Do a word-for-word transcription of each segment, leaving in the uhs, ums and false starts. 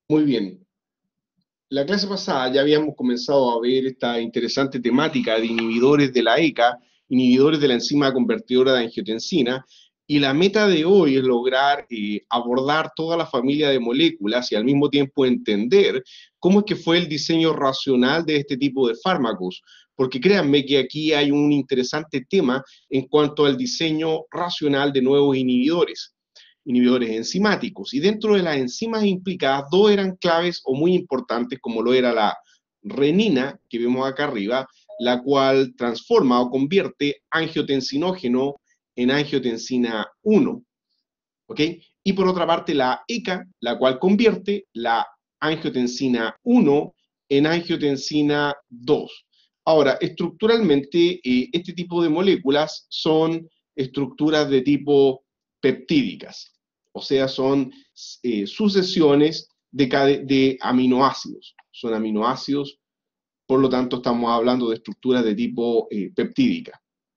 Muy bien. La clase pasada ya habíamos comenzado a ver esta interesante temática de inhibidores de la E C A, inhibidores de la enzima convertidora de angiotensina, y la meta de hoy es lograr eh, abordar toda la familia de moléculas y al mismo tiempo entender cómo es que fue el diseño racional de este tipo de fármacos. Porque créanme que aquí hay un interesante tema en cuanto al diseño racional de nuevos inhibidores inhibidores enzimáticos. Y dentro de las enzimas implicadas, dos eran claves o muy importantes, como lo era la renina, que vemos acá arriba, la cual transforma o convierte angiotensinógeno en angiotensina uno. ¿Ok? Y por otra parte, la E C A, la cual convierte la angiotensina uno en angiotensina dos. Ahora, estructuralmente, eh, este tipo de moléculas son estructuras de tipo peptídicas, o sea, son eh, sucesiones de, de aminoácidos. Son aminoácidos, por lo tanto, estamos hablando de estructuras de tipo eh, peptídica.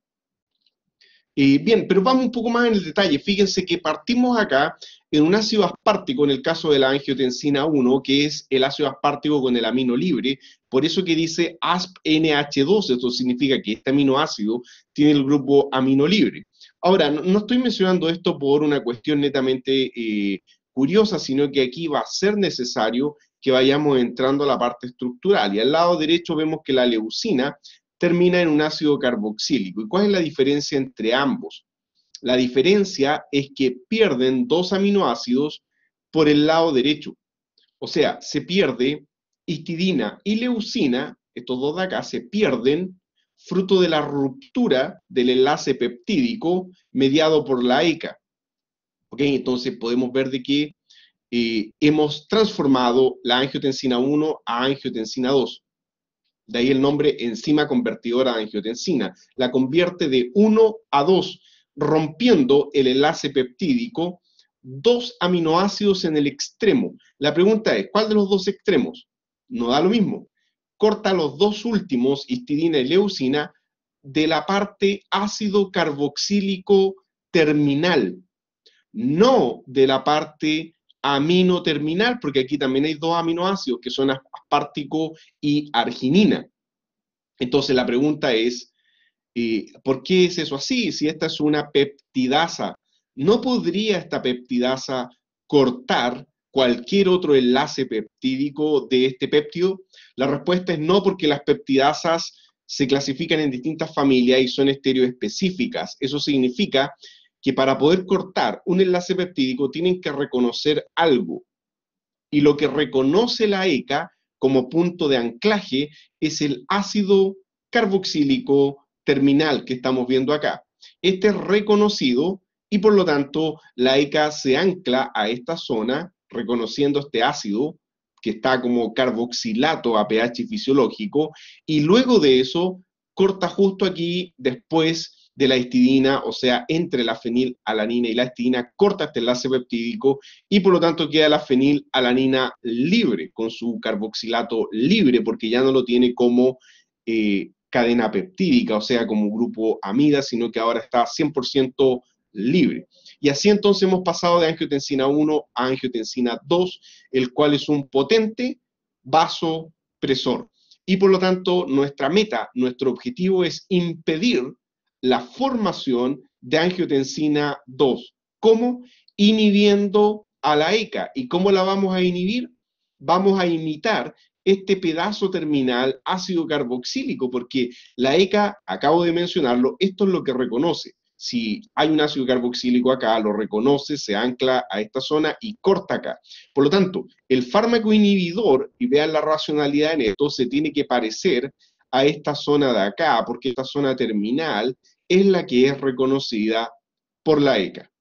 Eh, bien, pero vamos un poco más en el detalle. Fíjense que partimos acá en un ácido aspartico, en el caso de la angiotensina uno, que es el ácido aspartico con el amino libre, por eso que dice A S P N H dos, esto significa que este aminoácido tiene el grupo amino libre. Ahora, no, no estoy mencionando esto por una cuestión netamente eh, curiosa, sino que aquí va a ser necesario que vayamos entrando a la parte estructural. Y al lado derecho vemos que la leucina termina en un ácido carboxílico. ¿Y cuál es la diferencia entre ambos? La diferencia es que pierden dos aminoácidos por el lado derecho. O sea, se pierde histidina y leucina, estos dos de acá, se pierden fruto de la ruptura del enlace peptídico mediado por la E C A. ¿Ok? Entonces podemos ver de que eh, hemos transformado la angiotensina uno a angiotensina dos. De ahí el nombre enzima convertidora de angiotensina. La convierte de uno a dos, rompiendo el enlace peptídico, dos aminoácidos en el extremo. La pregunta es, ¿cuál de los dos extremos? No da lo mismo. Corta los dos últimos, histidina y leucina, de la parte ácido carboxílico terminal, no de la parte amino terminal, porque aquí también hay dos aminoácidos que son aspartico y arginina. Entonces la pregunta es, eh, ¿por qué es eso así? Si esta es una peptidasa, ¿no podría esta peptidasa cortar cualquier otro enlace peptídico de este péptido? La respuesta es no, porque las peptidasas se clasifican en distintas familias y son estereoespecíficas. Eso significa que para poder cortar un enlace peptídico tienen que reconocer algo. Y lo que reconoce la E C A como punto de anclaje es el ácido carboxílico terminal que estamos viendo acá. Este es reconocido y por lo tanto la E C A se ancla a esta zona reconociendo este ácido que está como carboxilato a pH fisiológico, y luego de eso corta justo aquí después de la histidina, o sea, entre la fenilalanina y la histidina, corta este enlace peptídico y por lo tanto queda la fenilalanina libre, con su carboxilato libre, porque ya no lo tiene como eh, cadena peptídica, o sea, como grupo amida, sino que ahora está cien por ciento libre. Y así entonces hemos pasado de angiotensina uno a angiotensina dos, el cual es un potente vasopresor. Y por lo tanto, nuestra meta, nuestro objetivo es impedir la formación de angiotensina dos. ¿Cómo? Inhibiendo a la E C A. ¿Y cómo la vamos a inhibir? Vamos a imitar este pedazo terminal ácido carboxílico, porque la E C A, acabo de mencionarlo, esto es lo que reconoce. Si hay un ácido carboxílico acá, lo reconoce, se ancla a esta zona y corta acá. Por lo tanto, el fármaco inhibidor, y vean la racionalidad en esto, se tiene que parecer a esta zona de acá, porque esta zona terminal es la que es reconocida por la E C A.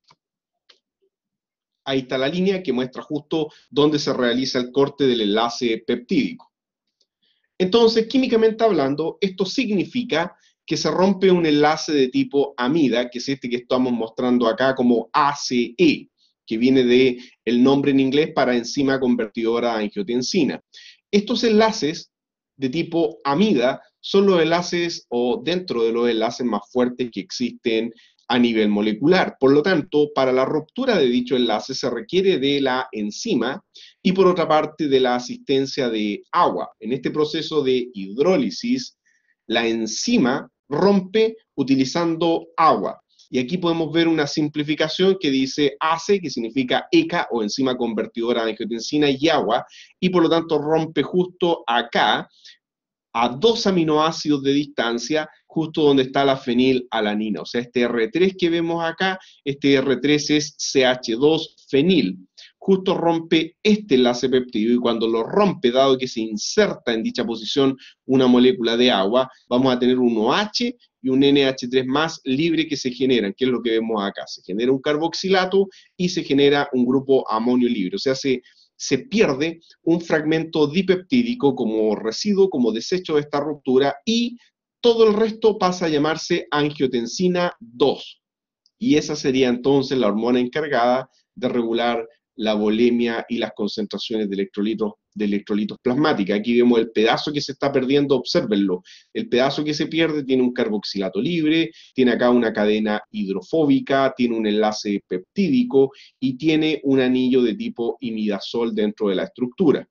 Ahí está la línea que muestra justo dónde se realiza el corte del enlace peptídico. Entonces, químicamente hablando, esto significa que se rompe un enlace de tipo amida, que es este que estamos mostrando acá como A C E, que viene de el nombre en inglés para enzima convertidora de angiotensina. Estos enlaces de tipo amida son los enlaces o dentro de los enlaces más fuertes que existen a nivel molecular. Por lo tanto, para la ruptura de dicho enlace se requiere de la enzima y por otra parte de la asistencia de agua. En este proceso de hidrólisis, la enzima rompe utilizando agua. Y aquí podemos ver una simplificación que dice A C E, que significa E C A o enzima convertidora de angiotensina y agua, y por lo tanto rompe justo acá, a dos aminoácidos de distancia, justo donde está la fenilalanina. O sea, este erre tres que vemos acá, este erre tres es ce hache dos fenil. Justo rompe este enlace péptido y cuando lo rompe, dado que se inserta en dicha posición una molécula de agua, vamos a tener un OH y un ene hache tres más libre que se generan, que es lo que vemos acá. Se genera un carboxilato y se genera un grupo amonio libre. O sea, se se pierde un fragmento dipeptídico como residuo, como desecho de esta ruptura, y todo el resto pasa a llamarse angiotensina dos. Y esa sería entonces la hormona encargada de regular la volemia y las concentraciones de electrolitos, de electrolitos plasmáticas. Aquí vemos el pedazo que se está perdiendo, obsérvenlo. El pedazo que se pierde tiene un carboxilato libre, tiene acá una cadena hidrofóbica, tiene un enlace peptídico y tiene un anillo de tipo imidazol dentro de la estructura.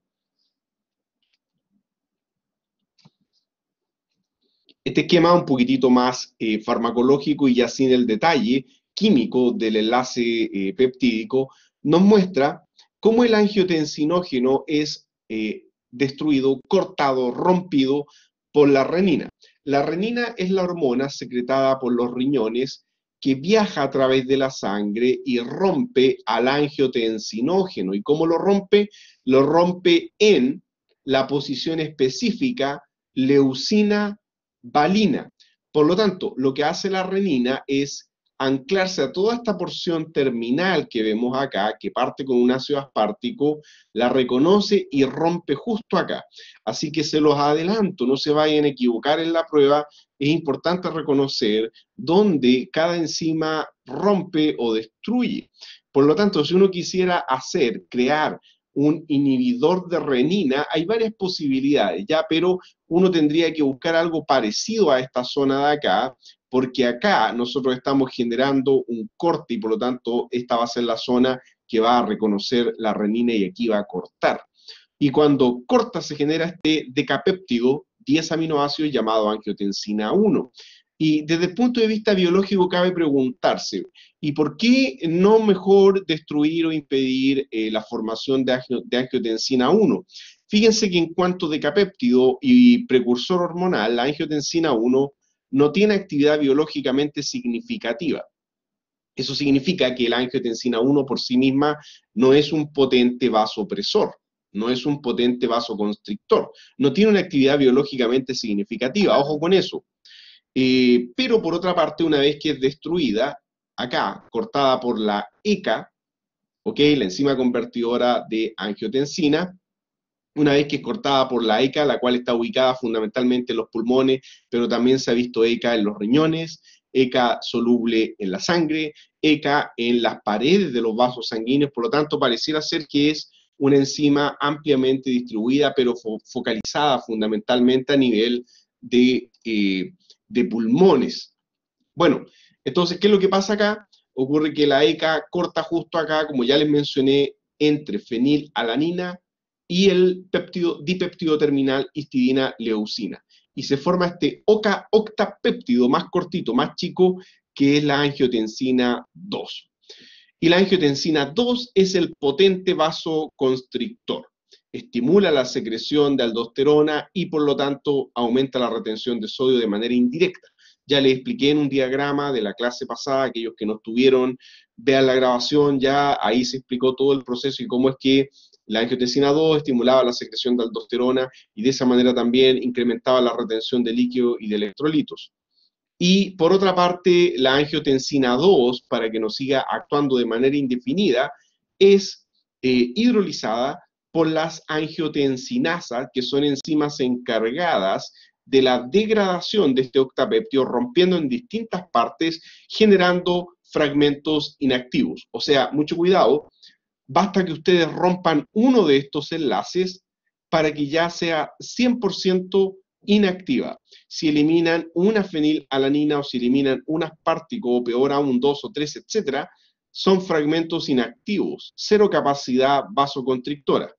Este esquema un poquitito más eh, farmacológico y ya sin el detalle químico del enlace eh, peptídico, nos muestra cómo el angiotensinógeno es eh, destruido, cortado, rompido por la renina. La renina es la hormona secretada por los riñones que viaja a través de la sangre y rompe al angiotensinógeno. ¿Y cómo lo rompe? Lo rompe en la posición específica leucina-valina. Por lo tanto, lo que hace la renina es anclarse a toda esta porción terminal que vemos acá, que parte con un ácido aspartico, la reconoce y rompe justo acá. Así que se los adelanto, no se vayan a equivocar en la prueba, es importante reconocer dónde cada enzima rompe o destruye. Por lo tanto, si uno quisiera hacer, crear un inhibidor de renina, hay varias posibilidades, ¿ya? Pero uno tendría que buscar algo parecido a esta zona de acá, porque acá nosotros estamos generando un corte y por lo tanto esta va a ser la zona que va a reconocer la renina y aquí va a cortar. Y cuando corta se genera este decapéptido, diez aminoácidos llamado angiotensina uno. Y desde el punto de vista biológico cabe preguntarse, ¿y por qué no mejor destruir o impedir eh, la formación de, angio, de angiotensina uno? Fíjense que en cuanto a decapéptido y precursor hormonal, la angiotensina uno no tiene actividad biológicamente significativa. Eso significa que la angiotensina uno por sí misma no es un potente vasopresor, no es un potente vasoconstrictor, no tiene una actividad biológicamente significativa, ojo con eso. Eh, pero por otra parte, una vez que es destruida, acá, cortada por la E C A, ¿okay? La enzima convertidora de angiotensina, una vez que es cortada por la E C A, la cual está ubicada fundamentalmente en los pulmones, pero también se ha visto E C A en los riñones, E C A soluble en la sangre, E C A en las paredes de los vasos sanguíneos, por lo tanto pareciera ser que es una enzima ampliamente distribuida, pero fo focalizada fundamentalmente a nivel de, eh, de pulmones. Bueno, entonces, ¿qué es lo que pasa acá? Ocurre que la E C A corta justo acá, como ya les mencioné, entre fenilalanina y el péptido, dipéptido terminal histidina leucina. Y se forma este octapéptido más cortito, más chico, que es la angiotensina dos. Y la angiotensina dos es el potente vasoconstrictor. Estimula la secreción de aldosterona y por lo tanto aumenta la retención de sodio de manera indirecta. Ya les expliqué en un diagrama de la clase pasada, aquellos que no estuvieron, vean la grabación, ya ahí se explicó todo el proceso y cómo es que la angiotensina dos estimulaba la secreción de aldosterona y de esa manera también incrementaba la retención de líquido y de electrolitos. Y por otra parte, la angiotensina dos, para que no siga actuando de manera indefinida, es eh, hidrolizada por las angiotensinasas, que son enzimas encargadas de la degradación de este octapéptido, rompiendo en distintas partes, generando fragmentos inactivos. O sea, mucho cuidado, basta que ustedes rompan uno de estos enlaces para que ya sea cien por ciento inactiva. Si eliminan una fenilalanina o si eliminan un aspartico, o peor aún, dos o tres, etcétera, son fragmentos inactivos, cero capacidad vasoconstrictora.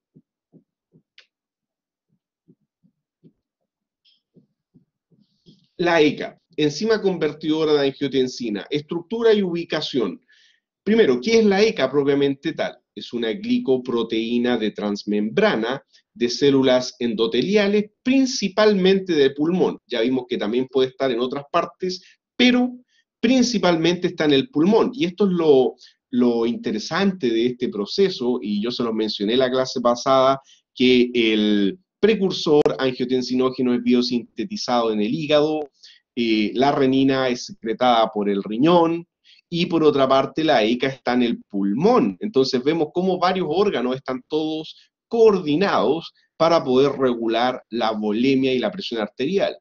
La E C A, enzima convertidora de angiotensina, estructura y ubicación. Primero, ¿qué es la E C A propiamente tal? Es una glicoproteína de transmembrana de células endoteliales, principalmente de pulmón. Ya vimos que también puede estar en otras partes, pero principalmente está en el pulmón. Y esto es lo, lo interesante de este proceso, y yo se los mencioné en la clase pasada, que el precursor angiotensinógeno es biosintetizado en el hígado, eh, la renina es secretada por el riñón, y por otra parte la E C A está en el pulmón. Entonces vemos cómo varios órganos están todos coordinados para poder regular la volemia y la presión arterial.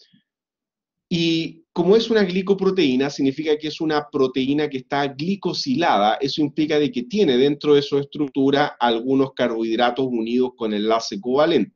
Y como es una glicoproteína, significa que es una proteína que está glicosilada. Eso implica de que tiene dentro de su estructura algunos carbohidratos unidos con enlace covalente.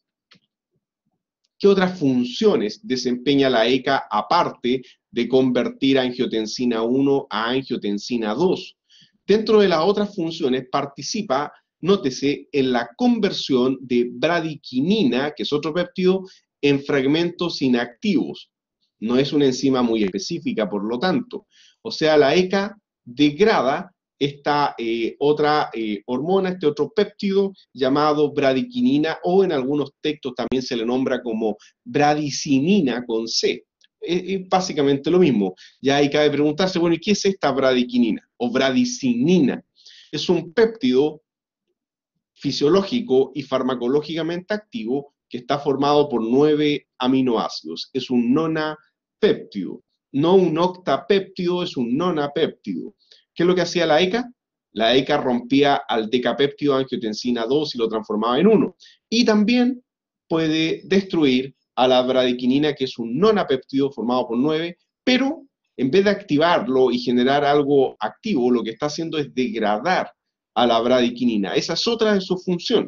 ¿Qué otras funciones desempeña la E C A aparte de convertir angiotensina uno a angiotensina dos? Dentro de las otras funciones participa, nótese, en la conversión de bradiquinina, que es otro péptido, en fragmentos inactivos. No es una enzima muy específica, por lo tanto. O sea, la E C A degrada esta eh, otra eh, hormona, este otro péptido llamado bradiquinina, o en algunos textos también se le nombra como bradicinina con C. Es, es básicamente lo mismo. Ya hay que preguntarse, bueno, ¿y qué es esta bradiquinina o bradicinina? Es un péptido fisiológico y farmacológicamente activo que está formado por nueve aminoácidos. Es un nonapéptido. No un octapéptido, es un nonapéptido. ¿Qué es lo que hacía la E C A? La E C A rompía al decapéptido angiotensina dos y lo transformaba en uno. Y también puede destruir a la bradiquinina, que es un nonapéptido formado por nueve, pero en vez de activarlo y generar algo activo, lo que está haciendo es degradar a la bradiquinina. Esa es otra de su función.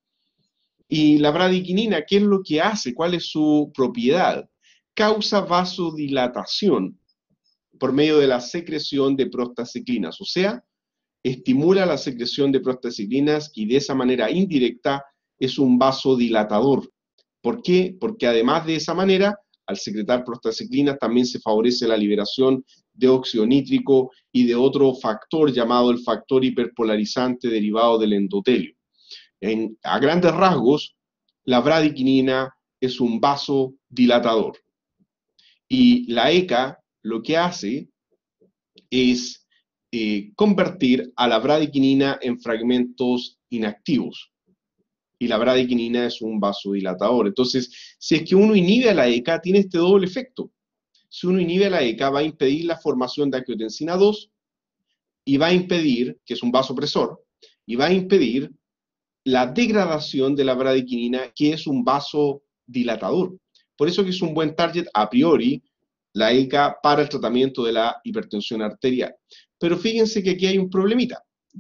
Y la bradiquinina, ¿qué es lo que hace? ¿Cuál es su propiedad? Causa vasodilatación por medio de la secreción de prostaciclinas, o sea, estimula la secreción de prostaciclinas y de esa manera indirecta es un vasodilatador. ¿Por qué? Porque además de esa manera, al secretar prostaciclinas también se favorece la liberación de óxido nítrico y de otro factor llamado el factor hiperpolarizante derivado del endotelio. En, a grandes rasgos, la bradiquinina es un vasodilatador. Y la E C A lo que hace es eh, convertir a la bradiquinina en fragmentos inactivos. Y la bradiquinina es un vasodilatador. Entonces, si es que uno inhibe a la E C A, tiene este doble efecto. Si uno inhibe a la E C A, va a impedir la formación de angiotensina dos y va a impedir, que es un vasopresor, y va a impedir la degradación de la bradiquinina, que es un vasodilatador. Por eso que es un buen target a priori la E C A para el tratamiento de la hipertensión arterial. Pero fíjense que aquí hay un problemita.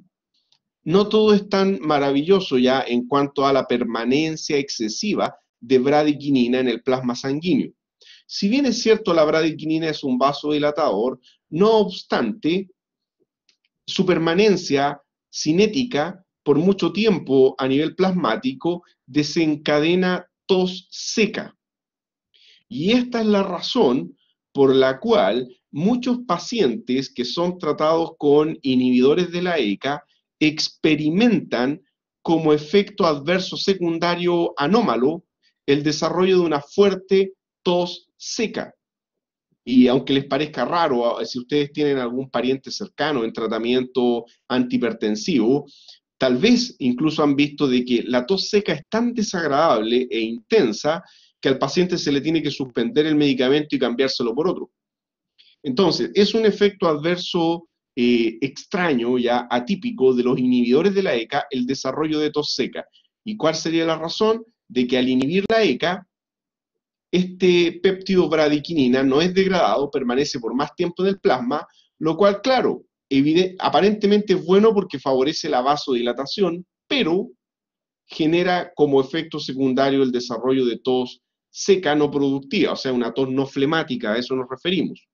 No todo es tan maravilloso ya en cuanto a la permanencia excesiva de bradiquinina en el plasma sanguíneo. Si bien es cierto la bradiquinina es un vasodilatador, no obstante, su permanencia cinética por mucho tiempo a nivel plasmático desencadena tos seca. Y esta es la razón por la cual muchos pacientes que son tratados con inhibidores de la E C A experimentan como efecto adverso secundario anómalo el desarrollo de una fuerte tos seca. Y aunque les parezca raro, si ustedes tienen algún pariente cercano en tratamiento antihipertensivo, tal vez incluso han visto de que la tos seca es tan desagradable e intensa que al paciente se le tiene que suspender el medicamento y cambiárselo por otro. Entonces, es un efecto adverso eh, extraño, ya atípico, de los inhibidores de la E C A, el desarrollo de tos seca. ¿Y cuál sería la razón? De que al inhibir la E C A, este péptido bradiquinina no es degradado, permanece por más tiempo en el plasma, lo cual, claro, aparentemente es bueno porque favorece la vasodilatación, pero genera como efecto secundario el desarrollo de tos seca no productiva, o sea, una tos no flemática, a eso nos referimos.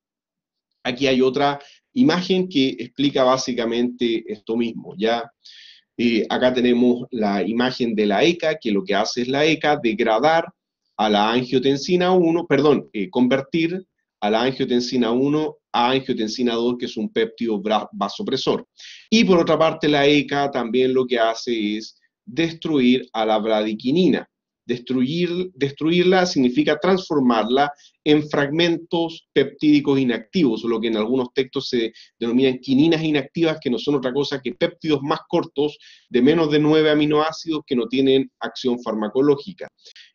Aquí hay otra imagen que explica básicamente esto mismo, ¿ya? Eh, acá tenemos la imagen de la E C A, que lo que hace es la E C A degradar a la angiotensina uno, perdón, eh, convertir a la angiotensina uno a angiotensina dos, que es un péptido vasopresor. Y por otra parte, la E C A también lo que hace es destruir a la bradiquinina. Destruir, destruirla significa transformarla en fragmentos peptídicos inactivos, o lo que en algunos textos se denominan quininas inactivas, que no son otra cosa que péptidos más cortos de menos de nueve aminoácidos que no tienen acción farmacológica.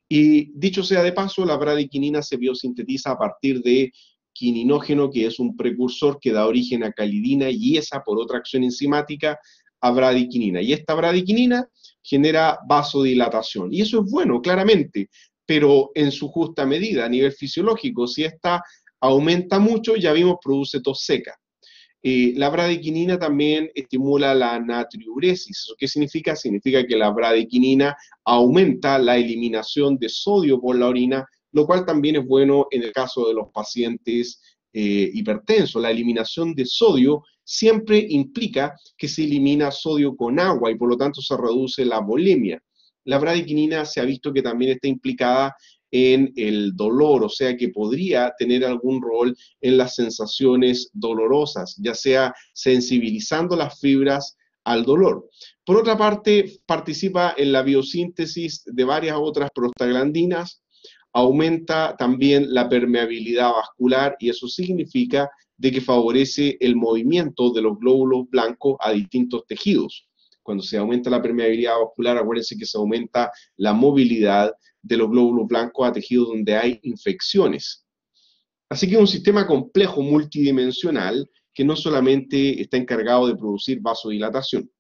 Y dicho sea de paso, la bradiquinina se biosintetiza a partir de quininógeno, que es un precursor que da origen a calidina, y esa, por otra acción enzimática, a bradiquinina. Y esta bradiquinina genera vasodilatación. Y eso es bueno, claramente, pero en su justa medida, a nivel fisiológico. Si esta aumenta mucho, ya vimos, produce tos seca. Eh, la bradiquinina también estimula la natriuresis. ¿Eso qué significa? Significa que la bradiquinina aumenta la eliminación de sodio por la orina, lo cual también es bueno en el caso de los pacientes eh, hipertensos. La eliminación de sodio siempre implica que se elimina sodio con agua y por lo tanto se reduce la volemia. La bradiquinina se ha visto que también está implicada en el dolor, o sea que podría tener algún rol en las sensaciones dolorosas, ya sea sensibilizando las fibras al dolor. Por otra parte, participa en la biosíntesis de varias otras prostaglandinas, aumenta también la permeabilidad vascular y eso significa de que favorece el movimiento de los glóbulos blancos a distintos tejidos. Cuando se aumenta la permeabilidad vascular, acuérdense que se aumenta la movilidad de los glóbulos blancos a tejidos donde hay infecciones. Así que es un sistema complejo multidimensional que no solamente está encargado de producir vasodilatación.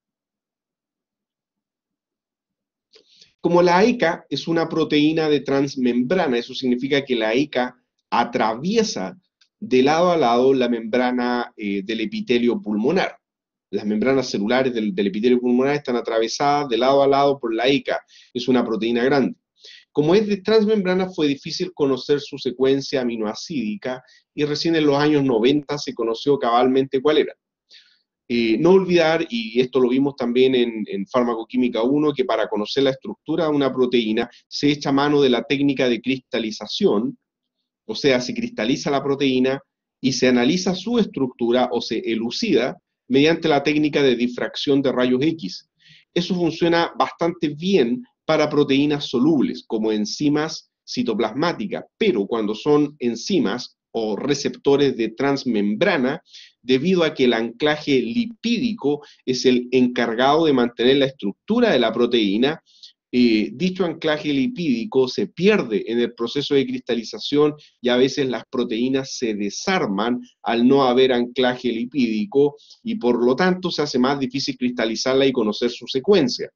Como la E C A es una proteína de transmembrana, eso significa que la E C A atraviesa de lado a lado la membrana eh, del epitelio pulmonar. Las membranas celulares del, del epitelio pulmonar están atravesadas de lado a lado por la E C A, es una proteína grande. Como es de transmembrana, fue difícil conocer su secuencia aminoacídica y recién en los años noventa se conoció cabalmente cuál era. Eh, no olvidar, y esto lo vimos también en, en Farmacoquímica uno, que para conocer la estructura de una proteína se echa mano de la técnica de cristalización, o sea, se cristaliza la proteína y se analiza su estructura o se elucida mediante la técnica de difracción de rayos X. Eso funciona bastante bien para proteínas solubles, como enzimas citoplasmáticas, pero cuando son enzimas o receptores de transmembrana, debido a que el anclaje lipídico es el encargado de mantener la estructura de la proteína, eh, dicho anclaje lipídico se pierde en el proceso de cristalización y a veces las proteínas se desarman al no haber anclaje lipídico y por lo tanto se hace más difícil cristalizarla y conocer su secuencia.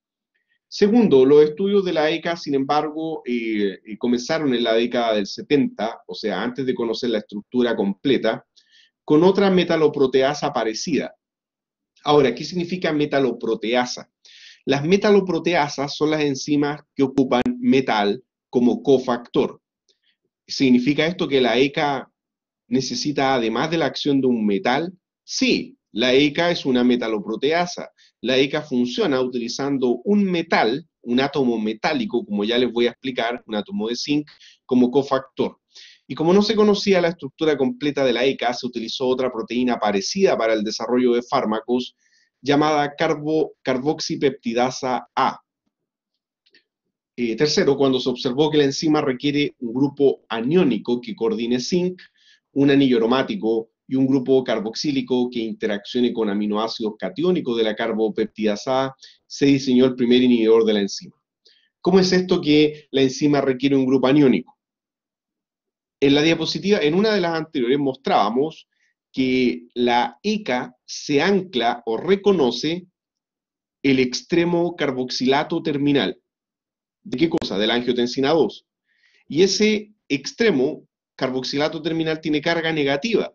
Segundo, los estudios de la E C A, sin embargo, eh, comenzaron en la década del setenta, o sea, antes de conocer la estructura completa, con otra metaloproteasa parecida. Ahora, ¿qué significa metaloproteasa? Las metaloproteasas son las enzimas que ocupan metal como cofactor. ¿Significa esto que la E C A necesita, además de la acción de un metal? Sí, la E C A es una metaloproteasa. La E C A funciona utilizando un metal, un átomo metálico, como ya les voy a explicar, un átomo de zinc, como cofactor. Y como no se conocía la estructura completa de la E C A, se utilizó otra proteína parecida para el desarrollo de fármacos, llamada carbo, carboxipeptidasa A. Eh, tercero, cuando se observó que la enzima requiere un grupo aniónico que coordine zinc, un anillo aromático y un grupo carboxílico que interaccione con aminoácidos catiónicos de la carbopeptidasa A, se diseñó el primer inhibidor de la enzima. ¿Cómo es esto que la enzima requiere un grupo aniónico? En la diapositiva, en una de las anteriores, mostrábamos que la E C A se ancla o reconoce el extremo carboxilato terminal. ¿De qué cosa? De la angiotensina dos. Y ese extremo carboxilato terminal tiene carga negativa.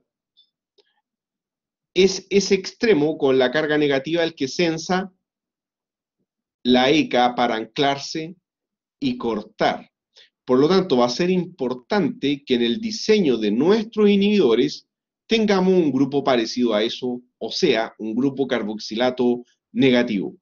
Es ese extremo con la carga negativa el que sensa la E C A para anclarse y cortar. Por lo tanto, va a ser importante que en el diseño de nuestros inhibidores tengamos un grupo parecido a eso, o sea, un grupo carboxilato negativo.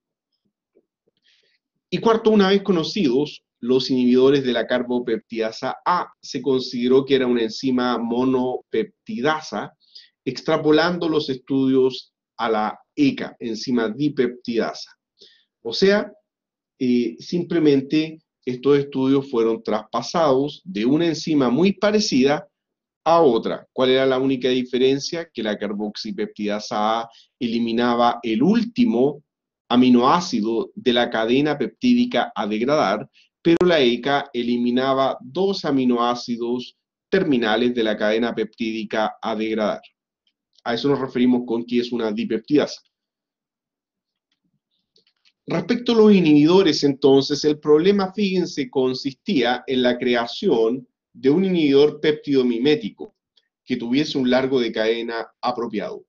Y cuarto, una vez conocidos los inhibidores de la carbopeptidasa A, se consideró que era una enzima monopeptidasa, extrapolando los estudios a la E C A, enzima dipeptidasa. O sea, eh, simplemente estos estudios fueron traspasados de una enzima muy parecida a otra. ¿Cuál era la única diferencia? Que la carboxipeptidasa A eliminaba el último aminoácido de la cadena peptídica a degradar, pero la E C A eliminaba dos aminoácidos terminales de la cadena peptídica a degradar. A eso nos referimos con que es una dipeptidasa. Respecto a los inhibidores, entonces, el problema, fíjense, consistía en la creación de un inhibidor péptido-mimético que tuviese un largo de cadena apropiado.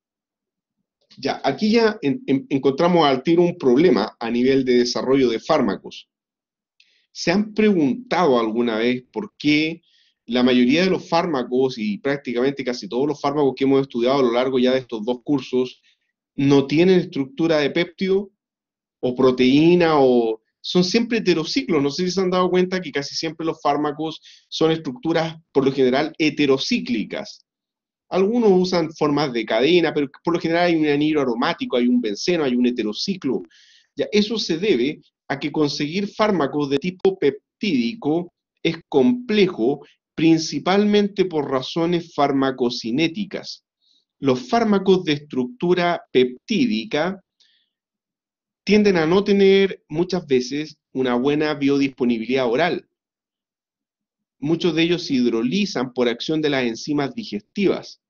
Ya, aquí ya en, en, encontramos al tiro un problema a nivel de desarrollo de fármacos. ¿Se han preguntado alguna vez por qué la mayoría de los fármacos y prácticamente casi todos los fármacos que hemos estudiado a lo largo ya de estos dos cursos no tienen estructura de péptido o proteína o son siempre heterociclos? No sé si se han dado cuenta que casi siempre los fármacos son estructuras por lo general heterocíclicas. Algunos usan formas de cadena, pero por lo general hay un anhidro aromático, hay un benceno, hay un heterociclo. Ya, eso se debe a que conseguir fármacos de tipo peptídico es complejo, principalmente por razones farmacocinéticas. Los fármacos de estructura peptídica tienden a no tener muchas veces una buena biodisponibilidad oral. Muchos de ellos se hidrolizan por acción de las enzimas digestivas.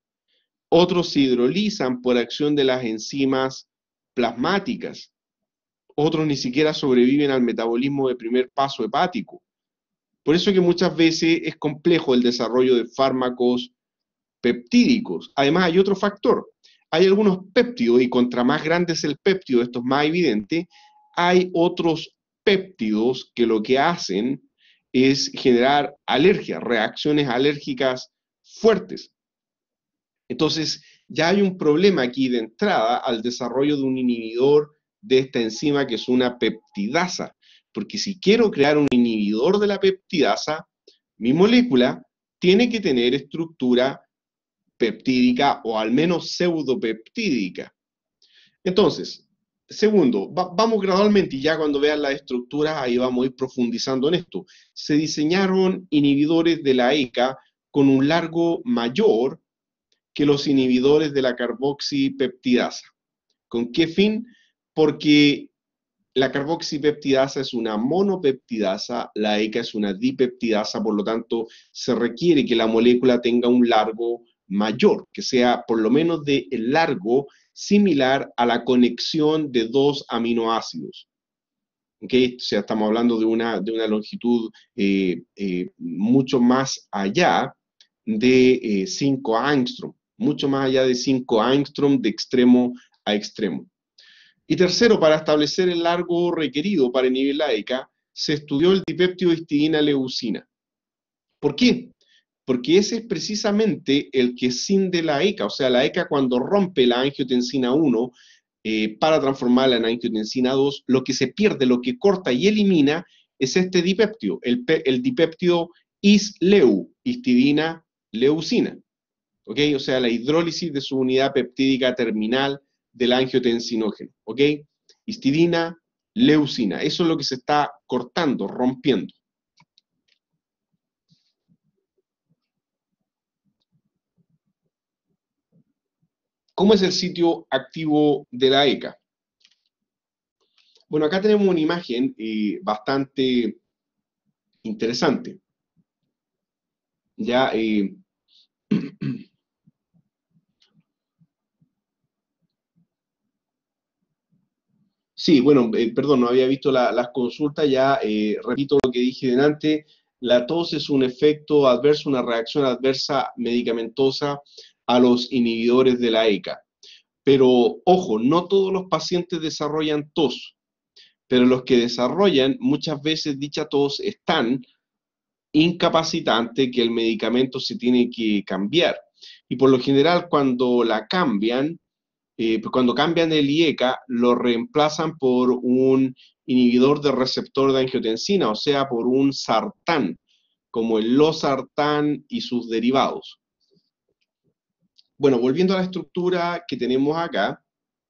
Otros se hidrolizan por acción de las enzimas plasmáticas. Otros ni siquiera sobreviven al metabolismo de primer paso hepático. Por eso que muchas veces es complejo el desarrollo de fármacos peptídicos. Además hay otro factor. Hay algunos péptidos, y contra más grande es el péptido, esto es más evidente, hay otros péptidos que lo que hacen es generar alergias, reacciones alérgicas fuertes. Entonces, ya hay un problema aquí de entrada al desarrollo de un inhibidor de esta enzima que es una peptidasa, porque si quiero crear un inhibidor de la peptidasa, mi molécula tiene que tener estructura peptídica o al menos pseudopeptídica. Entonces, segundo, va, vamos gradualmente y ya cuando vean las estructuras ahí vamos a ir profundizando en esto. Se diseñaron inhibidores de la E C A con un largo mayor que los inhibidores de la carboxipeptidasa. ¿Con qué fin? Porque la carboxipeptidasa es una monopeptidasa, la E C A es una dipeptidasa, por lo tanto se requiere que la molécula tenga un largo mayor, que sea por lo menos de el largo similar a la conexión de dos aminoácidos. ¿Okay? O sea, estamos hablando de una, de una longitud eh, eh, mucho más allá de eh, cinco angstrom, mucho más allá de cinco angstrom de extremo a extremo. Y tercero, para establecer el largo requerido para inhibir la E C A, se estudió el dipéptido histidina-leucina. ¿Por qué? Porque ese es precisamente el que escinde la E C A, o sea, la E C A cuando rompe la angiotensina uno eh, para transformarla en angiotensina dos, lo que se pierde, lo que corta y elimina es este dipéptido, el, el dipéptido is-leu, histidina-leucina. ¿Ok? O sea, la hidrólisis de su unidad peptídica terminal del angiotensinógeno. ¿Ok? Histidina, leucina. Eso es lo que se está cortando, rompiendo. ¿Cómo es el sitio activo de la E C A? Bueno, acá tenemos una imagen eh, bastante interesante. Ya, eh, sí, bueno, eh, perdón, no había visto la, las consultas, ya eh, repito lo que dije delante, la tos es un efecto adverso, una reacción adversa medicamentosa a los inhibidores de la E C A. Pero, ojo, no todos los pacientes desarrollan tos, pero los que desarrollan, muchas veces dicha tos están incapacitante que el medicamento se tiene que cambiar. Y por lo general cuando la cambian, eh, cuando cambian el I E C A, lo reemplazan por un inhibidor de receptor de angiotensina, o sea, por un sartán, como el losartán y sus derivados. Bueno, volviendo a la estructura que tenemos acá,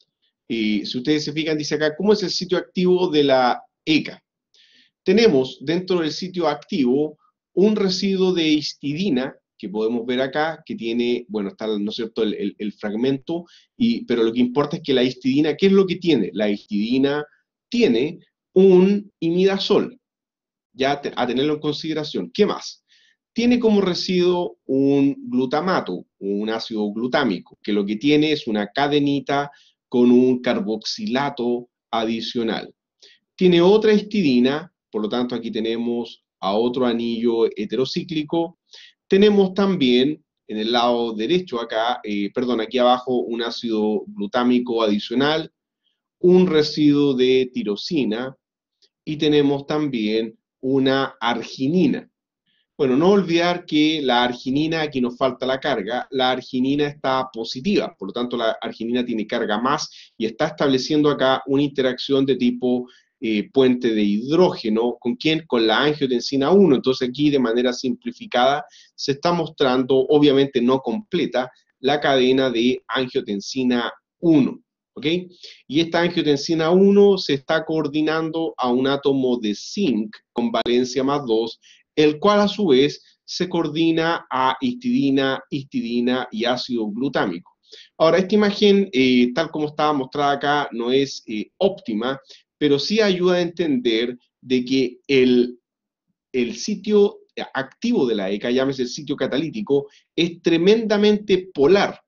eh, si ustedes se fijan, dice acá, ¿cómo es el sitio activo de la E C A? Tenemos dentro del sitio activo un residuo de histidina, que podemos ver acá, que tiene, bueno, está, ¿no es cierto?, el, el, el fragmento, y, pero lo que importa es que la histidina, ¿qué es lo que tiene? La histidina tiene un imidazol, ya te, a tenerlo en consideración. ¿Qué más? Tiene como residuo un glutamato, un ácido glutámico, que lo que tiene es una cadenita con un carboxilato adicional. Tiene otra histidina, por lo tanto aquí tenemos a otro anillo heterocíclico. Tenemos también en el lado derecho acá, eh, perdón, aquí abajo un ácido glutámico adicional, un residuo de tirosina y tenemos también una arginina. Bueno, no olvidar que la arginina, aquí nos falta la carga, la arginina está positiva, por lo tanto la arginina tiene carga más y está estableciendo acá una interacción de tipo eh, puente de hidrógeno, ¿con quién? Con la angiotensina uno, entonces aquí de manera simplificada se está mostrando, obviamente no completa, la cadena de angiotensina uno, ¿ok? Y esta angiotensina uno se está coordinando a un átomo de zinc con valencia más dos, el cual a su vez se coordina a histidina, histidina y ácido glutámico. Ahora, esta imagen, eh, tal como estaba mostrada acá, no es eh, óptima, pero sí ayuda a entender de que el, el sitio activo de la E C A, llámese el sitio catalítico, es tremendamente polar.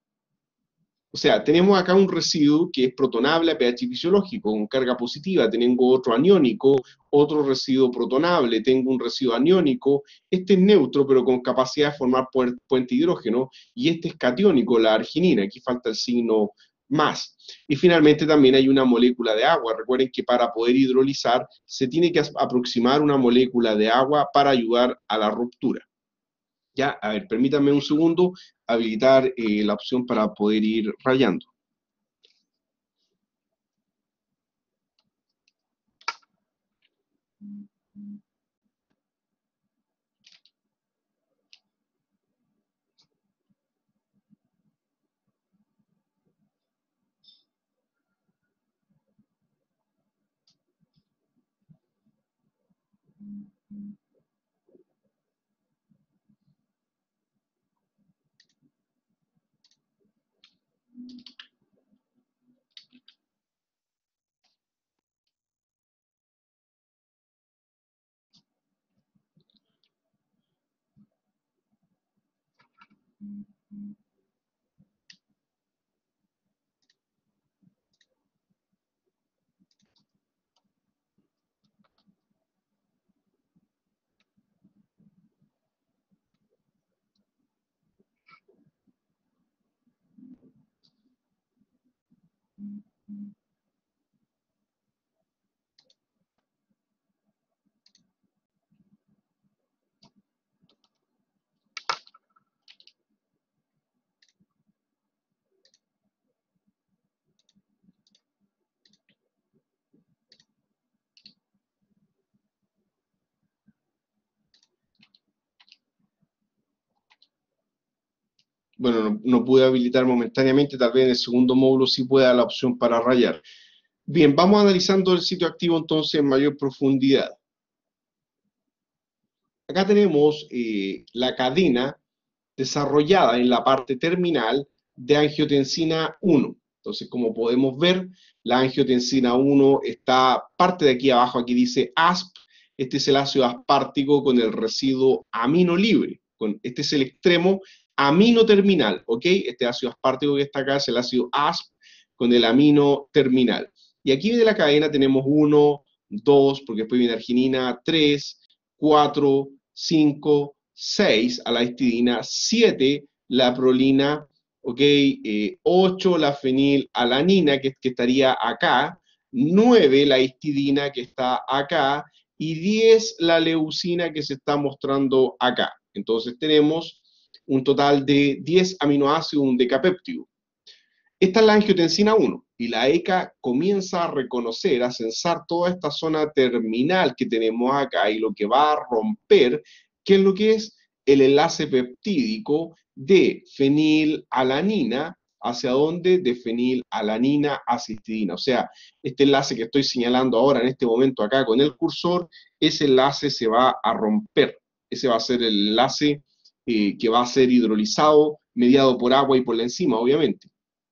O sea, tenemos acá un residuo que es protonable a pH fisiológico, con carga positiva, tengo otro aniónico, otro residuo protonable, tengo un residuo aniónico, este es neutro, pero con capacidad de formar puente hidrógeno, y este es catiónico, la arginina, aquí falta el signo más. Y finalmente también hay una molécula de agua. Recuerden que para poder hidrolizar se tiene que aproximar una molécula de agua para ayudar a la ruptura. Ya, a ver, permítanme un segundo habilitar eh, la opción para poder ir rayando. Bueno, no, no pude habilitar momentáneamente, tal vez en el segundo módulo sí pueda la opción para rayar. Bien, vamos analizando el sitio activo entonces en mayor profundidad. Acá tenemos eh, la cadena desarrollada en la parte terminal de angiotensina uno. Entonces, como podemos ver, la angiotensina uno está, parte de aquí abajo, aquí dice A S P, este es el ácido aspartico con el residuo amino libre, con, este es el extremo amino terminal, ¿ok? Este ácido aspartico que está acá es el ácido A S P con el amino terminal. Y aquí de la cadena tenemos uno, dos, porque después viene arginina, tres, cuatro, cinco, seis a la histidina, siete la prolina, ok, eh, ocho la fenilalanina que, que estaría acá, nueve la histidina que está acá, y diez la leucina que se está mostrando acá. Entonces tenemos un total de diez aminoácidos, un decapéptido. Esta es la angiotensina uno, y la E C A comienza a reconocer, a censar toda esta zona terminal que tenemos acá, y lo que va a romper, ¿qué es lo que es? El enlace peptídico de fenilalanina, ¿hacia dónde? De fenilalanina a cistidina. O sea, este enlace que estoy señalando ahora en este momento acá con el cursor, ese enlace se va a romper. Ese va a ser el enlace eh, que va a ser hidrolizado, mediado por agua y por la enzima, obviamente.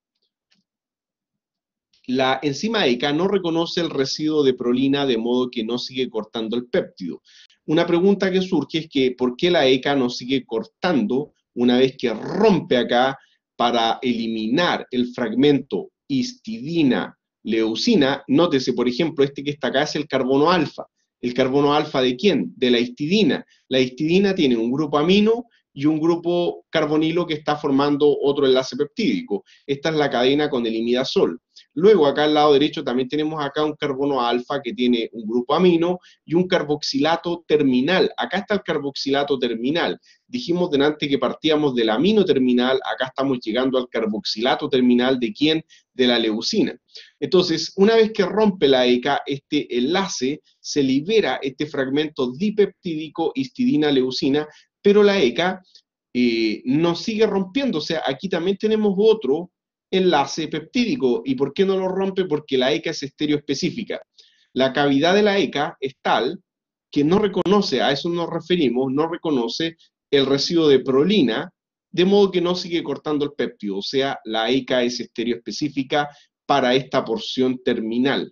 La enzima E C A no reconoce el residuo de prolina, de modo que no sigue cortando el péptido. Una pregunta que surge es que ¿por qué la E C A no sigue cortando una vez que rompe acá para eliminar el fragmento histidina-leucina? Nótese, por ejemplo, este que está acá es el carbono alfa. ¿El carbono alfa de quién? De la histidina. La histidina tiene un grupo amino y un grupo carbonilo que está formando otro enlace peptídico. Esta es la cadena con el imidazol. Luego, acá al lado derecho también tenemos acá un carbono alfa que tiene un grupo amino y un carboxilato terminal. Acá está el carboxilato terminal. Dijimos delante que partíamos del amino terminal, acá estamos llegando al carboxilato terminal, ¿de quién? De la leucina. Entonces, una vez que rompe la E C A, este enlace, se libera este fragmento dipeptídico histidina-leucina, pero la E C A eh, no sigue rompiendo. O sea, aquí también tenemos otro enlace peptídico. ¿Y por qué no lo rompe? Porque la E C A es estereoespecífica. La cavidad de la E C A es tal que no reconoce, a eso nos referimos, no reconoce el residuo de prolina, de modo que no sigue cortando el péptido. O sea, la E C A es estereoespecífica para esta porción terminal.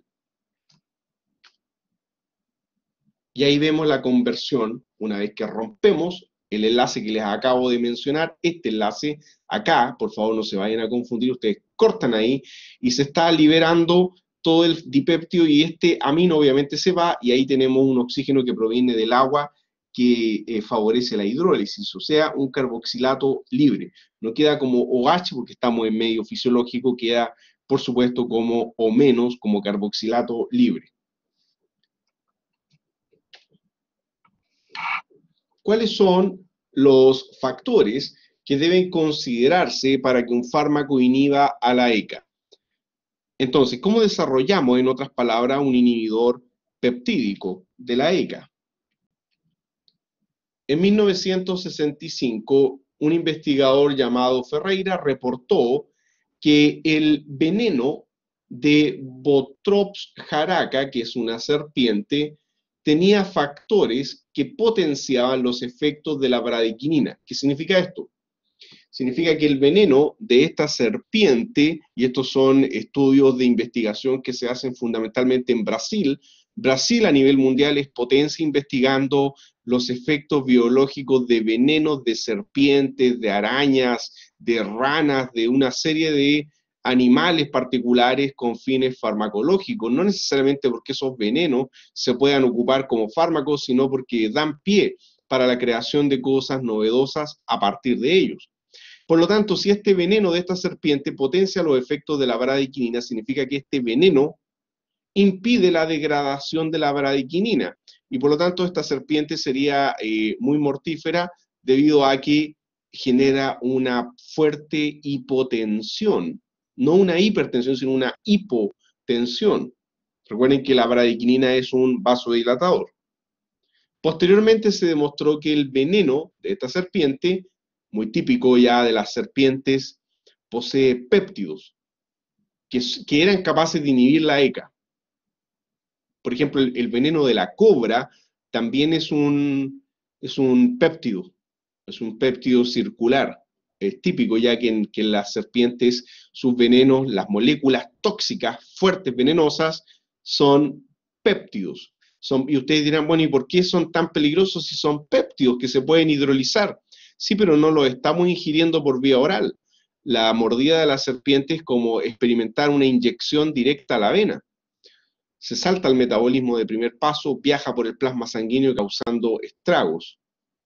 Y ahí vemos la conversión, una vez que rompemos el enlace que les acabo de mencionar, este enlace acá, por favor no se vayan a confundir, ustedes cortan ahí, y se está liberando todo el dipéptido, y este amino obviamente se va, y ahí tenemos un oxígeno que proviene del agua, que eh, favorece la hidrólisis, o sea, un carboxilato libre. No queda como OH porque estamos en medio fisiológico, queda, por supuesto, como O menos, como carboxilato libre. ¿Cuáles son los factores que deben considerarse para que un fármaco inhiba a la E C A? Entonces, ¿cómo desarrollamos, en otras palabras, un inhibidor peptídico de la E C A? En mil novecientos sesenta y cinco, un investigador llamado Ferreira reportó que el veneno de Botrops jaraca, que es una serpiente, tenía factores que potenciaban los efectos de la bradiquinina. ¿Qué significa esto? Significa que el veneno de esta serpiente, y estos son estudios de investigación que se hacen fundamentalmente en Brasil, Brasil a nivel mundial es potencia investigando los efectos biológicos de venenos de serpientes, de arañas, de ranas, de una serie de animales particulares con fines farmacológicos, no necesariamente porque esos venenos se puedan ocupar como fármacos, sino porque dan pie para la creación de cosas novedosas a partir de ellos. Por lo tanto, si este veneno de esta serpiente potencia los efectos de la bradiquinina, significa que este veneno impide la degradación de la bradiquinina, y por lo tanto esta serpiente sería eh, muy mortífera debido a que genera una fuerte hipotensión, no una hipertensión, sino una hipotensión. Recuerden que la bradiquinina es un vasodilatador. Posteriormente se demostró que el veneno de esta serpiente, muy típico ya de las serpientes, posee péptidos que, que eran capaces de inhibir la E C A. Por ejemplo, el, el veneno de la cobra también es un, es un péptido, es un péptido circular. Es típico ya que en, que en las serpientes sus venenos, las moléculas tóxicas fuertes, venenosas, son péptidos. Son, y ustedes dirán, bueno, ¿y por qué son tan peligrosos si son péptidos que se pueden hidrolizar? Sí, pero no los estamos ingiriendo por vía oral. La mordida de la serpiente es como experimentar una inyección directa a la vena. Se salta el metabolismo de primer paso, viaja por el plasma sanguíneo causando estragos.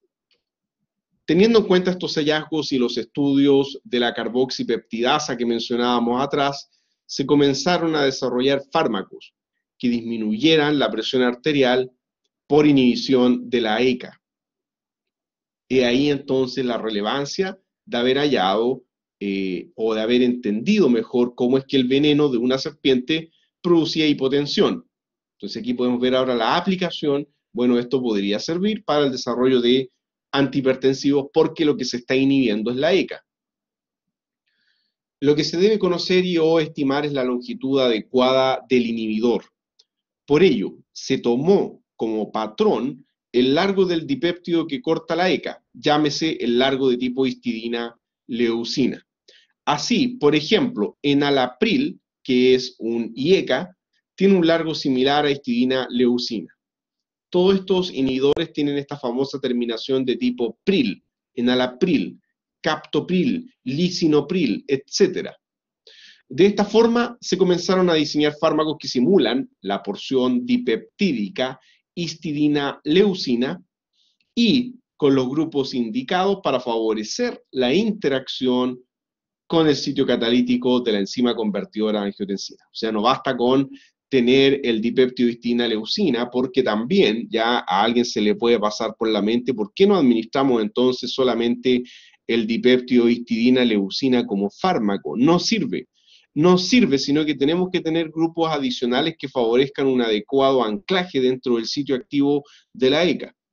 Teniendo en cuenta estos hallazgos y los estudios de la carboxipeptidasa que mencionábamos atrás, se comenzaron a desarrollar fármacos que disminuyeran la presión arterial por inhibición de la E C A. Y ahí entonces la relevancia de haber hallado eh, o de haber entendido mejor cómo es que el veneno de una serpiente producía hipotensión. Entonces aquí podemos ver ahora la aplicación. Bueno, esto podría servir para el desarrollo de antihipertensivos porque lo que se está inhibiendo es la E C A. Lo que se debe conocer y o estimar es la longitud adecuada del inhibidor. Por ello, se tomó como patrón el largo del dipéptido que corta la E C A, llámese el largo de tipo histidina-leucina. Así, por ejemplo, enalapril, que es un I E C A, tiene un largo similar a histidina-leucina. Todos estos inhibidores tienen esta famosa terminación de tipo pril, enalapril, captopril, lisinopril, etcétera. De esta forma se comenzaron a diseñar fármacos que simulan la porción dipeptídica histidina-leucina y con los grupos indicados para favorecer la interacción con el sitio catalítico de la enzima convertidora de angiotensina. O sea, no basta con tener el dipéptido histidina-leucina, porque también ya a alguien se le puede pasar por la mente, ¿por qué no administramos entonces solamente el dipéptido histidina-leucina como fármaco? No sirve. No sirve, sino que tenemos que tener grupos adicionales que favorezcan un adecuado anclaje dentro del sitio activo de la E C A.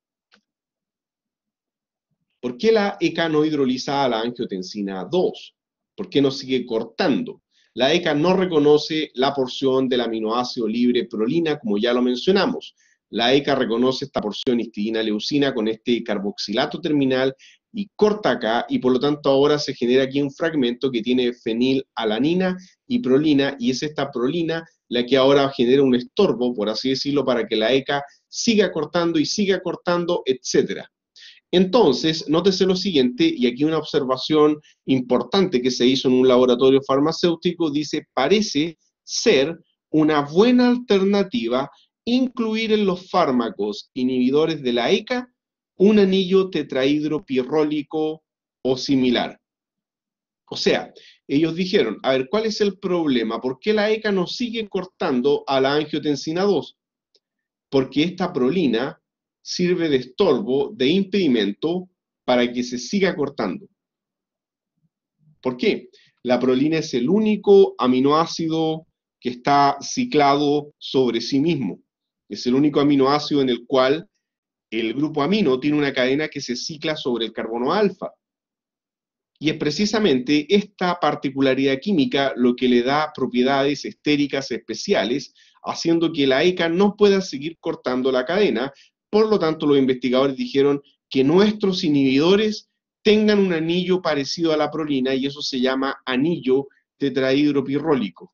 ¿Por qué la E C A no hidroliza a la angiotensina dos? ¿Por qué no sigue cortando? La E C A no reconoce la porción del aminoácido libre prolina, como ya lo mencionamos. La E C A reconoce esta porción histidina-leucina con este carboxilato terminal y corta acá, y por lo tanto ahora se genera aquí un fragmento que tiene fenilalanina y prolina, y es esta prolina la que ahora genera un estorbo, por así decirlo, para que la E C A siga cortando y siga cortando, etcétera. Entonces, nótese lo siguiente, y aquí una observación importante que se hizo en un laboratorio farmacéutico, dice, parece ser una buena alternativa incluir en los fármacos inhibidores de la E C A un anillo tetrahidropirrólico o similar. O sea, ellos dijeron, a ver, ¿cuál es el problema? ¿Por qué la E C A no sigue cortando a la angiotensina dos? Porque esta prolina sirve de estorbo, de impedimento, para que se siga cortando. ¿Por qué? La prolina es el único aminoácido que está ciclado sobre sí mismo. Es el único aminoácido en el cual el grupo amino tiene una cadena que se cicla sobre el carbono alfa. Y es precisamente esta particularidad química lo que le da propiedades estéricas especiales, haciendo que la E C A no pueda seguir cortando la cadena. Por lo tanto, los investigadores dijeron que nuestros inhibidores tengan un anillo parecido a la prolina, y eso se llama anillo tetrahidropirrólico.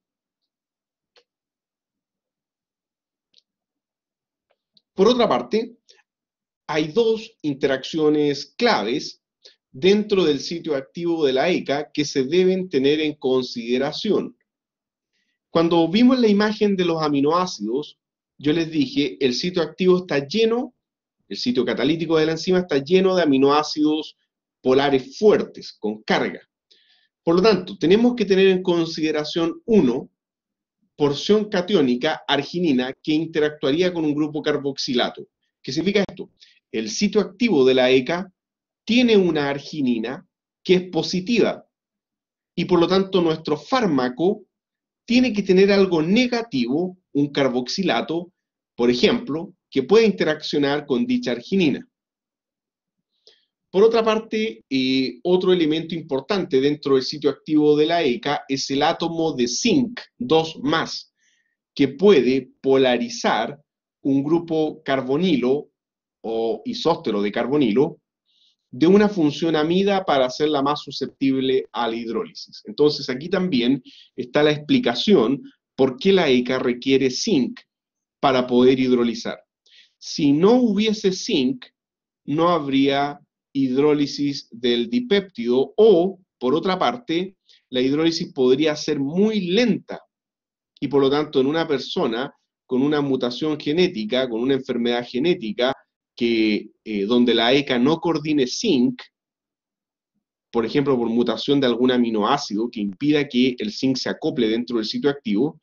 Por otra parte, hay dos interacciones claves dentro del sitio activo de la E C A que se deben tener en consideración. Cuando vimos la imagen de los aminoácidos, yo les dije, el sitio activo está lleno, el sitio catalítico de la enzima está lleno de aminoácidos polares fuertes, con carga. Por lo tanto, tenemos que tener en consideración, uno, porción catiónica arginina que interactuaría con un grupo carboxilato. ¿Qué significa esto? El sitio activo de la E C A tiene una arginina que es positiva, y por lo tanto nuestro fármaco tiene que tener algo negativo, un carboxilato, por ejemplo, que pueda interaccionar con dicha arginina. Por otra parte, eh, otro elemento importante dentro del sitio activo de la E C A es el átomo de zinc dos más, que puede polarizar un grupo carbonilo o isóstero de carbonilo de una función amida para hacerla más susceptible a la hidrólisis. Entonces aquí también está la explicación por qué la E C A requiere zinc para poder hidrolizar. Si no hubiese zinc, no habría hidrólisis del dipéptido, o, por otra parte, la hidrólisis podría ser muy lenta, y por lo tanto en una persona con una mutación genética, con una enfermedad genética, que eh, donde la E C A no coordine zinc, por ejemplo por mutación de algún aminoácido que impida que el zinc se acople dentro del sitio activo,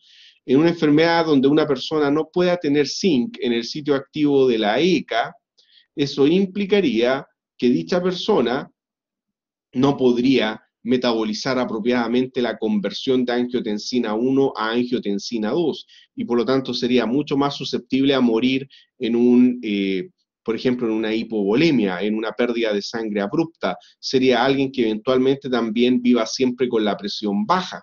en una enfermedad donde una persona no pueda tener zinc en el sitio activo de la E C A, eso implicaría que dicha persona no podría metabolizar apropiadamente la conversión de angiotensina uno a angiotensina dos, y por lo tanto sería mucho más susceptible a morir en un, eh, por ejemplo, en una hipovolemia, en una pérdida de sangre abrupta. Sería alguien que eventualmente también viva siempre con la presión baja.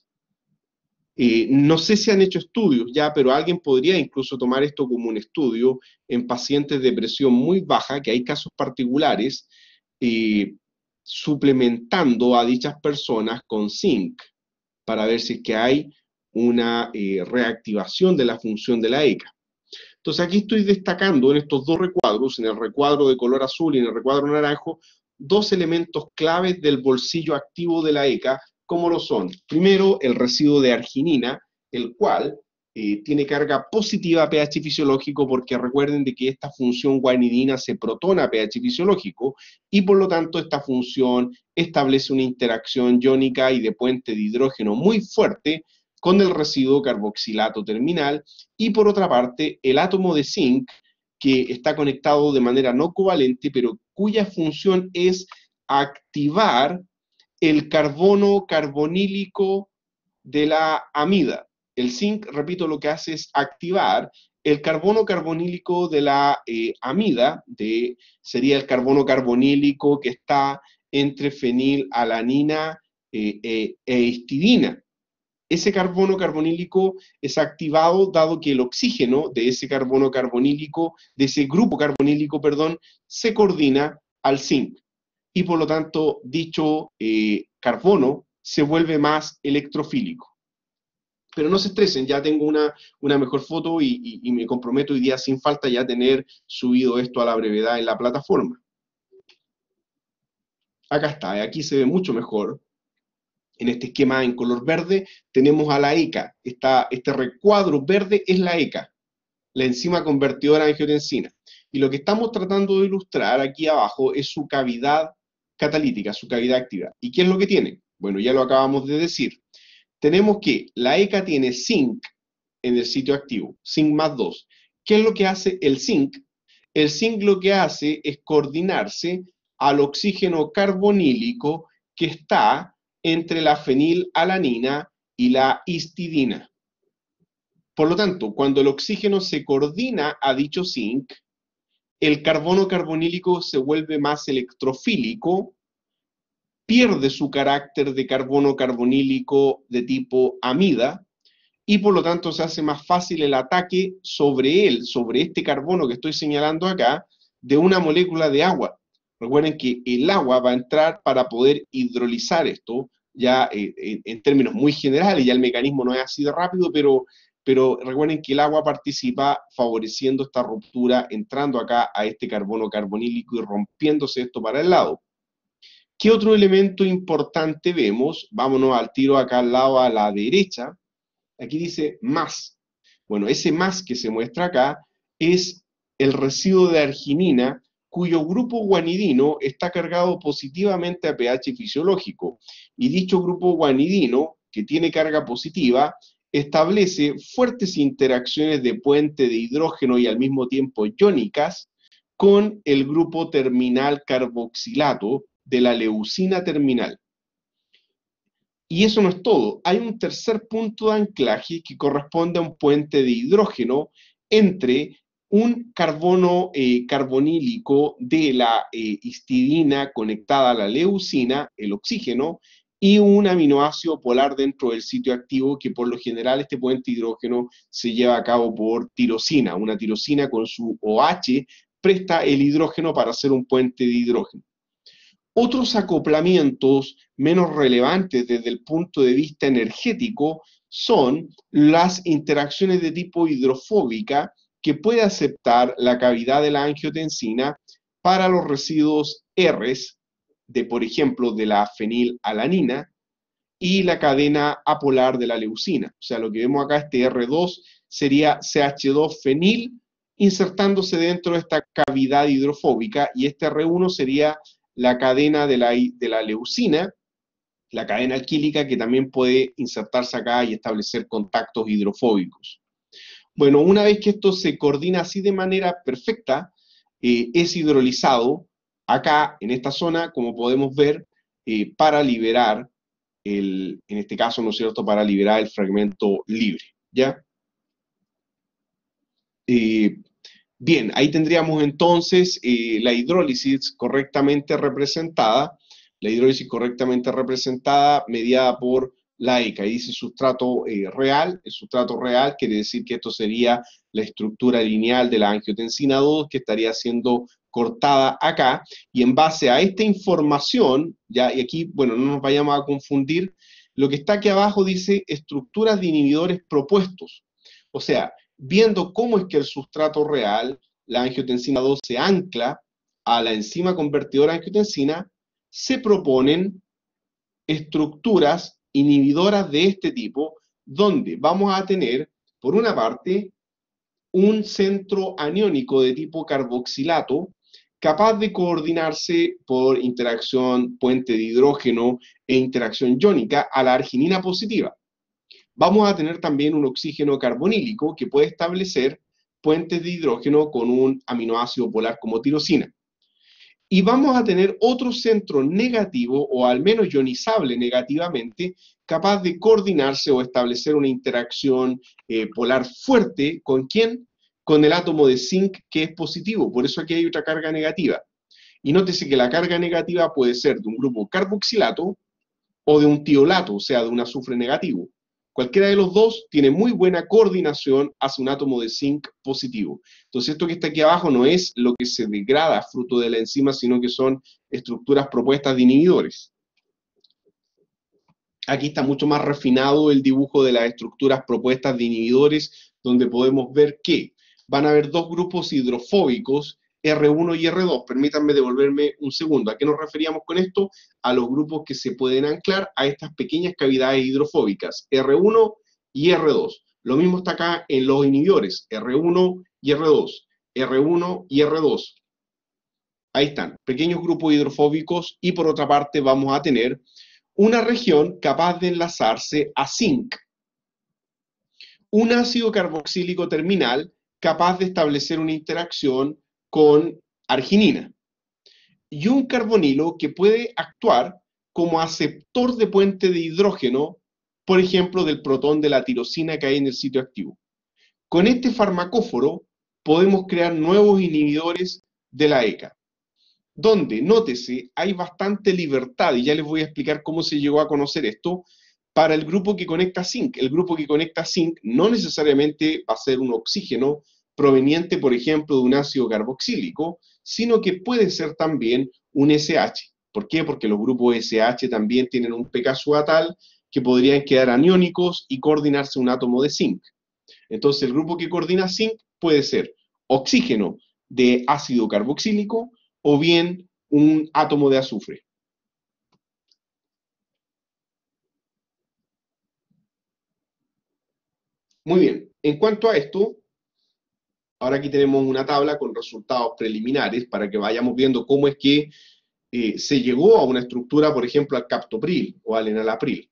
Eh, no sé si han hecho estudios ya, pero alguien podría incluso tomar esto como un estudio en pacientes de presión muy baja, que hay casos particulares, eh, suplementando a dichas personas con zinc, para ver si es que hay una eh, reactivación de la función de la E C A. Entonces aquí estoy destacando en estos dos recuadros, en el recuadro de color azul y en el recuadro naranjo, dos elementos claves del bolsillo activo de la E C A, como lo son, primero, el residuo de arginina, el cual eh, tiene carga positiva a pH fisiológico, porque recuerden de que esta función guanidina se protona a pH fisiológico, y por lo tanto esta función establece una interacción iónica y de puente de hidrógeno muy fuerte con el residuo carboxilato terminal, y por otra parte, el átomo de zinc, que está conectado de manera no covalente, pero cuya función es activar el carbono carbonílico de la amida. El zinc, repito, lo que hace es activar el carbono carbonílico de la eh, amida, de, sería el carbono carbonílico que está entre fenilalanina eh, eh, e histidina. Ese carbono carbonílico es activado dado que el oxígeno de ese carbono carbonílico, de ese grupo carbonílico, perdón, se coordina al zinc. Y por lo tanto, dicho eh, carbono se vuelve más electrofílico. Pero no se estresen, ya tengo una, una mejor foto y, y, y me comprometo hoy día sin falta ya tener subido esto a la brevedad en la plataforma. Acá está, aquí se ve mucho mejor. En este esquema en color verde tenemos a la E C A. Esta, este recuadro verde es la E C A, la enzima convertidora de angiotensina. Y lo que estamos tratando de ilustrar aquí abajo es su cavidad catalítica, su cavidad activa. ¿Y qué es lo que tiene? Bueno, ya lo acabamos de decir. Tenemos que la E C A tiene zinc en el sitio activo, zinc más dos. ¿Qué es lo que hace el zinc? El zinc lo que hace es coordinarse al oxígeno carbonílico que está entre la fenilalanina y la histidina. Por lo tanto, cuando el oxígeno se coordina a dicho zinc, el carbono carbonílico se vuelve más electrofílico, pierde su carácter de carbono carbonílico de tipo amida, y por lo tanto se hace más fácil el ataque sobre él, sobre este carbono que estoy señalando acá, de una molécula de agua. Recuerden que el agua va a entrar para poder hidrolizar esto, ya eh, en, en términos muy generales, ya el mecanismo no es así de rápido, pero, pero recuerden que el agua participa favoreciendo esta ruptura, entrando acá a este carbono carbonílico y rompiéndose esto para el lado. ¿Qué otro elemento importante vemos? Vámonos al tiro acá al lado a la derecha. Aquí dice más. Bueno, ese más que se muestra acá es el residuo de arginina, cuyo grupo guanidino está cargado positivamente a pH fisiológico. Y dicho grupo guanidino, que tiene carga positiva, establece fuertes interacciones de puente de hidrógeno y al mismo tiempo iónicas con el grupo terminal carboxilato de la leucina terminal. Y eso no es todo. Hay un tercer punto de anclaje que corresponde a un puente de hidrógeno entre un carbono eh, carbonílico de la eh, histidina conectada a la leucina, el oxígeno, y un aminoácido polar dentro del sitio activo, que por lo general este puente de hidrógeno se lleva a cabo por tirosina. Una tirosina con su OH presta el hidrógeno para hacer un puente de hidrógeno. Otros acoplamientos menos relevantes desde el punto de vista energético son las interacciones de tipo hidrofóbica, que puede aceptar la cavidad de la angiotensina para los residuos R de, por ejemplo, de la fenilalanina y la cadena apolar de la leucina. O sea, lo que vemos acá, este R dos, sería C H dos fenil insertándose dentro de esta cavidad hidrofóbica, y este R uno sería la cadena de la, de la leucina, la cadena alquílica, que también puede insertarse acá y establecer contactos hidrofóbicos. Bueno, una vez que esto se coordina así de manera perfecta, eh, es hidrolizado acá, en esta zona, como podemos ver, eh, para liberar, el, en este caso, ¿no es cierto?, para liberar el fragmento libre, ¿ya? Eh, bien, ahí tendríamos entonces eh, la hidrólisis correctamente representada, la hidrólisis correctamente representada, mediada por la E C A. Ahí dice sustrato eh, real, el sustrato real quiere decir que esto sería la estructura lineal de la angiotensina dos, que estaría siendo cortada acá, y en base a esta información, ya, y aquí, bueno, no nos vayamos a confundir, lo que está aquí abajo dice estructuras de inhibidores propuestos, o sea, viendo cómo es que el sustrato real, la angiotensina dos, se ancla a la enzima convertidora de angiotensina, se proponen estructuras inhibidoras de este tipo, donde vamos a tener, por una parte, un centro aniónico de tipo carboxilato, capaz de coordinarse por interacción puente de hidrógeno e interacción iónica a la arginina positiva. Vamos a tener también un oxígeno carbonílico que puede establecer puentes de hidrógeno con un aminoácido polar como tirosina. Y vamos a tener otro centro negativo, o al menos ionizable negativamente, capaz de coordinarse o establecer una interacción eh, polar fuerte. ¿Con quién? Con el átomo de zinc, que es positivo. Por eso aquí hay otra carga negativa. Y nótese que la carga negativa puede ser de un grupo carboxilato o de un tiolato, o sea, de un azufre negativo. Cualquiera de los dos tiene muy buena coordinación hacia un átomo de zinc positivo. Entonces, esto que está aquí abajo no es lo que se degrada fruto de la enzima, sino que son estructuras propuestas de inhibidores. Aquí está mucho más refinado el dibujo de las estructuras propuestas de inhibidores, donde podemos ver que van a haber dos grupos hidrofóbicos, R uno y R dos. Permítanme devolverme un segundo. ¿A qué nos referíamos con esto? A los grupos que se pueden anclar a estas pequeñas cavidades hidrofóbicas, R uno y R dos. Lo mismo está acá en los inhibidores, R uno y R dos, R uno y R dos. Ahí están, pequeños grupos hidrofóbicos, y por otra parte vamos a tener una región capaz de enlazarse a zinc. Un ácido carboxílico terminal capaz de establecer una interacción con arginina. Y un carbonilo que puede actuar como aceptor de puente de hidrógeno, por ejemplo, del protón de la tirosina que hay en el sitio activo. Con este farmacóforo podemos crear nuevos inhibidores de la E C A, donde, nótese, hay bastante libertad, y ya les voy a explicar cómo se llegó a conocer esto, para el grupo que conecta zinc. El grupo que conecta zinc no necesariamente va a ser un oxígeno proveniente, por ejemplo, de un ácido carboxílico, sino que puede ser también un S H. ¿Por qué? Porque los grupos S H también tienen un pK subatal que podrían quedar aniónicos y coordinarse un átomo de zinc. Entonces, el grupo que coordina zinc puede ser oxígeno de ácido carboxílico o bien un átomo de azufre. Muy bien, en cuanto a esto, ahora aquí tenemos una tabla con resultados preliminares para que vayamos viendo cómo es que eh, se llegó a una estructura, por ejemplo, al captopril o al enalapril.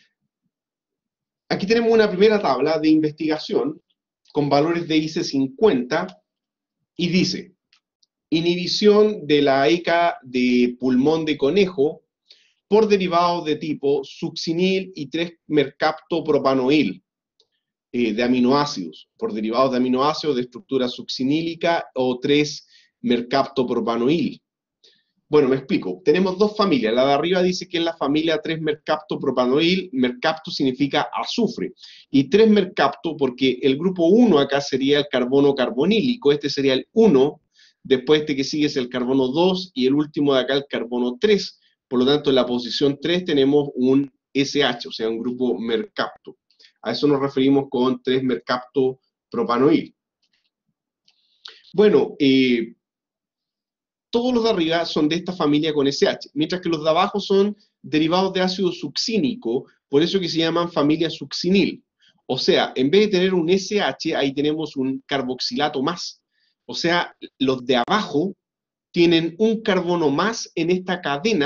Aquí tenemos una primera tabla de investigación con valores de I C E cincuenta y dice: inhibición de la E C A de pulmón de conejo por derivados de tipo succinil y tres mercaptopropanoil. Eh, de aminoácidos, por derivados de aminoácidos de estructura succinílica o tres mercaptopropanoil. Bueno, me explico. Tenemos dos familias. La de arriba dice que es la familia tres mercaptopropanoil. Mercapto significa azufre. Y tres mercapto porque el grupo uno acá sería el carbono carbonílico. Este sería el uno. Después este que sigue es el carbono dos. Y el último de acá el carbono tres. Por lo tanto, en la posición tres tenemos un S H, o sea, un grupo mercapto. A eso nos referimos con tres mercaptopropanoil. Bueno, eh, todos los de arriba son de esta familia con S H, mientras que los de abajo son derivados de ácido succínico, por eso que se llaman familia succinil. O sea, en vez de tener un S H, ahí tenemos un carboxilato más. O sea, los de abajo tienen un carbono más en esta cadena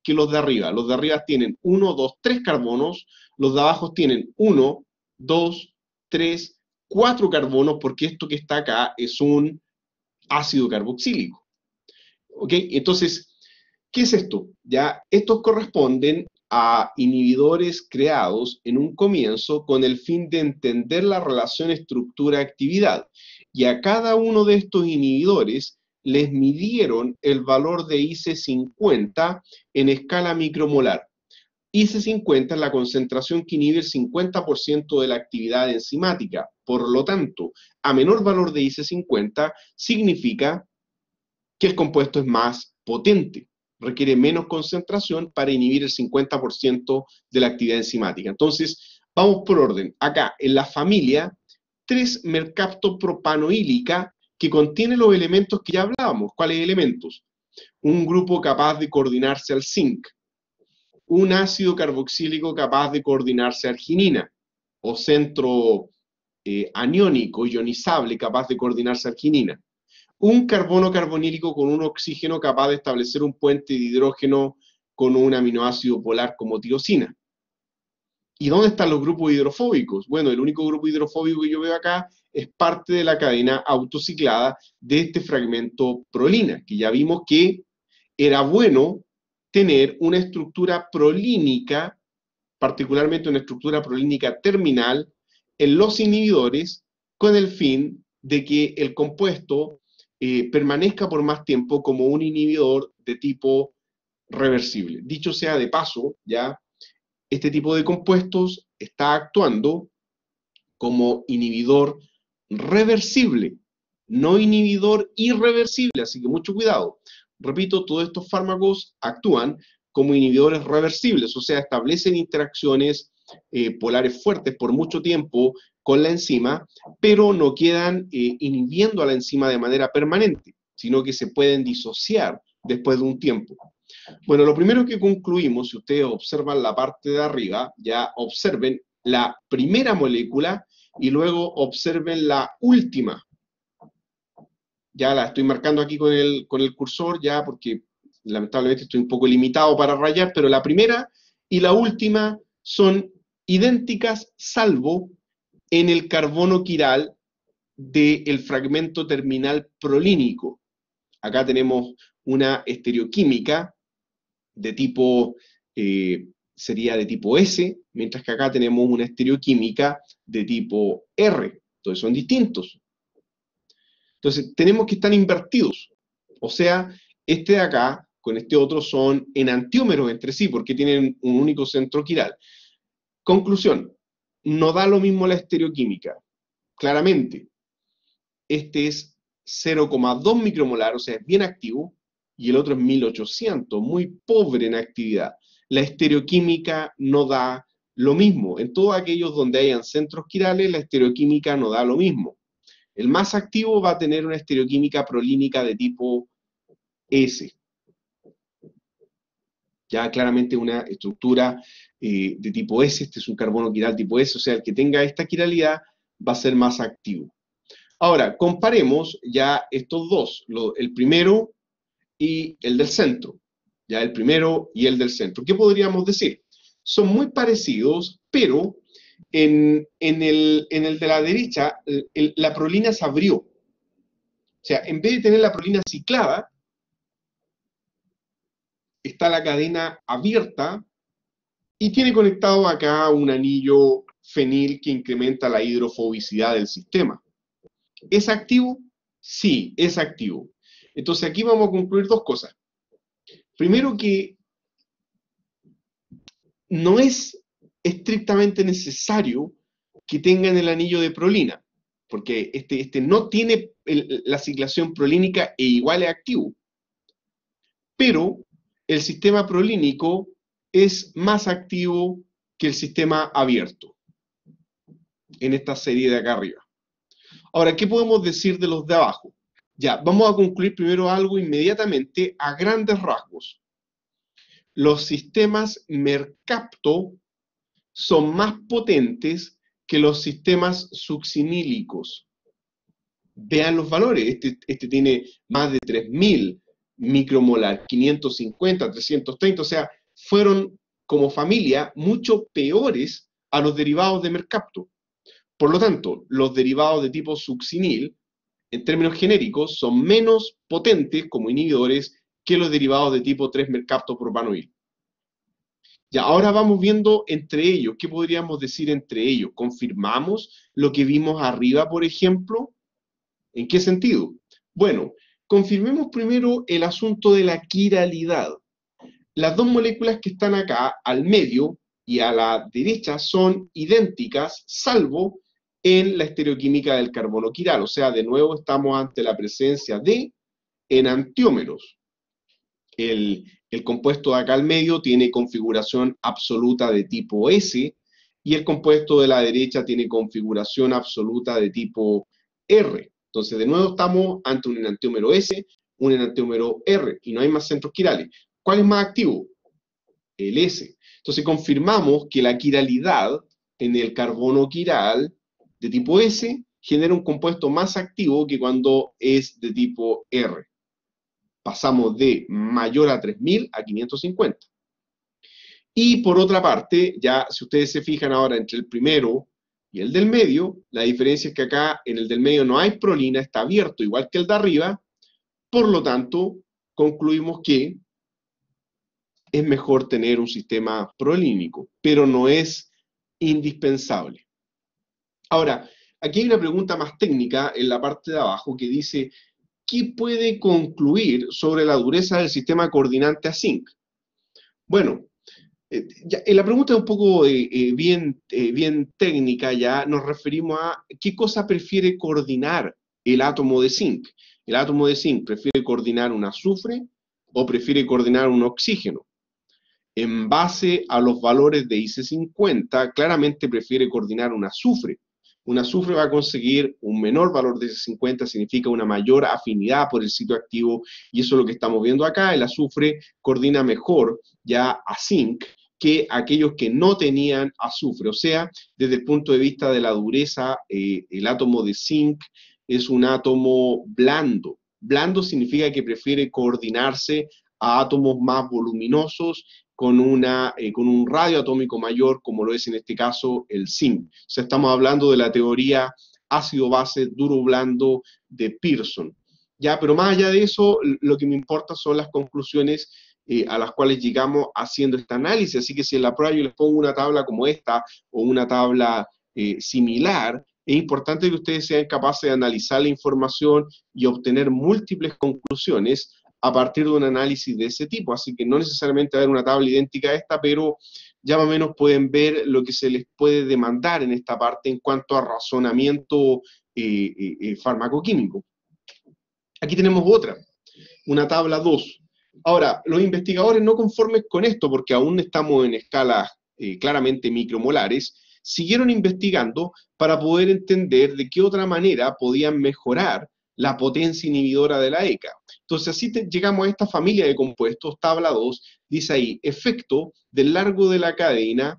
que los de arriba. Los de arriba tienen uno, dos, tres carbonos, los de abajo tienen uno, dos, tres, cuatro carbonos, porque esto que está acá es un ácido carboxílico. ¿Ok? Entonces, ¿qué es esto? Ya, estos corresponden a inhibidores creados en un comienzo con el fin de entender la relación estructura-actividad. Y a cada uno de estos inhibidores les midieron el valor de I C cincuenta en escala micromolar. I C cincuenta es la concentración que inhibe el cincuenta por ciento de la actividad enzimática. Por lo tanto, a menor valor de I C cincuenta significa que el compuesto es más potente, requiere menos concentración para inhibir el cincuenta por ciento de la actividad enzimática. Entonces, vamos por orden. Acá, en la familia, tres mercaptopropanoílica que contiene los elementos que ya hablábamos. ¿Cuáles elementos? Un grupo capaz de coordinarse al zinc, un ácido carboxílico capaz de coordinarse a arginina, o centro eh, aniónico, ionizable, capaz de coordinarse a arginina. Un carbono carbonílico con un oxígeno capaz de establecer un puente de hidrógeno con un aminoácido polar como tirosina. ¿Y dónde están los grupos hidrofóbicos? Bueno, el único grupo hidrofóbico que yo veo acá es parte de la cadena autociclada de este fragmento prolina, que ya vimos que era bueno tener una estructura prolínica, particularmente una estructura prolínica terminal, en los inhibidores, con el fin de que el compuesto eh, permanezca por más tiempo como un inhibidor de tipo reversible. Dicho sea de paso, ya, este tipo de compuestos está actuando como inhibidor reversible, no inhibidor irreversible, así que mucho cuidado. Repito, todos estos fármacos actúan como inhibidores reversibles, o sea, establecen interacciones eh, polares fuertes por mucho tiempo con la enzima, pero no quedan eh, inhibiendo a la enzima de manera permanente, sino que se pueden disociar después de un tiempo. Bueno, lo primero que concluimos, si ustedes observan la parte de arriba, ya observen la primera molécula y luego observen la última. Ya la estoy marcando aquí con el, con el cursor, ya porque lamentablemente estoy un poco limitado para rayar, pero la primera y la última son idénticas, salvo en el carbono quiral del fragmento terminal prolínico. Acá tenemos una estereoquímica de tipo, eh, sería de tipo S, mientras que acá tenemos una estereoquímica de tipo R. Entonces son distintos. Entonces tenemos que estar invertidos. O sea, este de acá con este otro son enantiómeros entre sí, porque tienen un único centro quiral. Conclusión, no da lo mismo la estereoquímica. Claramente, este es cero coma dos micromolar, o sea, es bien activo, y el otro es mil ochocientos, muy pobre en actividad. La estereoquímica no da lo mismo. En todos aquellos donde hayan centros quirales, la estereoquímica no da lo mismo. El más activo va a tener una estereoquímica prolínica de tipo S. Ya claramente una estructura eh, de tipo S, este es un carbono quiral tipo S, o sea, el que tenga esta quiralidad va a ser más activo. Ahora, comparemos ya estos dos, lo, el primero y el del centro. Ya el primero y el del centro. ¿Qué podríamos decir? Son muy parecidos, pero en, en, el, en el de la derecha el, el, la prolina se abrió. O sea, en vez de tener la prolina ciclada, está la cadena abierta y tiene conectado acá un anillo fenil que incrementa la hidrofobicidad del sistema. ¿Es activo? Sí, es activo. Entonces aquí vamos a concluir dos cosas. Primero que no es estrictamente necesario que tengan el anillo de prolina, porque este, este no tiene el, la ciclación prolínica e igual es activo. Pero el sistema prolínico es más activo que el sistema abierto en esta serie de acá arriba. Ahora, ¿qué podemos decir de los de abajo? Ya, vamos a concluir primero algo inmediatamente a grandes rasgos. Los sistemas mercapto son más potentes que los sistemas succinílicos. Vean los valores, este, este tiene más de tres mil, micromolar, quinientos cincuenta, trescientos treinta, o sea, fueron como familia mucho peores a los derivados de mercapto. Por lo tanto, los derivados de tipo succinil, en términos genéricos, son menos potentes como inhibidores que los derivados de tipo tres mercaptopropanoil. Ya, ahora vamos viendo entre ellos, ¿qué podríamos decir entre ellos? ¿Confirmamos lo que vimos arriba, por ejemplo? ¿En qué sentido? Bueno, confirmemos primero el asunto de la quiralidad. Las dos moléculas que están acá, al medio y a la derecha, son idénticas, salvo en la estereoquímica del carbono quiral. O sea, de nuevo estamos ante la presencia de enantiómeros. El, el compuesto de acá al medio tiene configuración absoluta de tipo S, y el compuesto de la derecha tiene configuración absoluta de tipo R. Entonces, de nuevo estamos ante un enantiómero S, un enantiómero R, y no hay más centros quirales. ¿Cuál es más activo? El S. Entonces, confirmamos que la quiralidad en el carbono quiral de tipo S genera un compuesto más activo que cuando es de tipo R. Pasamos de mayor a tres mil a quinientos cincuenta. Y por otra parte, ya si ustedes se fijan ahora entre el primero y el del medio, la diferencia es que acá en el del medio no hay prolina, está abierto igual que el de arriba, por lo tanto, concluimos que es mejor tener un sistema prolínico, pero no es indispensable. Ahora, aquí hay una pregunta más técnica en la parte de abajo que dice, ¿qué puede concluir sobre la dureza del sistema coordinante a zinc? Bueno, eh, ya, eh, la pregunta es un poco eh, eh, bien, eh, bien técnica ya, nos referimos a qué cosa prefiere coordinar el átomo de zinc. ¿El átomo de zinc prefiere coordinar un azufre o prefiere coordinar un oxígeno? En base a los valores de I C cincuenta, claramente prefiere coordinar un azufre. Un azufre va a conseguir un menor valor de I C cincuenta, significa una mayor afinidad por el sitio activo, y eso es lo que estamos viendo acá. El azufre coordina mejor ya a zinc que aquellos que no tenían azufre. O sea, desde el punto de vista de la dureza, eh, el átomo de zinc es un átomo blando. Blando significa que prefiere coordinarse a átomos más voluminosos, con, una, eh, con un radio atómico mayor, como lo es en este caso el zinc. O sea, estamos hablando de la teoría ácido-base duro-blando de Pearson. Ya, pero más allá de eso, lo que me importa son las conclusiones eh, a las cuales llegamos haciendo este análisis. Así que si en la prueba yo les pongo una tabla como esta, o una tabla eh, similar, es importante que ustedes sean capaces de analizar la información y obtener múltiples conclusiones a partir de un análisis de ese tipo. Así que no necesariamente va a haber una tabla idéntica a esta, pero ya más o menos pueden ver lo que se les puede demandar en esta parte en cuanto a razonamiento eh, eh, farmacoquímico. Aquí tenemos otra, una tabla dos. Ahora, los investigadores no conformes con esto, porque aún estamos en escalas eh, claramente micromolares, siguieron investigando para poder entender de qué otra manera podían mejorar la potencia inhibidora de la E C A. Entonces así te, llegamos a esta familia de compuestos, tabla dos, dice ahí, efecto del largo de la cadena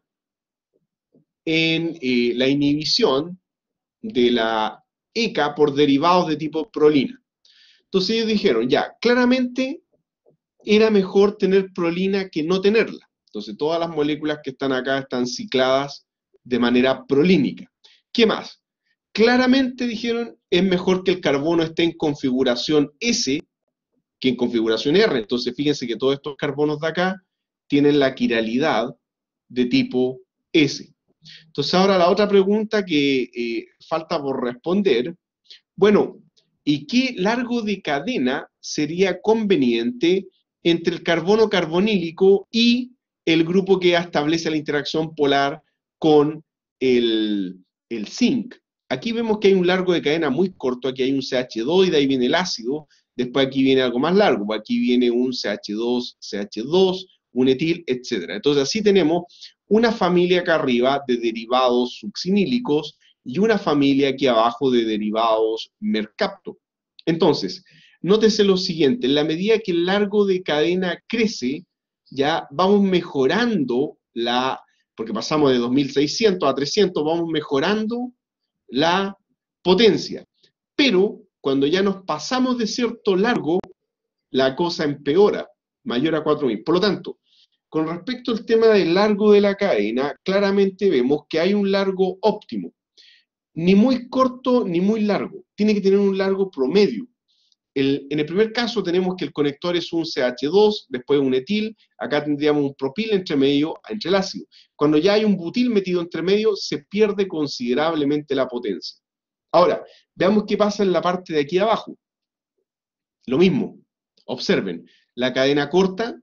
en eh, la inhibición de la E C A por derivados de tipo prolina. Entonces ellos dijeron, ya, claramente era mejor tener prolina que no tenerla. Entonces todas las moléculas que están acá están cicladas de manera prolínica. ¿Qué más? Claramente dijeron, es mejor que el carbono esté en configuración S que en configuración R. Entonces fíjense que todos estos carbonos de acá tienen la quiralidad de tipo S. Entonces ahora la otra pregunta que eh, falta por responder, bueno, ¿y qué largo de cadena sería conveniente entre el carbono carbonílico y el grupo que establece la interacción polar con el, el zinc? Aquí vemos que hay un largo de cadena muy corto, aquí hay un C H dos y de ahí viene el ácido, después aquí viene algo más largo, aquí viene un C H dos, C H dos, un etil, etcétera. Entonces así tenemos una familia acá arriba de derivados succinílicos y una familia aquí abajo de derivados mercapto. Entonces, nótese lo siguiente, en la medida que el largo de cadena crece, ya vamos mejorando la, porque pasamos de dos mil seiscientos a trescientos, vamos mejorando la potencia. Pero cuando ya nos pasamos de cierto largo, la cosa empeora, mayor a cuatro mil. Por lo tanto, con respecto al tema del largo de la cadena, claramente vemos que hay un largo óptimo. Ni muy corto ni muy largo. Tiene que tener un largo promedio. El, en el primer caso tenemos que el conector es un C H dos, después un etil, acá tendríamos un propil entre medio, entre el ácido. Cuando ya hay un butil metido entre medio, se pierde considerablemente la potencia. Ahora, veamos qué pasa en la parte de aquí abajo. Lo mismo, observen, la cadena corta,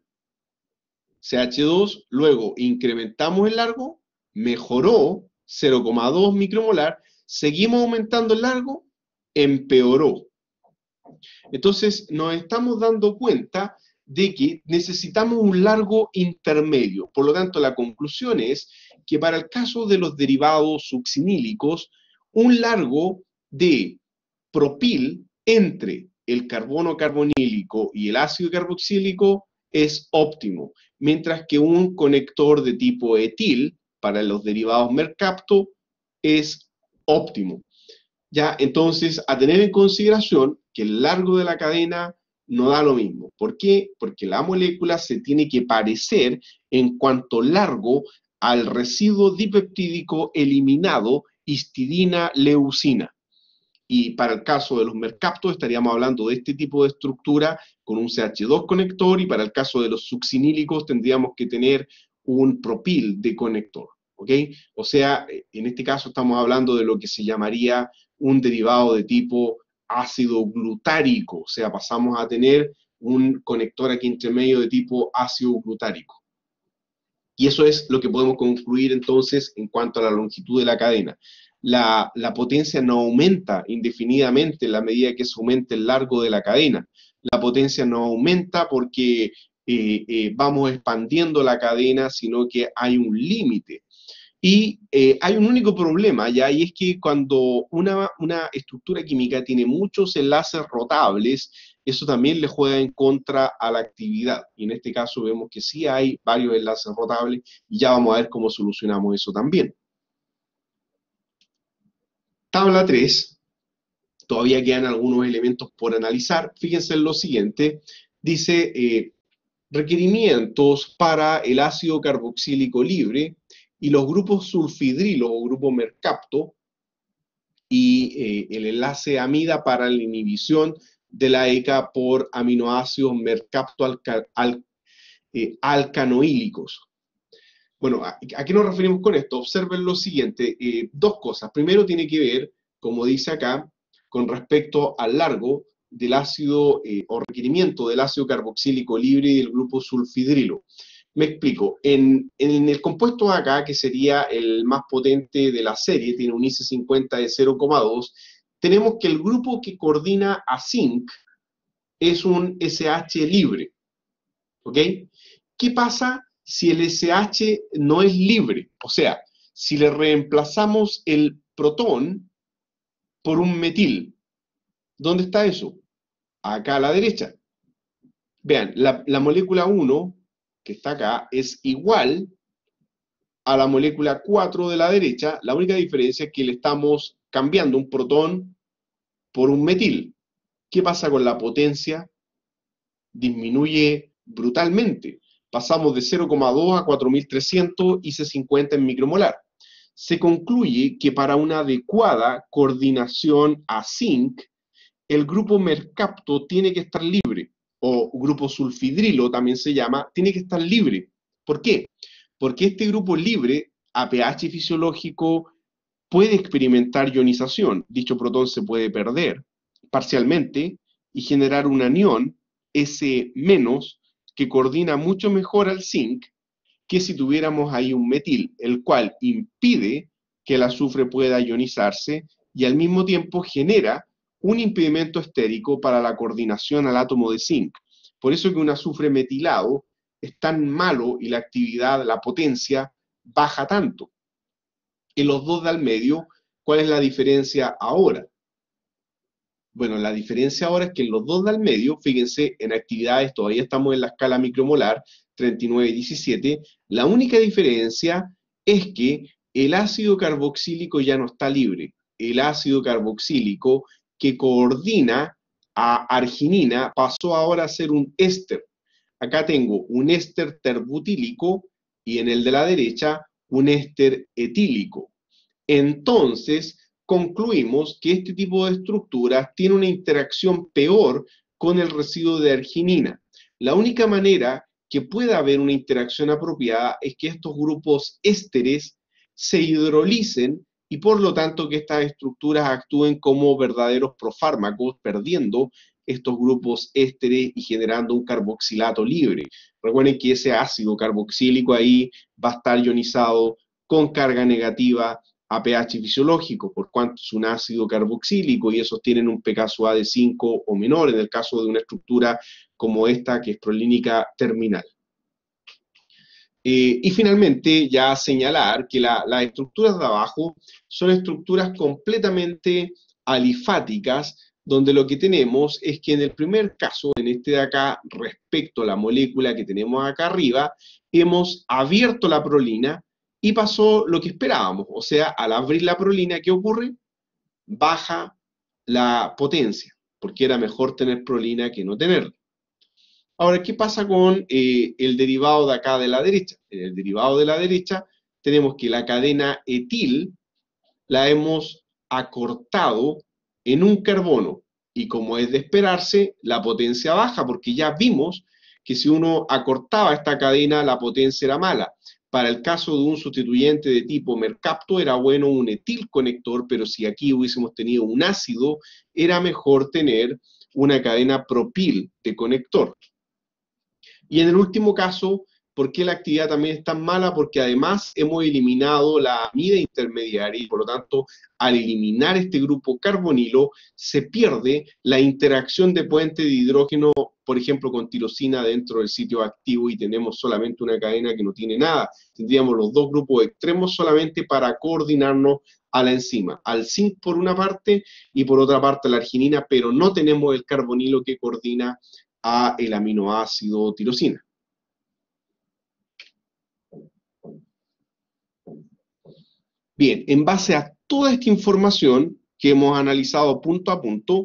C H dos, luego incrementamos el largo, mejoró cero coma dos micromolar, seguimos aumentando el largo, empeoró. Entonces nos estamos dando cuenta de que necesitamos un largo intermedio. Por lo tanto, la conclusión es que para el caso de los derivados succinílicos, un largo de propil entre el carbono carbonílico y el ácido carboxílico es óptimo, mientras que un conector de tipo etil para los derivados mercapto es óptimo. Ya, entonces, a tener en consideración que el largo de la cadena no da lo mismo. ¿Por qué? Porque la molécula se tiene que parecer en cuanto largo al residuo dipeptídico eliminado histidina-leucina. Y para el caso de los mercaptos estaríamos hablando de este tipo de estructura con un C H dos conector, y para el caso de los succinílicos tendríamos que tener un propil de conector. ¿Ok? O sea, en este caso estamos hablando de lo que se llamaría un derivado de tipo ácido glutárico, o sea, pasamos a tener un conector aquí entre medio de tipo ácido glutárico. Y eso es lo que podemos concluir entonces en cuanto a la longitud de la cadena. La, la potencia no aumenta indefinidamente en la medida que se aumenta el largo de la cadena. La potencia no aumenta porque eh, eh, vamos expandiendo la cadena, sino que hay un límite. Y eh, hay un único problema, ¿ya? Y es que cuando una, una estructura química tiene muchos enlaces rotables, eso también le juega en contra a la actividad. Y en este caso vemos que sí hay varios enlaces rotables, y ya vamos a ver cómo solucionamos eso también. Tabla tres, todavía quedan algunos elementos por analizar. Fíjense en lo siguiente, dice eh, requerimientos para el ácido carboxílico libre y los grupos sulfidrilo o grupo mercapto, y eh, el enlace amida para la inhibición de la E C A por aminoácidos mercapto alca, al, eh, alcanoílicos. Bueno, ¿a, ¿a qué nos referimos con esto? Observen lo siguiente, eh, dos cosas. Primero tiene que ver, como dice acá, con respecto al largo del ácido eh, o requerimiento del ácido carboxílico libre y del grupo sulfidrilo. Me explico, en, en el compuesto acá, que sería el más potente de la serie, tiene un I C cincuenta de cero coma dos, tenemos que el grupo que coordina a zinc es un S H libre, ¿ok? ¿Qué pasa si el S H no es libre? O sea, si le reemplazamos el protón por un metil, ¿dónde está eso? Acá a la derecha. Vean, la, la molécula uno, que está acá, es igual a la molécula cuatro de la derecha. La única diferencia es que le estamos cambiando un protón por un metil. ¿Qué pasa con la potencia? Disminuye brutalmente. Pasamos de cero coma dos a cuatro mil trescientos I C cincuenta en micromolar. Se concluye que para una adecuada coordinación a zinc, el grupo mercapto tiene que estar libre, o grupo sulfidrilo también se llama, tiene que estar libre. ¿Por qué? Porque este grupo libre, a pH fisiológico, puede experimentar ionización. Dicho protón se puede perder parcialmente y generar un anión S-, que coordina mucho mejor al zinc que si tuviéramos ahí un metil, el cual impide que el azufre pueda ionizarse y al mismo tiempo genera un impedimento estérico para la coordinación al átomo de zinc. Por eso que un azufre metilado es tan malo y la actividad, la potencia, baja tanto. En los dos de al medio, ¿cuál es la diferencia ahora? Bueno, la diferencia ahora es que en los dos de al medio, fíjense, en actividades todavía estamos en la escala micromolar, treinta y nueve y diecisiete, la única diferencia es que el ácido carboxílico ya no está libre. El ácido carboxílico que coordina a arginina pasó ahora a ser un éster. Acá tengo un éster terbutílico y en el de la derecha un éster etílico. Entonces, concluimos que este tipo de estructuras tiene una interacción peor con el residuo de arginina. La única manera que pueda haber una interacción apropiada es que estos grupos ésteres se hidrolicen y por lo tanto que estas estructuras actúen como verdaderos profármacos, perdiendo estos grupos ésteres y generando un carboxilato libre. Recuerden que ese ácido carboxílico ahí va a estar ionizado con carga negativa a pH fisiológico, por cuanto es un ácido carboxílico y esos tienen un pKa de cinco o menor, en el caso de una estructura como esta, que es prolínica terminal. Eh, y finalmente, ya señalar que la, las estructuras de abajo son estructuras completamente alifáticas, donde lo que tenemos es que en el primer caso, en este de acá, respecto a la molécula que tenemos acá arriba, hemos abierto la prolina y pasó lo que esperábamos. O sea, al abrir la prolina, ¿qué ocurre? Baja la potencia, porque era mejor tener prolina que no tenerla. Ahora, ¿qué pasa con eh, el derivado de acá de la derecha? En el derivado de la derecha tenemos que la cadena etil la hemos acortado en un carbono y como es de esperarse, la potencia baja porque ya vimos que si uno acortaba esta cadena la potencia era mala. Para el caso de un sustituyente de tipo mercapto era bueno un etil conector, pero si aquí hubiésemos tenido un ácido, era mejor tener una cadena propil de conector. Y en el último caso, ¿por qué la actividad también es tan mala? Porque además hemos eliminado la amida intermediaria y por lo tanto, al eliminar este grupo carbonilo, se pierde la interacción de puente de hidrógeno, por ejemplo, con tirosina dentro del sitio activo y tenemos solamente una cadena que no tiene nada. Tendríamos los dos grupos extremos solamente para coordinarnos a la enzima, al zinc por una parte y por otra parte a la arginina, pero no tenemos el carbonilo que coordina a el aminoácido tirosina. Bien, en base a toda esta información que hemos analizado punto a punto,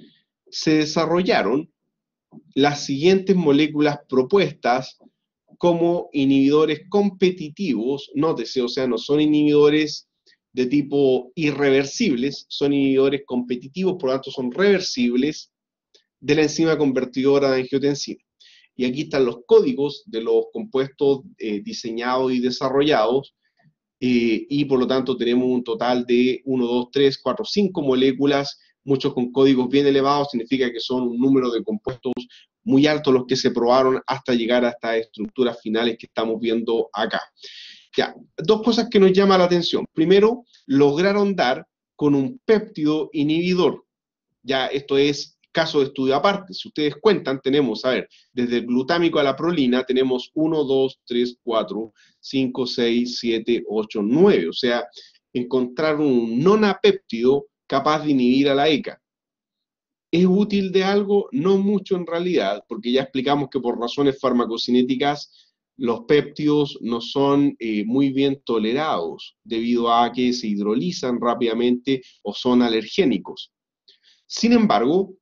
se desarrollaron las siguientes moléculas propuestas como inhibidores competitivos, nótese, o sea, no son inhibidores de tipo irreversibles, son inhibidores competitivos, por lo tanto son reversibles de la enzima convertidora de angiotensina. Y aquí están los códigos de los compuestos eh, diseñados y desarrollados, eh, y por lo tanto tenemos un total de uno, dos, tres, cuatro, cinco moléculas, muchos con códigos bien elevados, significa que son un número de compuestos muy altos los que se probaron hasta llegar a estas estructuras finales que estamos viendo acá. Ya, dos cosas que nos llaman la atención. Primero, lograron dar con un péptido inhibidor. Ya, esto es caso de estudio aparte. Si ustedes cuentan, tenemos, a ver, desde el glutámico a la prolina, tenemos uno, dos, tres, cuatro, cinco, seis, siete, ocho, nueve. O sea, encontrar un nonapéptido capaz de inhibir a la E C A. ¿Es útil de algo? No mucho en realidad, porque ya explicamos que por razones farmacocinéticas los péptidos no son eh, muy bien tolerados debido a que se hidrolizan rápidamente o son alergénicos. Sin embargo,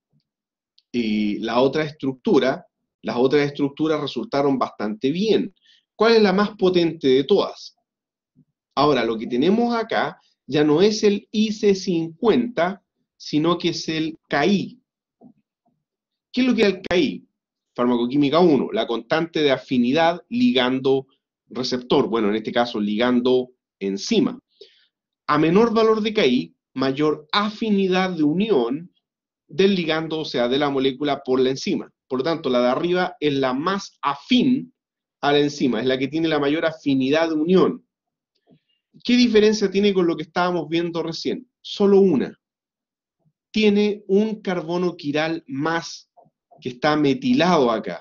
eh, la otra estructura, las otras estructuras resultaron bastante bien. ¿Cuál es la más potente de todas? Ahora, lo que tenemos acá ya no es el I C cincuenta, sino que es el K I. ¿Qué es lo que es el K I? Farmacoquímica uno, la constante de afinidad ligando receptor, bueno, en este caso ligando enzima. A menor valor de K I, mayor afinidad de unión del ligando, o sea, de la molécula por la enzima. Por lo tanto, la de arriba es la más afín a la enzima, es la que tiene la mayor afinidad de unión. ¿Qué diferencia tiene con lo que estábamos viendo recién? Solo una. Tiene un carbono quiral más que está metilado acá.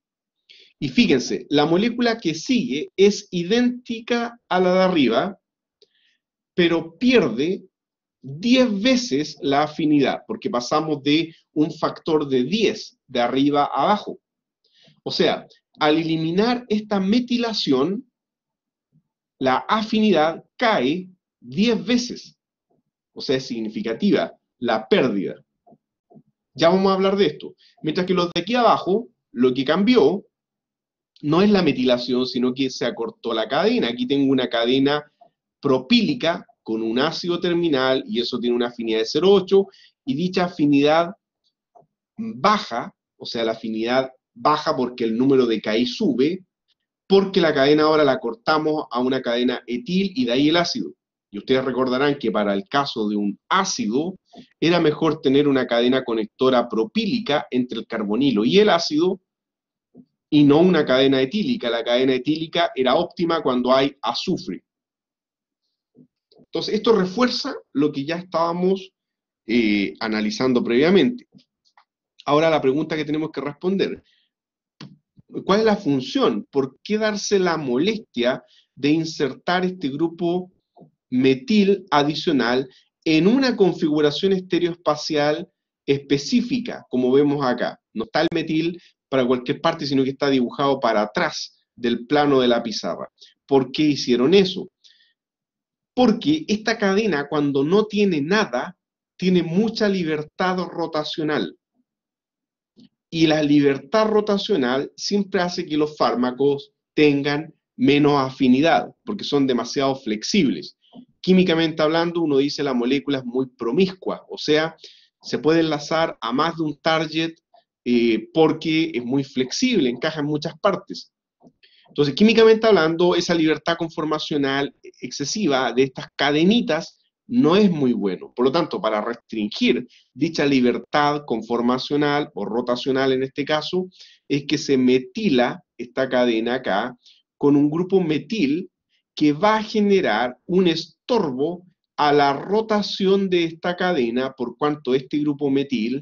Y fíjense, la molécula que sigue es idéntica a la de arriba, pero pierde diez veces la afinidad, porque pasamos de un factor de diez de arriba a abajo. O sea, al eliminar esta metilación, la afinidad cae diez veces. O sea, es significativa la pérdida. Ya vamos a hablar de esto. Mientras que los de aquí abajo, lo que cambió no es la metilación, sino que se acortó la cadena. Aquí tengo una cadena propílica con un ácido terminal y eso tiene una afinidad de cero coma ocho y dicha afinidad baja, o sea, la afinidad baja porque el número de Ki sube, porque la cadena ahora la cortamos a una cadena etil y de ahí el ácido. Y ustedes recordarán que para el caso de un ácido era mejor tener una cadena conectora propílica entre el carbonilo y el ácido y no una cadena etílica. La cadena etílica era óptima cuando hay azufre. Entonces, esto refuerza lo que ya estábamos eh, analizando previamente. Ahora la pregunta que tenemos que responder, ¿cuál es la función? ¿Por qué darse la molestia de insertar este grupo metil adicional en una configuración estereoespacial específica, como vemos acá? No está el metil para cualquier parte, sino que está dibujado para atrás del plano de la pizarra. ¿Por qué hicieron eso? Porque esta cadena, cuando no tiene nada, tiene mucha libertad rotacional. Y la libertad rotacional siempre hace que los fármacos tengan menos afinidad, porque son demasiado flexibles. Químicamente hablando, uno dice la molécula es muy promiscua, o sea, se puede enlazar a más de un target eh, porque es muy flexible, encaja en muchas partes. Entonces, químicamente hablando, esa libertad conformacional excesiva de estas cadenitas no es muy bueno. Por lo tanto, para restringir dicha libertad conformacional o rotacional en este caso, es que se metila esta cadena acá con un grupo metil que va a generar un estorbo a la rotación de esta cadena, por cuanto este grupo metil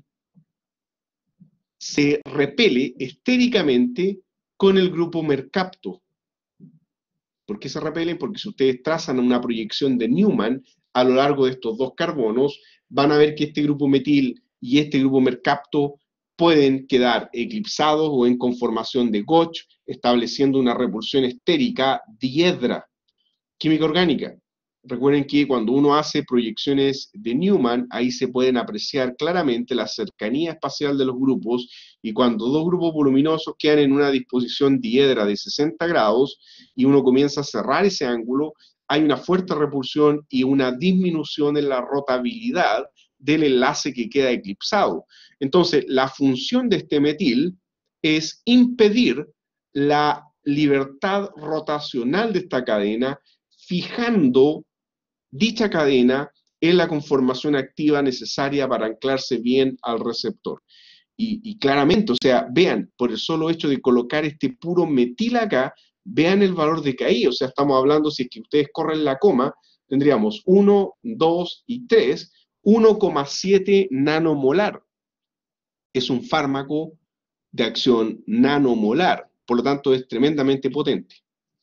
se repele estéricamente con el grupo mercapto. ¿Por qué se repelen? Porque si ustedes trazan una proyección de Newman a lo largo de estos dos carbonos, van a ver que este grupo metil y este grupo mercapto pueden quedar eclipsados o en conformación de Gauch, estableciendo una repulsión estérica diedra. Química orgánica. Recuerden que cuando uno hace proyecciones de Newman, ahí se pueden apreciar claramente la cercanía espacial de los grupos, y cuando dos grupos voluminosos quedan en una disposición diedra de sesenta grados y uno comienza a cerrar ese ángulo, hay una fuerte repulsión y una disminución en la rotabilidad del enlace que queda eclipsado. Entonces, la función de este metil es impedir la libertad rotacional de esta cadena, fijando dicha cadena en la conformación activa necesaria para anclarse bien al receptor. Y, y claramente, o sea, vean, por el solo hecho de colocar este puro metil acá, vean el valor de Ki, o sea, estamos hablando, si es que ustedes corren la coma, tendríamos uno, dos y tres, uno coma siete nanomolar. Es un fármaco de acción nanomolar, por lo tanto es tremendamente potente.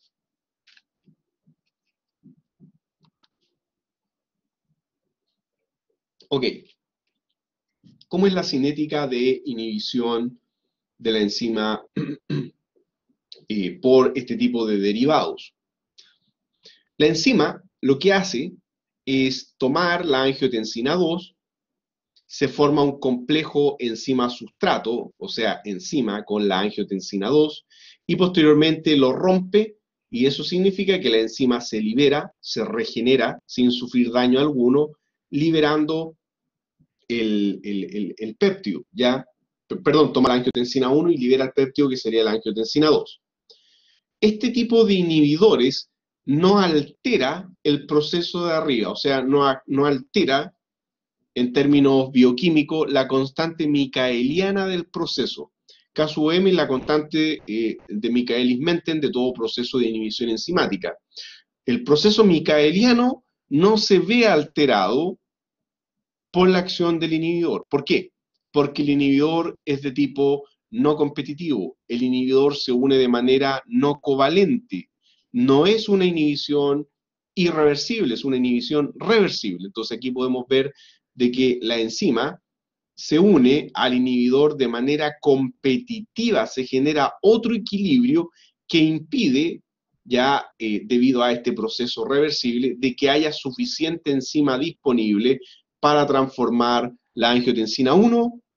Ok, ¿cómo es la cinética de inhibición de la enzima eh, por este tipo de derivados? La enzima lo que hace es tomar la angiotensina dos, se forma un complejo enzima-sustrato, o sea, enzima con la angiotensina dos, y posteriormente lo rompe, y eso significa que la enzima se libera, se regenera sin sufrir daño alguno, liberando el, el, el, el péptido, ¿ya? Perdón, toma la angiotensina uno y libera el péptido que sería la angiotensina dos. Este tipo de inhibidores no altera el proceso de arriba, o sea, no, no altera en términos bioquímicos la constante micaeliana del proceso. Caso M, la constante eh, de Michaelis-Menten de todo proceso de inhibición enzimática. El proceso micaeliano no se ve alterado por la acción del inhibidor. ¿Por qué? Porque el inhibidor es de tipo no competitivo. El inhibidor se une de manera no covalente. No es una inhibición irreversible, es una inhibición reversible. Entonces aquí podemos ver de que la enzima se une al inhibidor de manera competitiva, se genera otro equilibrio que impide, ya eh, debido a este proceso reversible, de que haya suficiente enzima disponible para transformar la angiotensina uno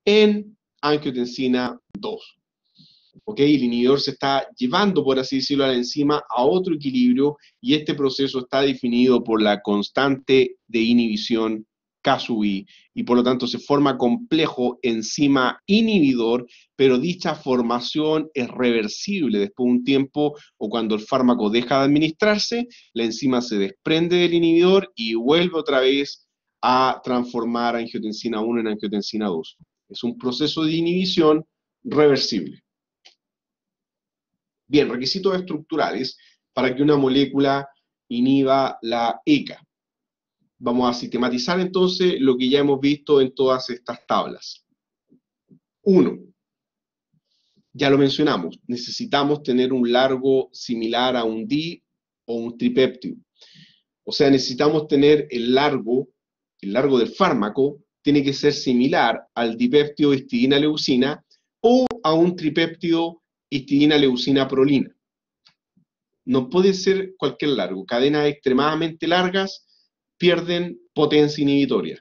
en angiotensina dos. ¿Ok? El inhibidor se está llevando, por así decirlo, a la enzima a otro equilibrio y este proceso está definido por la constante de inhibición K sub I y por lo tanto se forma complejo enzima inhibidor, pero dicha formación es reversible después de un tiempo o cuando el fármaco deja de administrarse, la enzima se desprende del inhibidor y vuelve otra vez a transformar angiotensina uno en angiotensina dos. Es un proceso de inhibición reversible. Bien, requisitos estructurales para que una molécula inhiba la E C A. Vamos a sistematizar entonces lo que ya hemos visto en todas estas tablas. Uno, ya lo mencionamos, necesitamos tener un largo similar a un di o un tripéptido. O sea, necesitamos tener el largo, el largo del fármaco, tiene que ser similar al dipéptido histidina-leucina o a un tripéptido histidina-leucina-prolina. No puede ser cualquier largo. Cadenas extremadamente largas pierden potencia inhibitoria.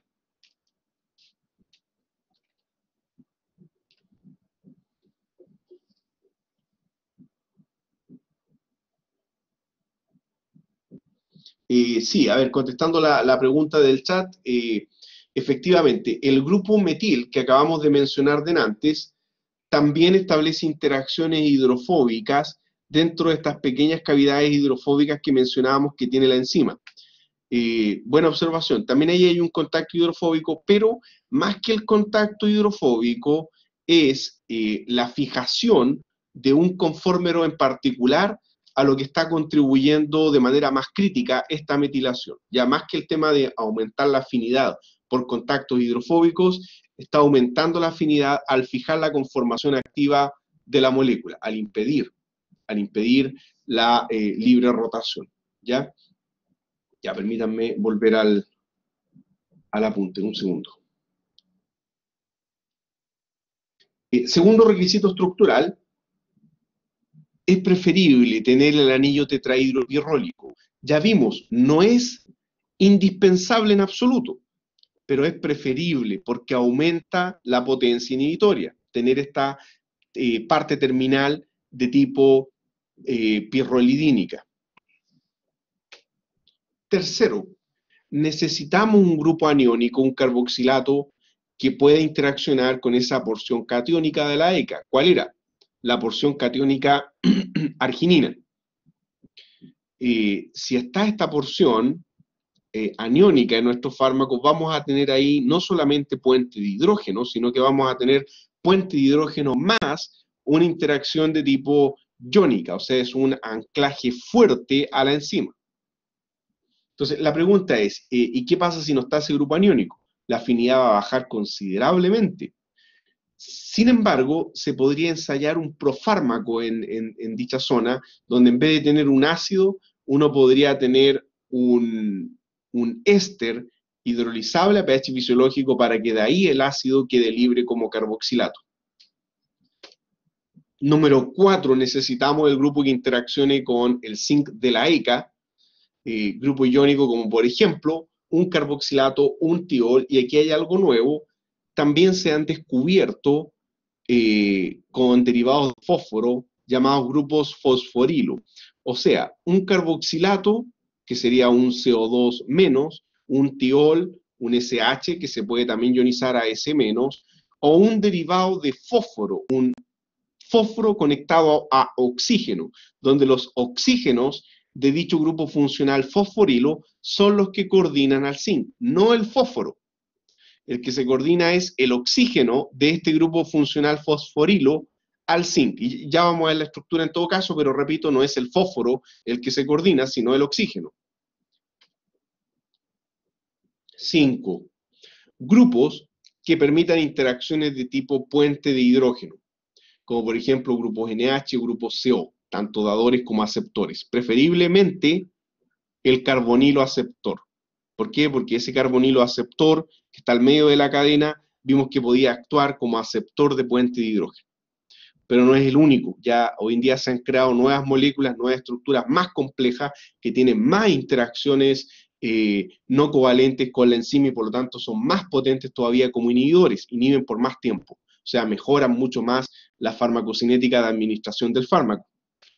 Eh, sí, a ver, contestando la, la pregunta del chat, eh, efectivamente, el grupo metil que acabamos de mencionar de antes también establece interacciones hidrofóbicas dentro de estas pequeñas cavidades hidrofóbicas que mencionábamos que tiene la enzima. Eh, buena observación, también ahí hay un contacto hidrofóbico, pero más que el contacto hidrofóbico es eh, la fijación de un conformero en particular a lo que está contribuyendo de manera más crítica esta metilación. Ya más que el tema de aumentar la afinidad por contactos hidrofóbicos, está aumentando la afinidad al fijar la conformación activa de la molécula, al impedir, al impedir la eh, libre rotación, ¿ya? Ya, permítanme volver al, al apunte, un segundo. Eh, segundo requisito estructural, es preferible tener el anillo tetrahidropirrólico. Ya vimos, no es indispensable en absoluto, pero es preferible porque aumenta la potencia inhibitoria, tener esta eh, parte terminal de tipo eh, pirrolidínica. Tercero, necesitamos un grupo aniónico, un carboxilato, que pueda interaccionar con esa porción catiónica de la E C A. ¿Cuál era? La porción catiónica arginina. Eh, si está esta porción eh, aniónica en nuestros fármacos, vamos a tener ahí no solamente puente de hidrógeno, sino que vamos a tener puente de hidrógeno más una interacción de tipo iónica, o sea, es un anclaje fuerte a la enzima. Entonces, la pregunta es, eh, ¿y qué pasa si no está ese grupo aniónico? La afinidad va a bajar considerablemente. Sin embargo, se podría ensayar un profármaco en, en, en dicha zona, donde en vez de tener un ácido, uno podría tener un, un éster hidrolizable a pH fisiológico para que de ahí el ácido quede libre como carboxilato. Número cuatro, necesitamos el grupo que interaccione con el zinc de la E C A, eh, grupo iónico como por ejemplo un carboxilato, un tiol, y aquí hay algo nuevo, también se han descubierto eh, con derivados de fósforo llamados grupos fosforilo. O sea, un carboxilato, que sería un C O dos menos, un tiol, un S H, que se puede también ionizar a S menos, o un derivado de fósforo, un fósforo conectado a oxígeno, donde los oxígenos de dicho grupo funcional fosforilo son los que coordinan al zinc, no el fósforo. El que se coordina es el oxígeno de este grupo funcional fosforilo al zinc. Y ya vamos a ver la estructura en todo caso, pero repito, no es el fósforo el que se coordina, sino el oxígeno. Cinco, grupos que permitan interacciones de tipo puente de hidrógeno, como por ejemplo grupos N H, grupos C O, tanto dadores como aceptores. Preferiblemente el carbonilo aceptor. ¿Por qué? Porque ese carbonilo aceptor que está al medio de la cadena, vimos que podía actuar como aceptor de puente de hidrógeno. Pero no es el único. Ya hoy en día se han creado nuevas moléculas, nuevas estructuras más complejas que tienen más interacciones eh, no covalentes con la enzima y por lo tanto son más potentes todavía como inhibidores, inhiben por más tiempo, o sea, mejoran mucho más la farmacocinética de administración del fármaco.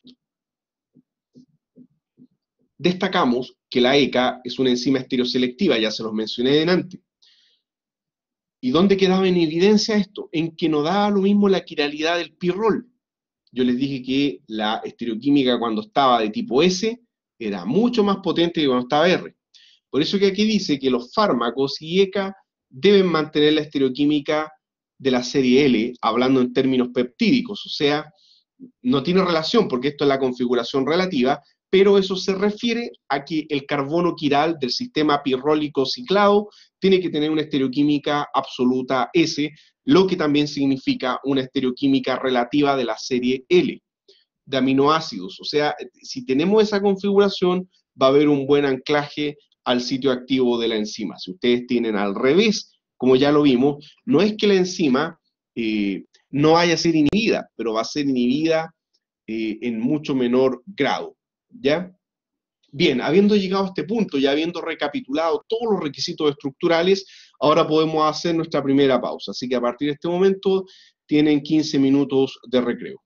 Destacamos que la E C A es una enzima estereoselectiva, ya se los mencioné delante. ¿Y dónde quedaba en evidencia esto? En que no daba lo mismo la quiralidad del pirrol. Yo les dije que la estereoquímica cuando estaba de tipo S era mucho más potente que cuando estaba R. Por eso que aquí dice que los fármacos y E C A deben mantener la estereoquímica de la serie L, hablando en términos peptídicos, o sea, no tiene relación porque esto es la configuración relativa, pero eso se refiere a que el carbono quiral del sistema pirrólico ciclado tiene que tener una estereoquímica absoluta S, lo que también significa una estereoquímica relativa de la serie L de aminoácidos. O sea, si tenemos esa configuración, va a haber un buen anclaje al sitio activo de la enzima. Si ustedes tienen al revés, como ya lo vimos, no es que la enzima eh, no vaya a ser inhibida, pero va a ser inhibida eh, en mucho menor grado. ¿Ya? Bien, habiendo llegado a este punto y habiendo recapitulado todos los requisitos estructurales, ahora podemos hacer nuestra primera pausa. Así que a partir de este momento tienen quince minutos de recreo.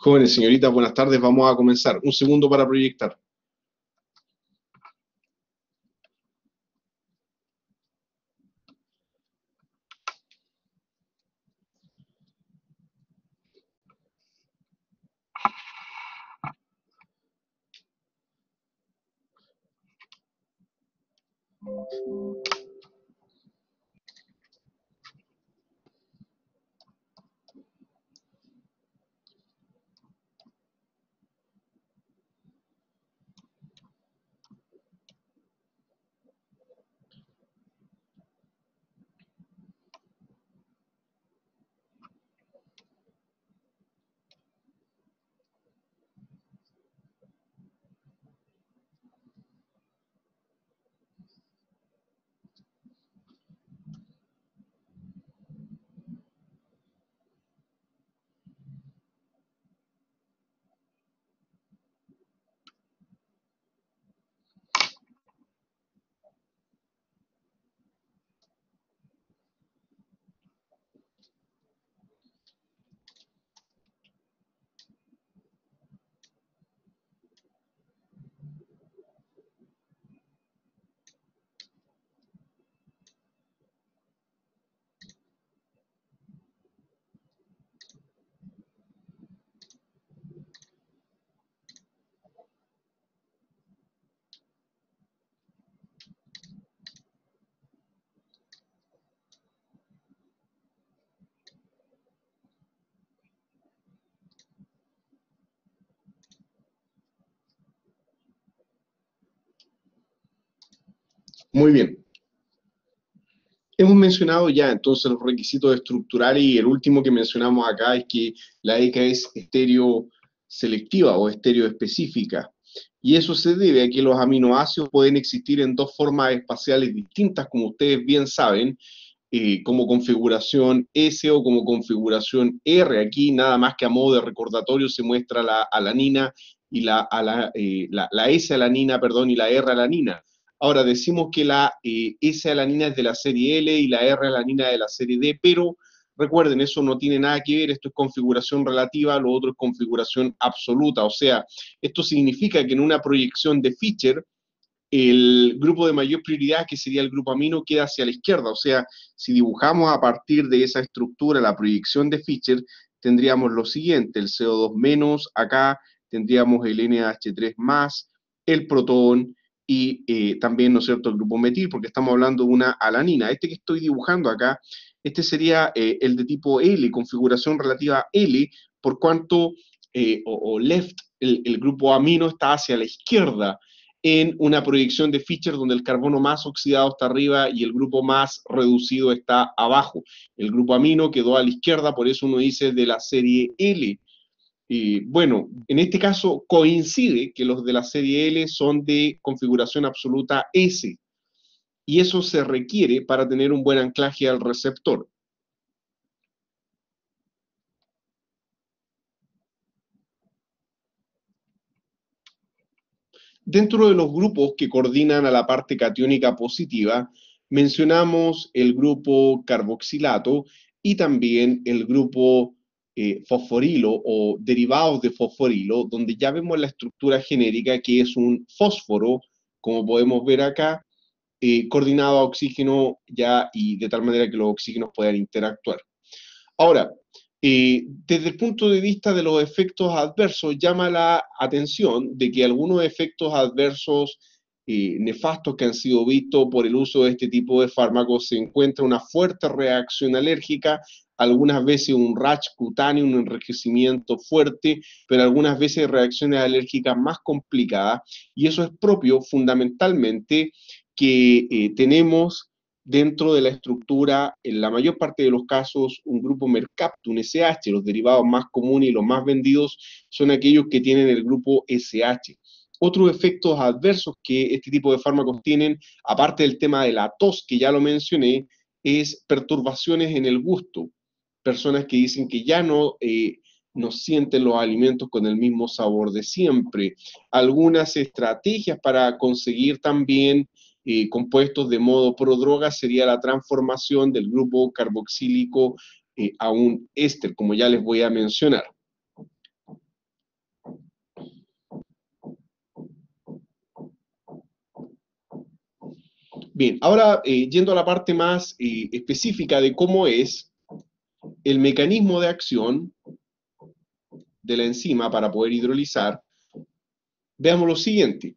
Jóvenes, señoritas, buenas tardes. Vamos a comenzar. Un segundo para proyectar. Muy bien. Hemos mencionado ya entonces los requisitos estructurales y el último que mencionamos acá es que la E C A es estéreo selectiva o estéreo específica. Y eso se debe a que los aminoácidos pueden existir en dos formas espaciales distintas, como ustedes bien saben, eh, como configuración S o como configuración R. Aquí nada más que a modo de recordatorio se muestra la alanina y la, a la, eh, la, la S-alanina, perdón, y la R-alanina. Ahora decimos que la eh, S-alanina es de la serie L y la R-alanina de la serie D, pero recuerden, eso no tiene nada que ver, esto es configuración relativa, lo otro es configuración absoluta, o sea, esto significa que en una proyección de Fischer, el grupo de mayor prioridad, que sería el grupo amino, queda hacia la izquierda. O sea, si dibujamos a partir de esa estructura la proyección de Fischer, tendríamos lo siguiente: el C O dos menos, acá tendríamos el N H tres más, el protón y eh, también, ¿no es cierto?, el grupo metil, porque estamos hablando de una alanina. Este que estoy dibujando acá, este sería eh, el de tipo L, configuración relativa L, por cuanto, eh, o, o left, el, el grupo amino está hacia la izquierda, en una proyección de Fischer donde el carbono más oxidado está arriba y el grupo más reducido está abajo. El grupo amino quedó a la izquierda, por eso uno dice de la serie L. Y bueno, en este caso coincide que los de la serie L son de configuración absoluta S, y eso se requiere para tener un buen anclaje al receptor. Dentro de los grupos que coordinan a la parte catiónica positiva, mencionamos el grupo carboxilato y también el grupo eh, fosforilo o derivados de fosforilo, donde ya vemos la estructura genérica, que es un fósforo, como podemos ver acá, eh, coordinado a oxígeno ya, y de tal manera que los oxígenos puedan interactuar. Ahora, eh, desde el punto de vista de los efectos adversos, llama la atención de que algunos efectos adversos eh, nefastos que han sido vistos por el uso de este tipo de fármacos se encuentra una fuerte reacción alérgica, algunas veces un rash cutáneo, un enrojecimiento fuerte, pero algunas veces reacciones alérgicas más complicadas, y eso es propio fundamentalmente que eh, tenemos dentro de la estructura, en la mayor parte de los casos, un grupo Mercaptan, un S H. Los derivados más comunes y los más vendidos son aquellos que tienen el grupo S H. Otros efectos adversos que este tipo de fármacos tienen, aparte del tema de la tos, que ya lo mencioné, es perturbaciones en el gusto. Personas que dicen que ya no, eh, no sienten los alimentos con el mismo sabor de siempre. Algunas estrategias para conseguir también eh, compuestos de modo prodroga sería la transformación del grupo carboxílico eh, a un éster, como ya les voy a mencionar. Bien, ahora eh, yendo a la parte más eh, específica de cómo es el mecanismo de acción de la enzima para poder hidrolizar, veamos lo siguiente.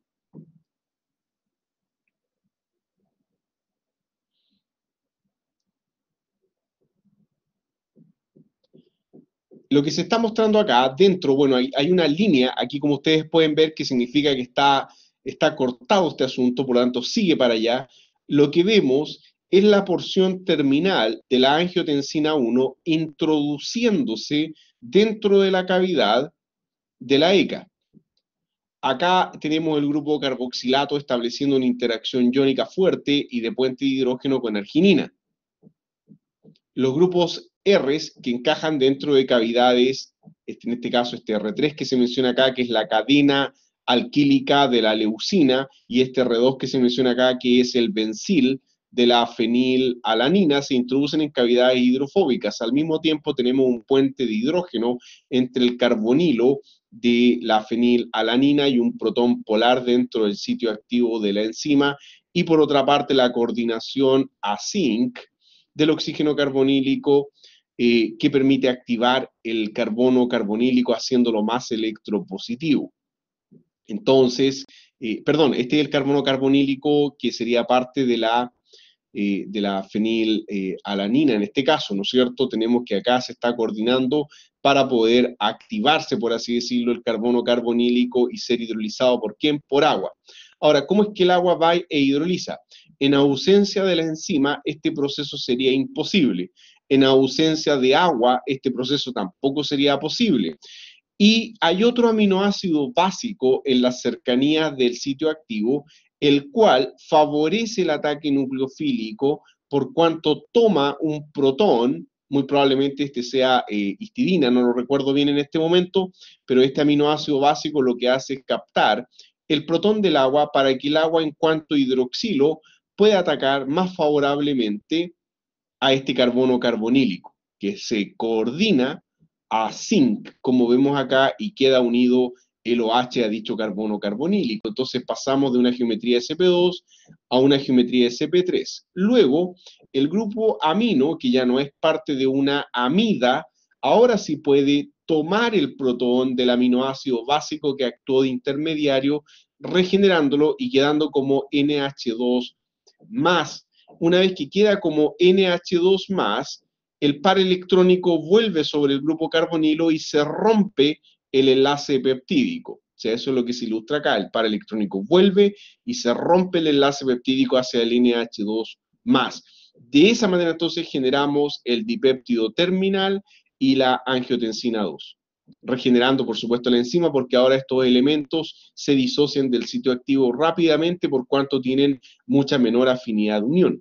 Lo que se está mostrando acá, dentro, bueno, hay, hay una línea, aquí como ustedes pueden ver, que significa que está, está cortado este asunto, por lo tanto sigue para allá. Lo que vemos es la porción terminal de la angiotensina uno introduciéndose dentro de la cavidad de la E C A. Acá tenemos el grupo carboxilato estableciendo una interacción iónica fuerte y de puente de hidrógeno con arginina. Los grupos R que encajan dentro de cavidades, este, en este caso este R tres que se menciona acá, que es la cadena alquílica de la leucina, y este R dos que se menciona acá, que es el bencil de la fenilalanina, se introducen en cavidades hidrofóbicas. Al mismo tiempo tenemos un puente de hidrógeno entre el carbonilo de la fenilalanina y un protón polar dentro del sitio activo de la enzima, y por otra parte la coordinación A-zinc del oxígeno carbonílico eh, que permite activar el carbono carbonílico haciéndolo más electropositivo. Entonces, eh, perdón, este es el carbono carbonílico que sería parte de la, eh, de la fenilalanina en este caso, ¿no es cierto? Tenemos que acá se está coordinando para poder activarse, por así decirlo, el carbono carbonílico y ser hidrolizado. ¿Por quién? Por agua. Ahora, ¿cómo es que el agua va e hidroliza? En ausencia de la enzima, este proceso sería imposible. En ausencia de agua, este proceso tampoco sería posible. Y hay otro aminoácido básico en las cercanías del sitio activo, el cual favorece el ataque nucleofílico por cuanto toma un protón, muy probablemente este sea eh, histidina, no lo recuerdo bien en este momento, pero este aminoácido básico lo que hace es captar el protón del agua para que el agua en cuanto hidroxilo puede atacar más favorablemente a este carbono carbonílico, que se coordina a zinc, como vemos acá, y queda unido el OH a dicho carbono carbonílico. Entonces pasamos de una geometría S P dos a una geometría S P tres. Luego, el grupo amino, que ya no es parte de una amida, ahora sí puede tomar el protón del aminoácido básico que actuó de intermediario, regenerándolo y quedando como N H dos más. Una vez que queda como N H dos más, el par electrónico vuelve sobre el grupo carbonilo y se rompe el enlace peptídico. O sea, eso es lo que se ilustra acá. El par electrónico vuelve y se rompe el enlace peptídico hacia el N H dos más. De esa manera entonces generamos el dipéptido terminal y la angiotensina dos. Regenerando, por supuesto, la enzima, porque ahora estos elementos se disocian del sitio activo rápidamente por cuanto tienen mucha menor afinidad de unión.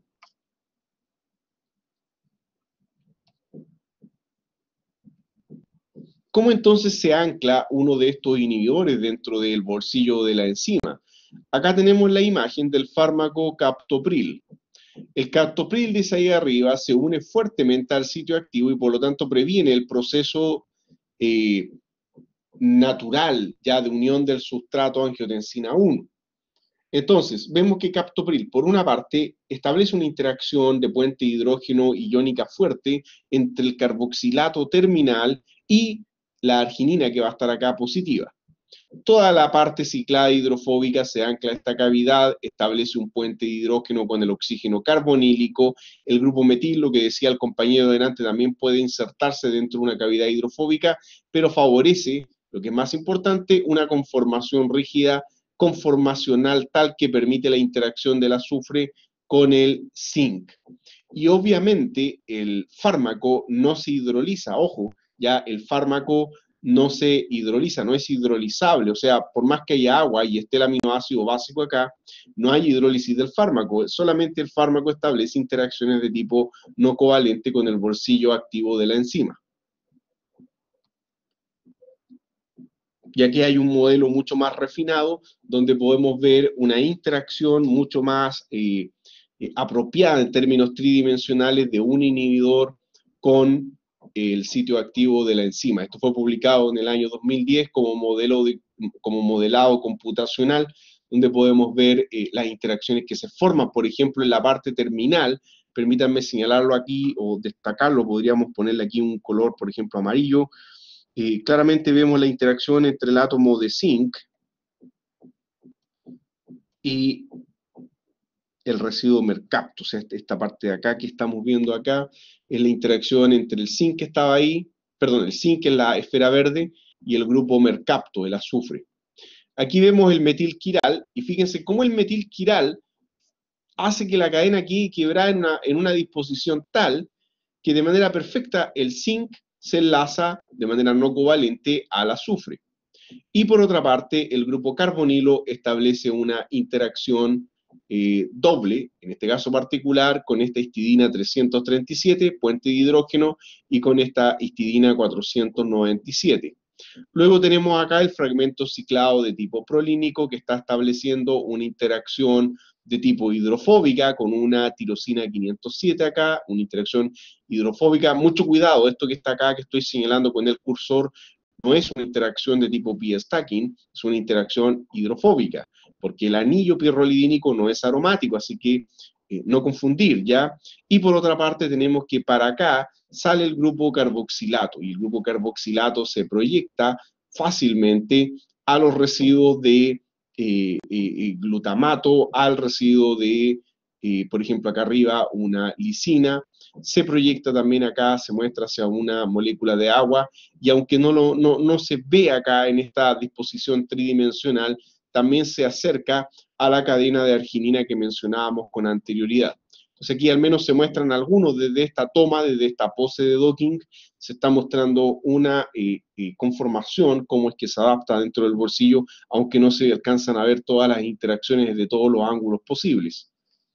¿Cómo entonces se ancla uno de estos inhibidores dentro del bolsillo de la enzima? Acá tenemos la imagen del fármaco captopril. El captopril, dice ahí arriba, se une fuertemente al sitio activo y por lo tanto previene el proceso eh, natural ya de unión del sustrato angiotensina uno. Entonces, vemos que captopril, por una parte, establece una interacción de puente hidrógeno iónica fuerte entre el carboxilato terminal y la arginina que va a estar acá positiva. Toda la parte ciclada hidrofóbica se ancla a esta cavidad, establece un puente de hidrógeno con el oxígeno carbonílico. El grupo metil, lo que decía el compañero delante, también puede insertarse dentro de una cavidad hidrofóbica, pero favorece, lo que es más importante, una conformación rígida conformacional tal que permite la interacción del azufre con el zinc. Y obviamente el fármaco no se hidroliza, ojo, ya el fármaco no se hidroliza, no es hidrolizable, o sea, por más que haya agua y esté el aminoácido básico acá, no hay hidrólisis del fármaco, solamente el fármaco establece interacciones de tipo no covalente con el bolsillo activo de la enzima. Y aquí hay un modelo mucho más refinado, donde podemos ver una interacción mucho más eh, eh, apropiada en términos tridimensionales de un inhibidor con el sitio activo de la enzima. Esto fue publicado en el año dos mil diez como, modelo de, como modelado computacional, donde podemos ver eh, las interacciones que se forman, por ejemplo, en la parte terminal. Permítanme señalarlo aquí o destacarlo, podríamos ponerle aquí un color, por ejemplo, amarillo. Eh, claramente vemos la interacción entre el átomo de zinc y el residuo mercapto, o sea, esta parte de acá que estamos viendo acá, es la interacción entre el zinc que estaba ahí, perdón, el zinc en la esfera verde, y el grupo mercapto, el azufre. Aquí vemos el metilquiral, y fíjense cómo el metilquiral hace que la cadena quede quebrada en una, en una disposición tal que de manera perfecta el zinc se enlaza de manera no covalente al azufre. Y por otra parte, el grupo carbonilo establece una interacción eh, doble, en este caso particular, con esta histidina trescientos treinta y siete, puente de hidrógeno, y con esta histidina cuatrocientos noventa y siete. Luego tenemos acá el fragmento ciclado de tipo prolínico que está estableciendo una interacción de tipo hidrofóbica con una tirosina quinientos siete acá, una interacción hidrofóbica. Mucho cuidado, esto que está acá, que estoy señalando con el cursor, no es una interacción de tipo pi-stacking, es una interacción hidrofóbica, porque el anillo pirrolidínico no es aromático, así que eh, no confundir, ¿ya? Y por otra parte tenemos que para acá sale el grupo carboxilato, y el grupo carboxilato se proyecta fácilmente a los residuos de eh, eh, glutamato, al residuo de, eh, por ejemplo, acá arriba, una lisina, se proyecta también acá, se muestra hacia una molécula de agua, y aunque no, lo, no, no se ve acá en esta disposición tridimensional, también se acerca a la cadena de arginina que mencionábamos con anterioridad. Entonces aquí al menos se muestran algunos desde esta toma, desde esta pose de docking, se está mostrando una eh, eh, conformación, cómo es que se adapta dentro del bolsillo, aunque no se alcanzan a ver todas las interacciones desde todos los ángulos posibles.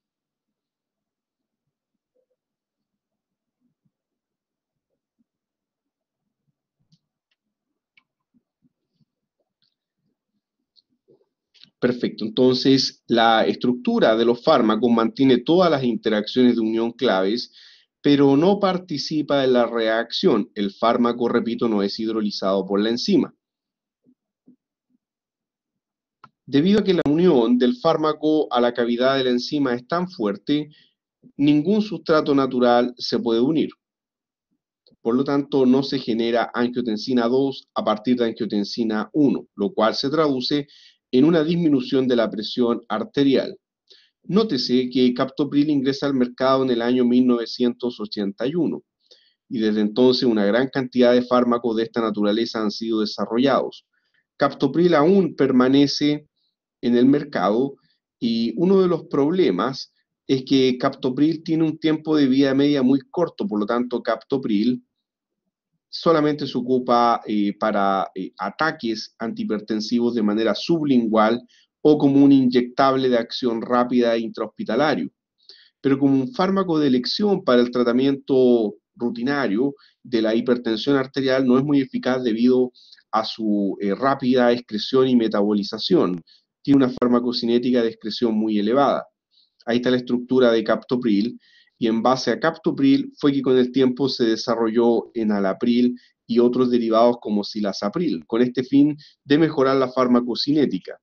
Perfecto, entonces la estructura de los fármacos mantiene todas las interacciones de unión claves, pero no participa en la reacción. El fármaco, repito, no es hidrolizado por la enzima. Debido a que la unión del fármaco a la cavidad de la enzima es tan fuerte, ningún sustrato natural se puede unir. Por lo tanto, no se genera angiotensina dos a partir de angiotensina uno, lo cual se traduce en una disminución de la presión arterial. Nótese que captopril ingresa al mercado en el año mil novecientos ochenta y uno, y desde entonces una gran cantidad de fármacos de esta naturaleza han sido desarrollados. Captopril aún permanece en el mercado, y uno de los problemas es que captopril tiene un tiempo de vida media muy corto, por lo tanto captopril solamente se ocupa eh, para eh, ataques antihipertensivos de manera sublingual o como un inyectable de acción rápida e intrahospitalario. Pero como un fármaco de elección para el tratamiento rutinario de la hipertensión arterial no es muy eficaz debido a su eh, rápida excreción y metabolización. Tiene una farmacocinética de excreción muy elevada. Ahí está la estructura de captopril, y en base a captopril fue que con el tiempo se desarrolló enalapril y otros derivados como silasapril, con este fin de mejorar la farmacocinética.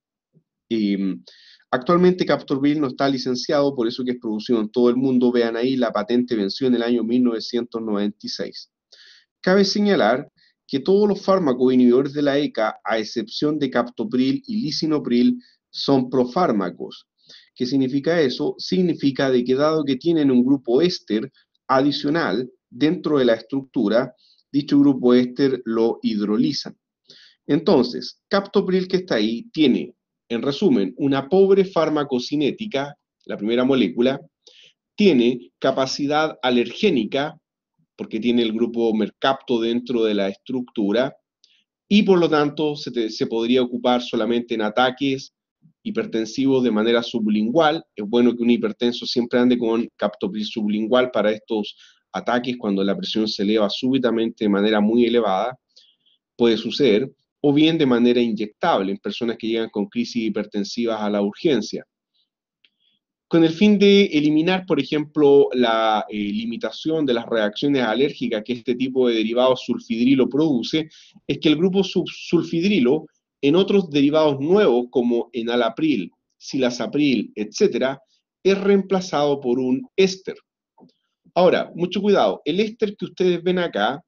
Eh, actualmente captopril no está licenciado, por eso que es producido en todo el mundo. Vean ahí, la patente venció en el año mil novecientos noventa y seis. Cabe señalar que todos los fármacos inhibidores de la E C A, a excepción de captopril y lisinopril, son profármacos. ¿Qué significa eso? Significa de que dado que tienen un grupo éster adicional dentro de la estructura, dicho grupo éster lo hidrolizan. Entonces, captopril que está ahí tiene, en resumen, una pobre farmacocinética, la primera molécula, tiene capacidad alergénica, porque tiene el grupo mercapto dentro de la estructura, y por lo tanto se, te, se podría ocupar solamente en ataques hipertensivos de manera sublingual. Es bueno que un hipertenso siempre ande con captopril sublingual para estos ataques cuando la presión se eleva súbitamente de manera muy elevada, puede suceder, o bien de manera inyectable en personas que llegan con crisis hipertensivas a la urgencia. Con el fin de eliminar, por ejemplo, la eh, limitación de las reacciones alérgicas que este tipo de derivado sulfidrilo produce, es que el grupo sulfidrilo en otros derivados nuevos como enalapril, silasapril, etcétera, es reemplazado por un éster. Ahora, mucho cuidado, el éster que ustedes ven acá,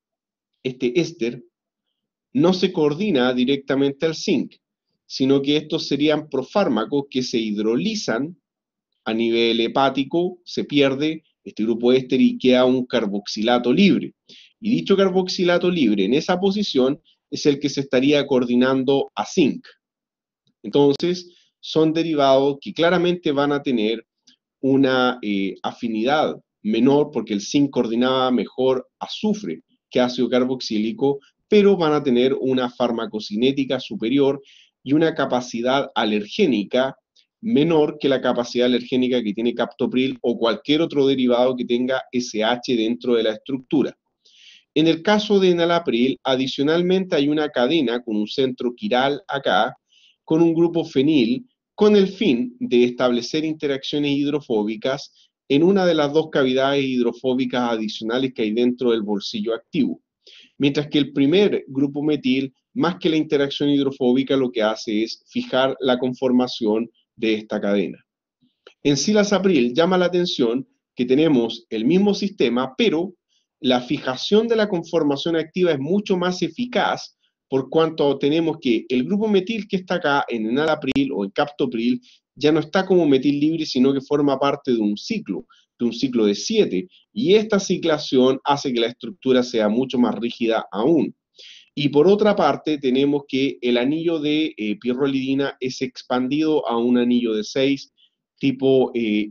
este éster, no se coordina directamente al zinc, sino que estos serían profármacos que se hidrolizan a nivel hepático, se pierde este grupo éster y queda un carboxilato libre. Y dicho carboxilato libre en esa posición es el que se estaría coordinando a zinc. Entonces, son derivados que claramente van a tener una eh, afinidad menor porque el zinc coordinaba mejor azufre que ácido carboxílico, pero van a tener una farmacocinética superior y una capacidad alergénica menor que la capacidad alergénica que tiene captopril o cualquier otro derivado que tenga ese hache dentro de la estructura. En el caso de enalapril, adicionalmente hay una cadena con un centro quiral acá, con un grupo fenil, con el fin de establecer interacciones hidrofóbicas en una de las dos cavidades hidrofóbicas adicionales que hay dentro del bolsillo activo. Mientras que el primer grupo metil, más que la interacción hidrofóbica, lo que hace es fijar la conformación de esta cadena. En silasapril llama la atención que tenemos el mismo sistema, pero la fijación de la conformación activa es mucho más eficaz por cuanto tenemos que el grupo metil que está acá en enalapril o en captopril ya no está como metil libre, sino que forma parte de un ciclo, de un ciclo de siete, y esta ciclación hace que la estructura sea mucho más rígida aún. Y por otra parte, tenemos que el anillo de eh, pirrolidina es expandido a un anillo de seis tipo eh,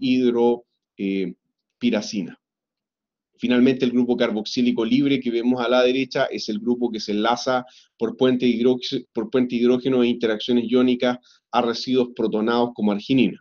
hidropiracina. Eh, Finalmente, el grupo carboxílico libre que vemos a la derecha es el grupo que se enlaza por puente, por puente hidrógeno e interacciones iónicas a residuos protonados como arginina.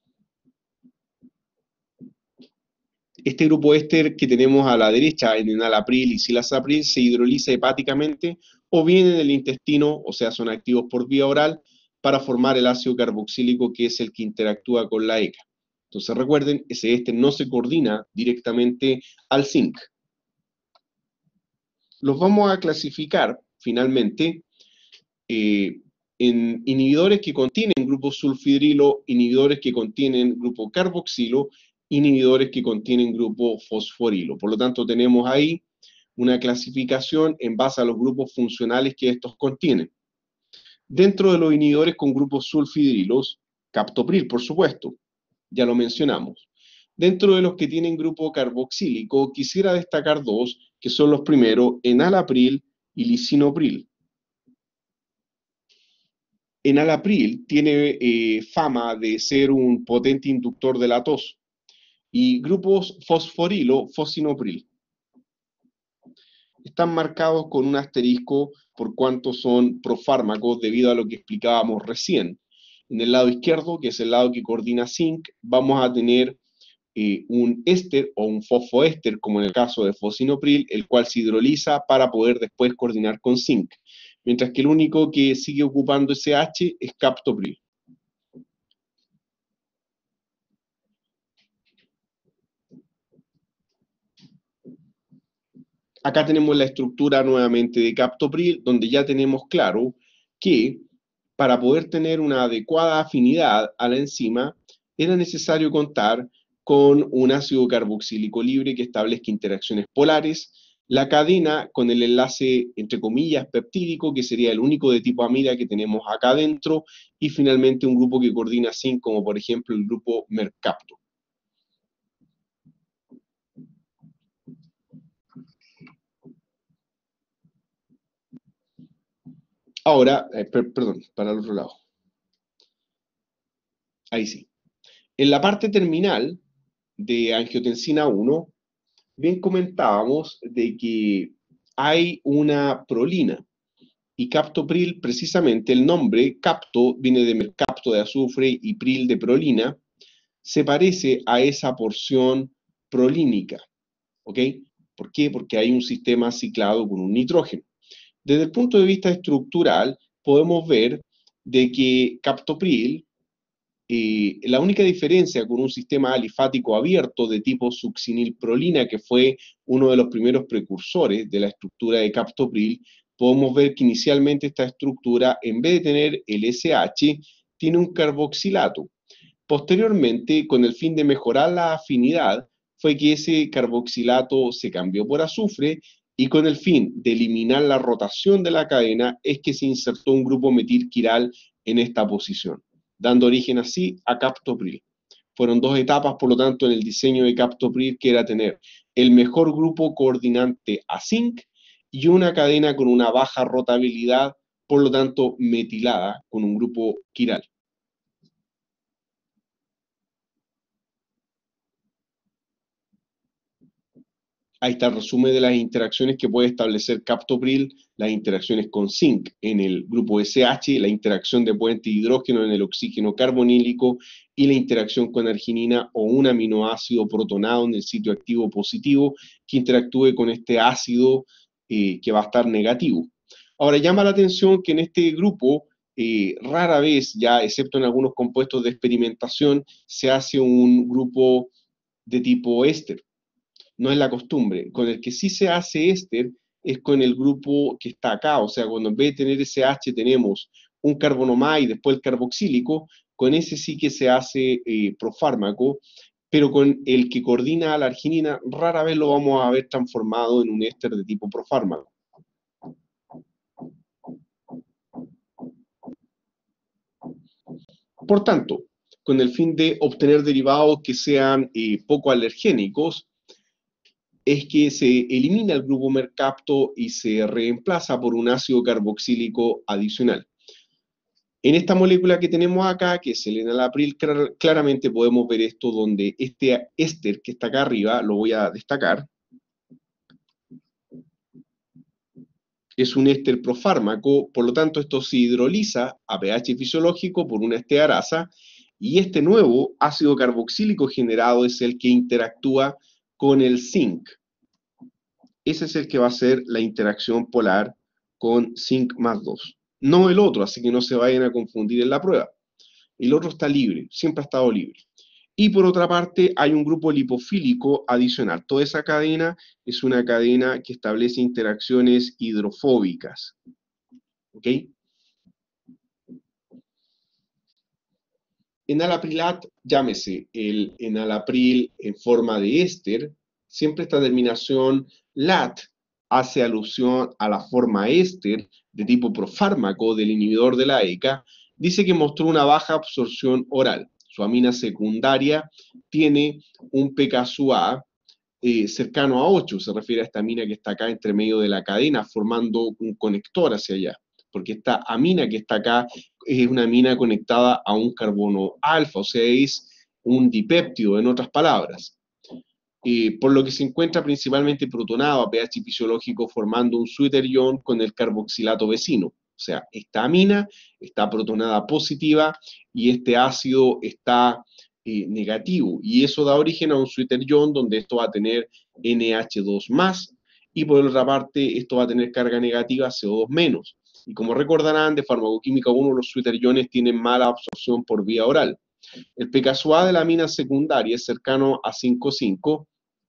Este grupo éster que tenemos a la derecha, en enalapril y silasapril, se hidroliza hepáticamente o bien en el intestino, o sea, son activos por vía oral, para formar el ácido carboxílico que es el que interactúa con la E C A. Entonces recuerden, ese éster no se coordina directamente al zinc. Los vamos a clasificar, finalmente, eh, en inhibidores que contienen grupo sulfidrilo, inhibidores que contienen grupo carboxilo, inhibidores que contienen grupo fosforilo. Por lo tanto, tenemos ahí una clasificación en base a los grupos funcionales que estos contienen. Dentro de los inhibidores con grupos sulfidrilos, captopril, por supuesto, ya lo mencionamos. Dentro de los que tienen grupo carboxílico, quisiera destacar dos, que son los primeros, enalapril y lisinopril. Enalapril tiene eh, fama de ser un potente inductor de la tos, y grupos fosforilo, fosinopril. Están marcados con un asterisco por cuanto son profármacos debido a lo que explicábamos recién. En el lado izquierdo, que es el lado que coordina zinc, vamos a tener eh, un éster o un fosfoéster, como en el caso de fosinopril, el cual se hidroliza para poder después coordinar con zinc. Mientras que el único que sigue ocupando ese H es captopril. Acá tenemos la estructura nuevamente de captopril, donde ya tenemos claro que para poder tener una adecuada afinidad a la enzima, era necesario contar con un ácido carboxílico libre que establezca interacciones polares, la cadena con el enlace, entre comillas, peptídico, que sería el único de tipo amida que tenemos acá adentro, y finalmente un grupo que coordina zinc, como por ejemplo el grupo mercapto. Ahora, eh, per, perdón, para el otro lado. Ahí sí. En la parte terminal de angiotensina uno, bien comentábamos de que hay una prolina, y captopril, precisamente el nombre capto viene de mercapto de azufre y pril de prolina, se parece a esa porción prolínica, ¿ok? ¿Por qué? Porque hay un sistema ciclado con un nitrógeno. Desde el punto de vista estructural, podemos ver de que captopril, eh, la única diferencia con un sistema alifático abierto de tipo succinilprolina, que fue uno de los primeros precursores de la estructura de captopril, podemos ver que inicialmente esta estructura, en vez de tener el ese hache, tiene un carboxilato. Posteriormente, con el fin de mejorar la afinidad, fue que ese carboxilato se cambió por azufre y con el fin de eliminar la rotación de la cadena es que se insertó un grupo metilquiral en esta posición, dando origen así a captopril. Fueron dos etapas, por lo tanto, en el diseño de captopril, que era tener el mejor grupo coordinante a zinc y una cadena con una baja rotabilidad, por lo tanto, metilada con un grupo quiral. Ahí está el resumen de las interacciones que puede establecer captopril, las interacciones con zinc en el grupo ese hache, la interacción de puente de hidrógeno en el oxígeno carbonílico y la interacción con arginina o un aminoácido protonado en el sitio activo positivo que interactúe con este ácido eh, que va a estar negativo. Ahora, llama la atención que en este grupo, eh, rara vez, ya excepto en algunos compuestos de experimentación, se hace un grupo de tipo éster. No es la costumbre. Con el que sí se hace éster es con el grupo que está acá, o sea, cuando en vez de tener ese H tenemos un carbonomá y después el carboxílico, con ese sí que se hace eh, profármaco, pero con el que coordina a la arginina rara vez lo vamos a ver transformado en un éster de tipo profármaco. Por tanto, con el fin de obtener derivados que sean eh, poco alergénicos, es que se elimina el grupo mercapto y se reemplaza por un ácido carboxílico adicional. En esta molécula que tenemos acá, que es el enalapril, claramente podemos ver esto donde este éster que está acá arriba, lo voy a destacar, es un éster profármaco, por lo tanto esto se hidroliza a pH fisiológico por una estearasa, y este nuevo ácido carboxílico generado es el que interactúa con el zinc. Ese es el que va a ser la interacción polar con zinc más dos. No el otro, así que no se vayan a confundir en la prueba. El otro está libre, siempre ha estado libre. Y por otra parte hay un grupo lipofílico adicional. Toda esa cadena es una cadena que establece interacciones hidrofóbicas. ¿Ok? Enalaprilat, llámese el enalapril en forma de éster, siempre esta terminación lat hace alusión a la forma éster de tipo profármaco del inhibidor de la E C A, dice que mostró una baja absorción oral. Su amina secundaria tiene un P K S U A eh, cercano a ocho, se refiere a esta amina que está acá entre medio de la cadena, formando un conector hacia allá, porque esta amina que está acá es una amina conectada a un carbono alfa, o sea, es un dipéptido, en otras palabras. Eh, por lo que se encuentra principalmente protonado a pH fisiológico formando un suéter ion con el carboxilato vecino. O sea, esta amina está protonada positiva y este ácido está eh, negativo. Y eso da origen a un suéter ion donde esto va a tener N H dos más y por otra parte esto va a tener carga negativa C O dos menos. Y como recordarán, de farmacoquímica uno, los suéter iones tienen mala absorción por vía oral. El P K S U A de la amina secundaria es cercano a cinco punto cinco,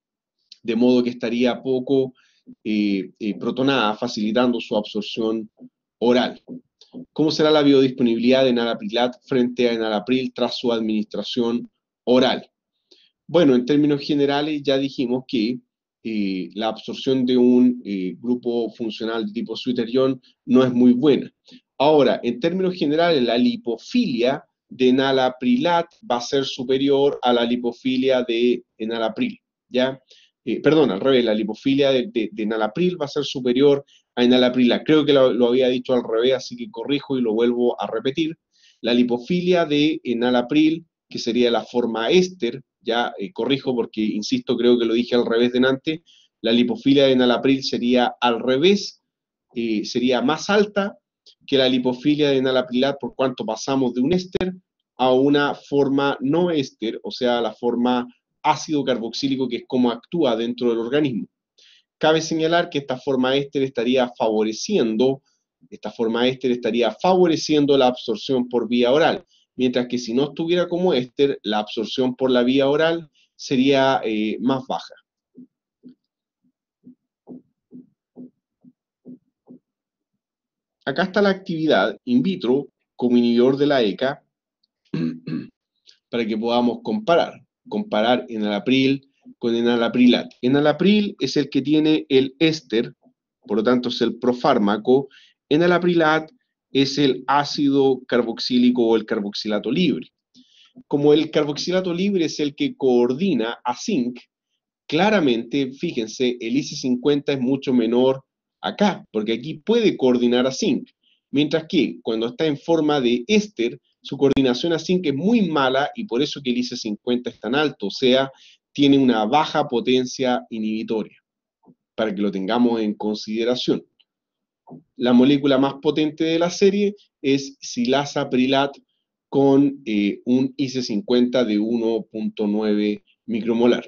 de modo que estaría poco eh, eh, protonada, facilitando su absorción oral. ¿Cómo será la biodisponibilidad de enalaprilat frente a enalapril tras su administración oral? Bueno, en términos generales ya dijimos que eh, la absorción de un eh, grupo funcional de tipo suéter-ion no es muy buena. Ahora, en términos generales, la lipofilia de enalaprilat va a ser superior a la lipofilia de enalapril, ¿ya? Eh, perdón, al revés, la lipofilia de, de, de enalapril va a ser superior a enalaprilat. Creo que lo, lo había dicho al revés, así que corrijo y lo vuelvo a repetir. La lipofilia de enalapril, que sería la forma éster, ya eh, corrijo porque, insisto, creo que lo dije al revés delante, la lipofilia de enalapril sería al revés, eh, sería más alta que la lipofilia de enalaprilat por cuanto pasamos de un éster a una forma no éster, o sea, la forma ácido carboxílico, que es como actúa dentro del organismo. Cabe señalar que esta forma éster estaría favoreciendo, esta forma éster estaría favoreciendo la absorción por vía oral, mientras que si no estuviera como éster, la absorción por la vía oral sería eh, más baja. Acá está la actividad in vitro como inhibidor de la E C A para que podamos comparar. Comparar enalapril con enalaprilat. Enalapril es el que tiene el éster, por lo tanto es el profármaco. Enalaprilat es el ácido carboxílico o el carboxilato libre. Como el carboxilato libre es el que coordina a zinc, claramente, fíjense, el I C cincuenta es mucho menor acá, porque aquí puede coordinar a zinc, mientras que cuando está en forma de éster, su coordinación a zinc es muy mala y por eso que el I C cincuenta es tan alto, o sea, tiene una baja potencia inhibitoria, para que lo tengamos en consideración. La molécula más potente de la serie es silasa-prilat con eh, un I C cincuenta de uno punto nueve micromolar.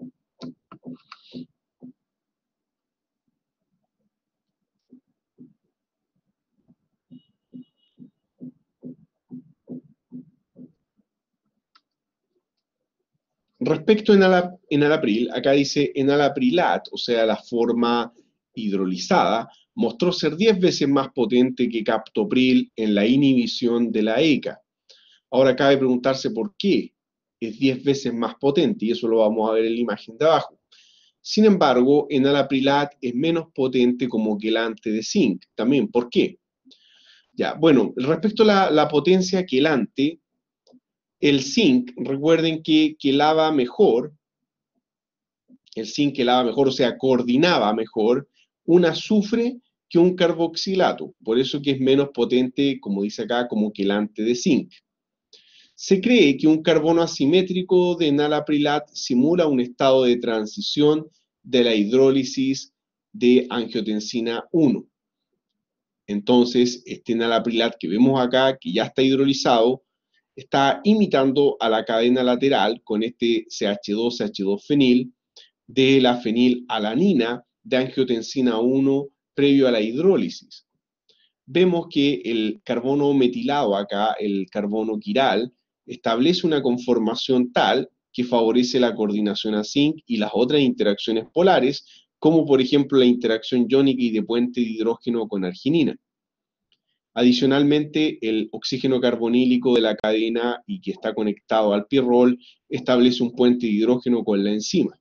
Respecto a enalapril, acá dice enalaprilat, o sea, la forma hidrolizada, mostró ser diez veces más potente que captopril en la inhibición de la E C A. Ahora cabe preguntarse por qué es diez veces más potente, y eso lo vamos a ver en la imagen de abajo. Sin embargo, enalaprilat es menos potente como quelante de zinc. También, ¿por qué? Ya, bueno, respecto a la, la potencia quelante, el zinc, recuerden que quelaba mejor, el zinc quelaba mejor, o sea, coordinaba mejor un azufre que un carboxilato, por eso que es menos potente, como dice acá, como quelante de zinc. Se cree que un carbono asimétrico de enalaprilat simula un estado de transición de la hidrólisis de angiotensina uno. Entonces, este enalaprilat que vemos acá, que ya está hidrolizado, está imitando a la cadena lateral con este C H dos C H dos fenil de la fenilalanina de angiotensina uno previo a la hidrólisis. Vemos que el carbono metilado acá, el carbono quiral, establece una conformación tal que favorece la coordinación a zinc y las otras interacciones polares, como por ejemplo la interacción iónica y de puente de hidrógeno con arginina. Adicionalmente, el oxígeno carbonílico de la cadena y que está conectado al pirrol establece un puente de hidrógeno con la enzima.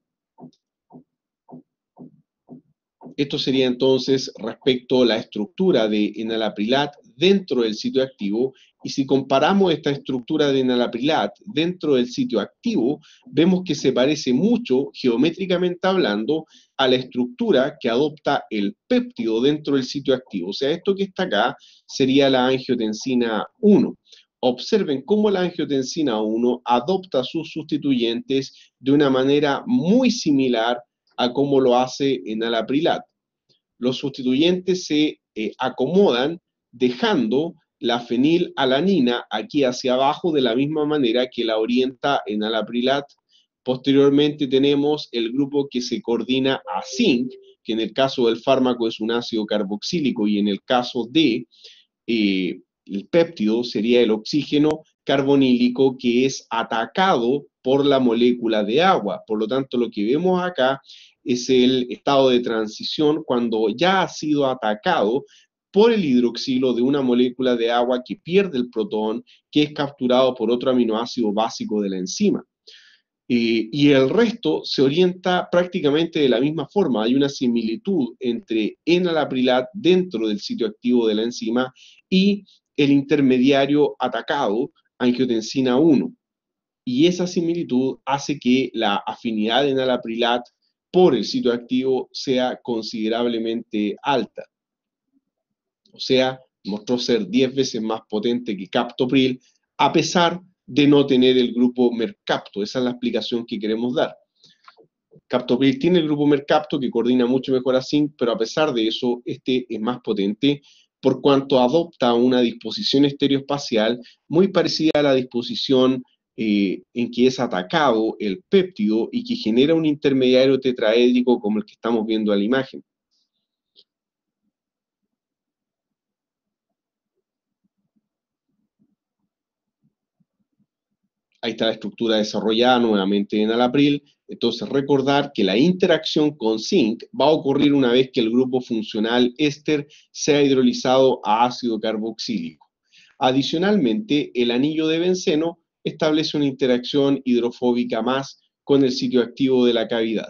Esto sería entonces respecto a la estructura de enalaprilat dentro del sitio activo, y si comparamos esta estructura de enalaprilat dentro del sitio activo, vemos que se parece mucho, geométricamente hablando, a la estructura que adopta el péptido dentro del sitio activo. O sea, esto que está acá sería la angiotensina uno. Observen cómo la angiotensina uno adopta sus sustituyentes de una manera muy similar a cómo lo hace enalaprilat. Los sustituyentes se eh, acomodan dejando la fenilalanina aquí hacia abajo de la misma manera que la orienta enalaprilat. Posteriormente tenemos el grupo que se coordina a zinc, que en el caso del fármaco es un ácido carboxílico, y en el caso de eh, el péptido sería el oxígeno carbonílico, que es atacado por la molécula de agua. Por lo tanto, lo que vemos acá es el estado de transición cuando ya ha sido atacado por el hidroxilo de una molécula de agua que pierde el protón, que es capturado por otro aminoácido básico de la enzima. Eh, y el resto se orienta prácticamente de la misma forma. Hay una similitud entre enalaprilat dentro del sitio activo de la enzima y el intermediario atacado, angiotensina uno. Y esa similitud hace que la afinidad de enalaprilat por el sitio activo sea considerablemente alta. O sea, mostró ser diez veces más potente que captopril, a pesar de no tener el grupo mercapto. Esa es la explicación que queremos dar. Captopril tiene el grupo mercapto que coordina mucho mejor a zinc, pero a pesar de eso, este es más potente por cuanto adopta una disposición estereoespacial muy parecida a la disposición eh, en que es atacado el péptido y que genera un intermediario tetraédrico como el que estamos viendo en la imagen. Ahí está la estructura desarrollada nuevamente en enalapril. Entonces, recordar que la interacción con zinc va a ocurrir una vez que el grupo funcional éster sea hidrolizado a ácido carboxílico. Adicionalmente, el anillo de benceno establece una interacción hidrofóbica más con el sitio activo de la cavidad.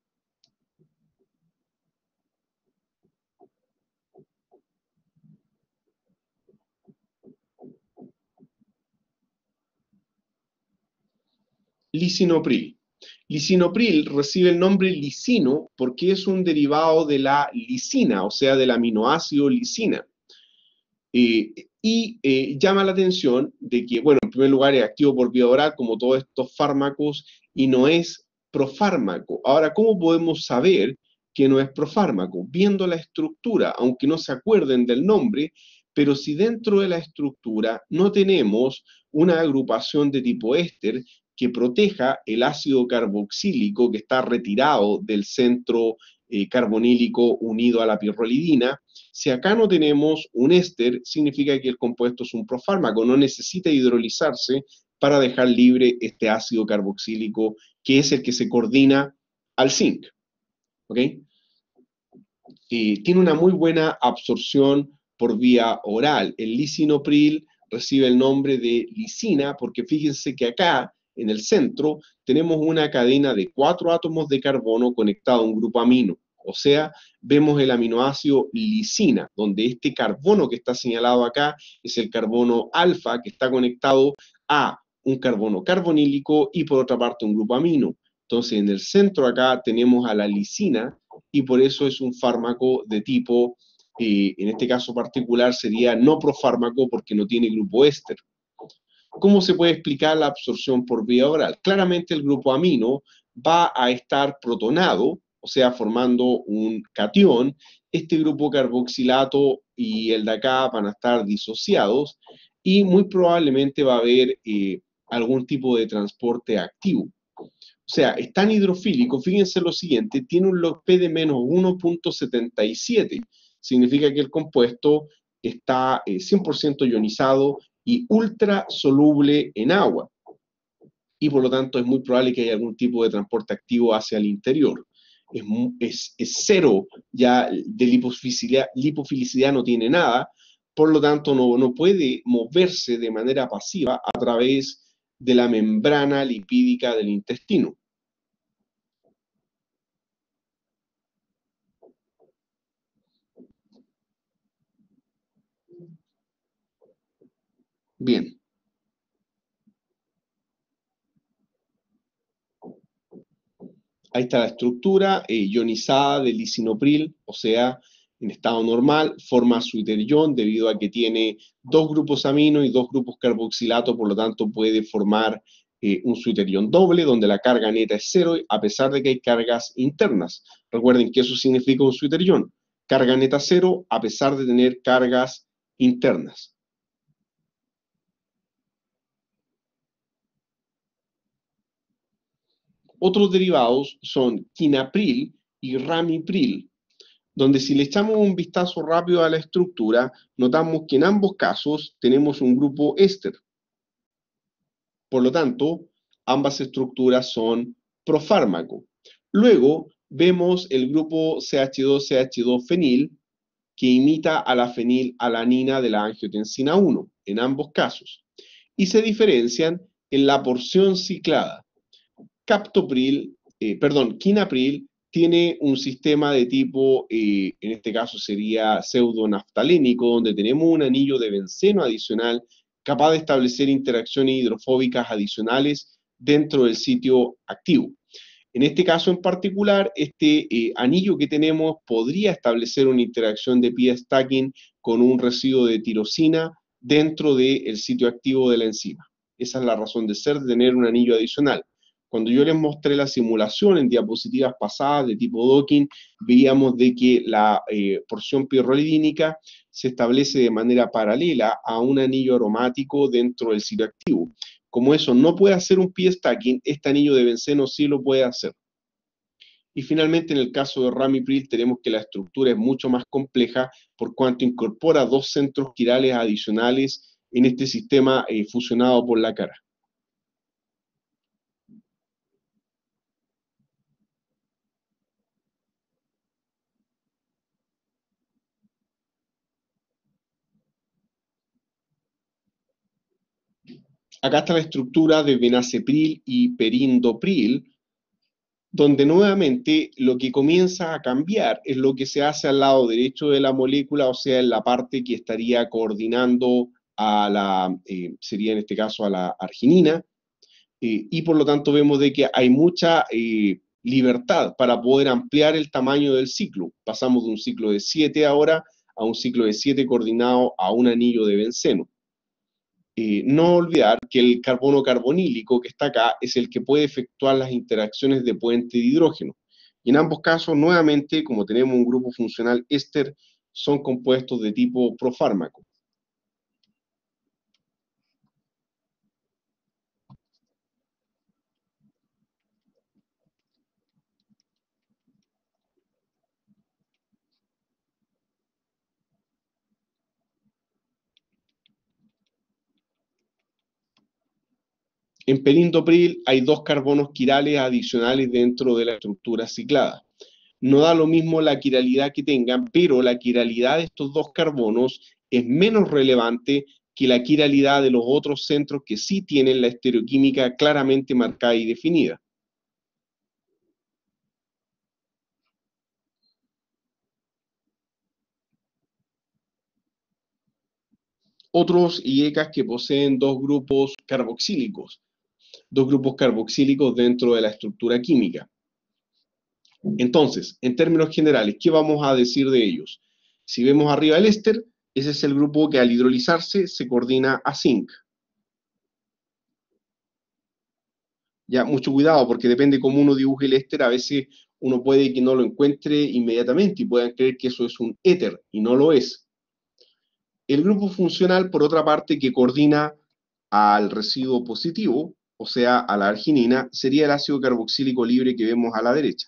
Lisinopril. Lisinopril recibe el nombre lisino porque es un derivado de la lisina, o sea, del aminoácido lisina. Eh, y eh, llama la atención de que, bueno, en primer lugar es activo por vía oral, como todos estos fármacos, y no es profármaco. Ahora, ¿cómo podemos saber que no es profármaco? Viendo la estructura, aunque no se acuerden del nombre, pero si dentro de la estructura no tenemos una agrupación de tipo éster que proteja el ácido carboxílico que está retirado del centro eh, carbonílico unido a la pirrolidina, si acá no tenemos un éster, significa que el compuesto es un profármaco, no necesita hidrolizarse para dejar libre este ácido carboxílico que es el que se coordina al zinc. ¿Ok? Eh, tiene una muy buena absorción por vía oral. El lisinopril recibe el nombre de lisina porque fíjense que acá, en el centro, tenemos una cadena de cuatro átomos de carbono conectado a un grupo amino. O sea, vemos el aminoácido lisina, donde este carbono que está señalado acá es el carbono alfa que está conectado a un carbono carbonílico y por otra parte un grupo amino. Entonces, en el centro acá tenemos a la lisina y por eso es un fármaco de tipo, eh, en este caso particular sería no profármaco porque no tiene grupo éster. ¿Cómo se puede explicar la absorción por vía oral? Claramente el grupo amino va a estar protonado, o sea, formando un catión. Este grupo carboxilato y el de acá van a estar disociados y muy probablemente va a haber eh, algún tipo de transporte activo. O sea, es tan hidrofílico, fíjense lo siguiente, tiene un log P de menos uno punto setenta y siete. Significa que el compuesto está eh, cien por ciento ionizado y ultra soluble en agua. Y por lo tanto es muy probable que haya algún tipo de transporte activo hacia el interior. Es, es, es cero ya de lipofilicidad, lipofilicidad no tiene nada, por lo tanto no, no puede moverse de manera pasiva a través de la membrana lipídica del intestino. Bien. Ahí está la estructura eh, ionizada del lisinopril, o sea, en estado normal, forma su iter-ion debido a que tiene dos grupos amino y dos grupos carboxilato, por lo tanto puede formar eh, un suiterión doble, donde la carga neta es cero, a pesar de que hay cargas internas. Recuerden que eso significa un suiterión. Carga neta cero, a pesar de tener cargas internas. Otros derivados son quinapril y ramipril, donde si le echamos un vistazo rápido a la estructura, notamos que en ambos casos tenemos un grupo éster. Por lo tanto, ambas estructuras son profármaco. Luego vemos el grupo C H dos C H dos fenil, que imita a la fenilalanina de la angiotensina uno, en ambos casos, y se diferencian en la porción ciclada. Captopril, eh, perdón, quinapril tiene un sistema de tipo, eh, en este caso sería pseudonaftalénico, donde tenemos un anillo de benceno adicional capaz de establecer interacciones hidrofóbicas adicionales dentro del sitio activo. En este caso en particular, este eh, anillo que tenemos podría establecer una interacción de pi-stacking con un residuo de tirosina dentro del sitio activo de la enzima. Esa es la razón de ser de tener un anillo adicional. Cuando yo les mostré la simulación en diapositivas pasadas de tipo docking, veíamos de que la eh, porción pirrolidínica se establece de manera paralela a un anillo aromático dentro del sitio activo. Como eso no puede hacer un pi-stacking, este anillo de benceno sí lo puede hacer. Y finalmente, en el caso de ramipril, tenemos que la estructura es mucho más compleja por cuanto incorpora dos centros quirales adicionales en este sistema eh, fusionado por la cara. Acá está la estructura de benacepril y perindopril, donde nuevamente lo que comienza a cambiar es lo que se hace al lado derecho de la molécula, o sea, en la parte que estaría coordinando a la, eh, sería en este caso a la arginina, eh, y por lo tanto vemos de que hay mucha eh, libertad para poder ampliar el tamaño del ciclo. Pasamos de un ciclo de siete ahora a un ciclo de siete coordinado a un anillo de benceno. Eh, no olvidar que el carbono carbonílico que está acá es el que puede efectuar las interacciones de puente de hidrógeno. Y en ambos casos, nuevamente, como tenemos un grupo funcional éster, son compuestos de tipo profármaco. En perindopril hay dos carbonos quirales adicionales dentro de la estructura ciclada. No da lo mismo la quiralidad que tengan, pero la quiralidad de estos dos carbonos es menos relevante que la quiralidad de los otros centros que sí tienen la estereoquímica claramente marcada y definida. Otros IECAs que poseen dos grupos carboxílicos, dos grupos carboxílicos dentro de la estructura química. Entonces, en términos generales, ¿qué vamos a decir de ellos? Si vemos arriba el éster, ese es el grupo que al hidrolizarse se coordina a zinc. Ya, mucho cuidado, porque depende cómo uno dibuje el éster, a veces uno puede que no lo encuentre inmediatamente y puedan creer que eso es un éter, y no lo es. El grupo funcional, por otra parte, que coordina al residuo positivo, o sea, a la arginina, sería el ácido carboxílico libre que vemos a la derecha.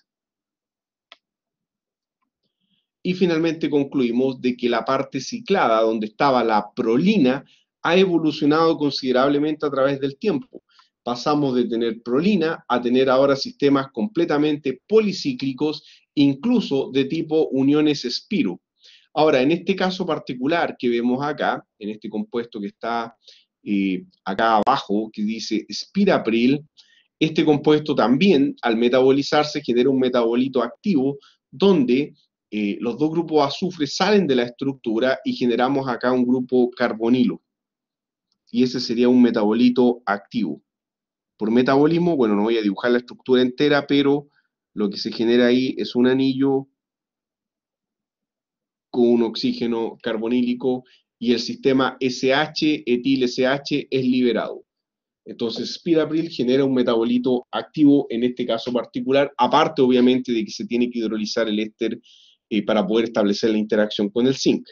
Y finalmente concluimos de que la parte ciclada, donde estaba la prolina, ha evolucionado considerablemente a través del tiempo. Pasamos de tener prolina a tener ahora sistemas completamente policíclicos, incluso de tipo uniones espiro. Ahora, en este caso particular que vemos acá, en este compuesto que está eh, acá abajo, que dice espirapril, este compuesto también, al metabolizarse, genera un metabolito activo, donde eh, los dos grupos de azufre salen de la estructura y generamos acá un grupo carbonilo. Y ese sería un metabolito activo. Por metabolismo, bueno, no voy a dibujar la estructura entera, pero lo que se genera ahí es un anillo con un oxígeno carbonílico y el sistema ese hache, etil ese hache, es liberado. Entonces, spirapril genera un metabolito activo en este caso particular, aparte obviamente de que se tiene que hidrolizar el éster eh, para poder establecer la interacción con el zinc.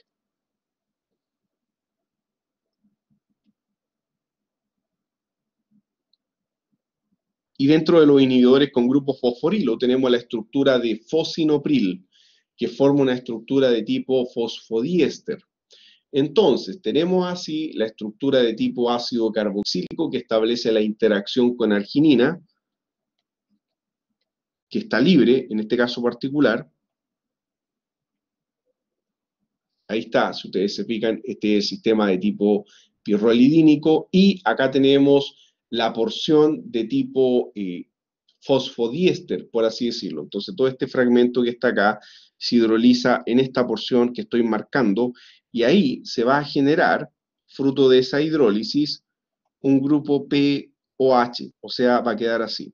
Y dentro de los inhibidores con grupo fosforilo tenemos la estructura de fosinopril, que forma una estructura de tipo fosfodiéster. Entonces, tenemos así la estructura de tipo ácido carboxílico que establece la interacción con arginina, que está libre en este caso particular. Ahí está, si ustedes se fijan, este es el sistema de tipo pirrolidínico y acá tenemos la porción de tipo eh, fosfodiéster, por así decirlo. Entonces todo este fragmento que está acá se hidroliza en esta porción que estoy marcando y ahí se va a generar, fruto de esa hidrólisis, un grupo P O H, o sea, va a quedar así.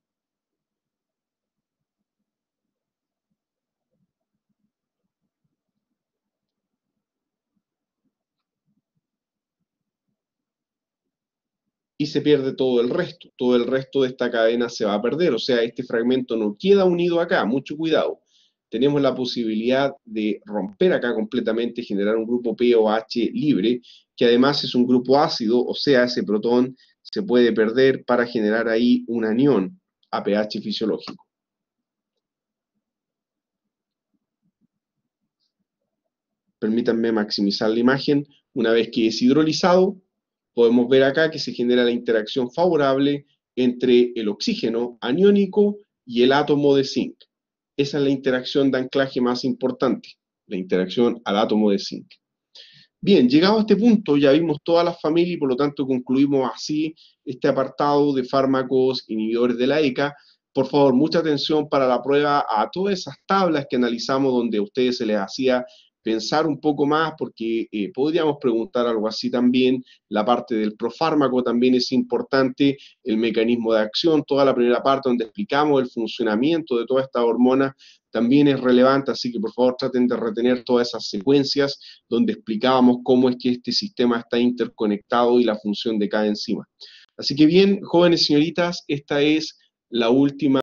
Y se pierde todo el resto. Todo el resto de esta cadena se va a perder. O sea, este fragmento no queda unido acá. Mucho cuidado. Tenemos la posibilidad de romper acá completamente, generar un grupo P O H libre, que además es un grupo ácido, o sea, ese protón se puede perder para generar ahí un anión a pH fisiológico. Permítanme maximizar la imagen. Una vez que es hidrolizado, podemos ver acá que se genera la interacción favorable entre el oxígeno aniónico y el átomo de zinc. Esa es la interacción de anclaje más importante, la interacción al átomo de zinc. Bien, llegado a este punto, ya vimos todas las familias y por lo tanto concluimos así este apartado de fármacos inhibidores de la E C A. Por favor, mucha atención para la prueba a todas esas tablas que analizamos donde a ustedes se les hacía pensar un poco más, porque eh, podríamos preguntar algo así también. La parte del profármaco también es importante, el mecanismo de acción, toda la primera parte donde explicamos el funcionamiento de toda esta hormona también es relevante, así que por favor traten de retener todas esas secuencias donde explicábamos cómo es que este sistema está interconectado y la función de cada enzima. Así que bien, jóvenes señoritas, esta es la última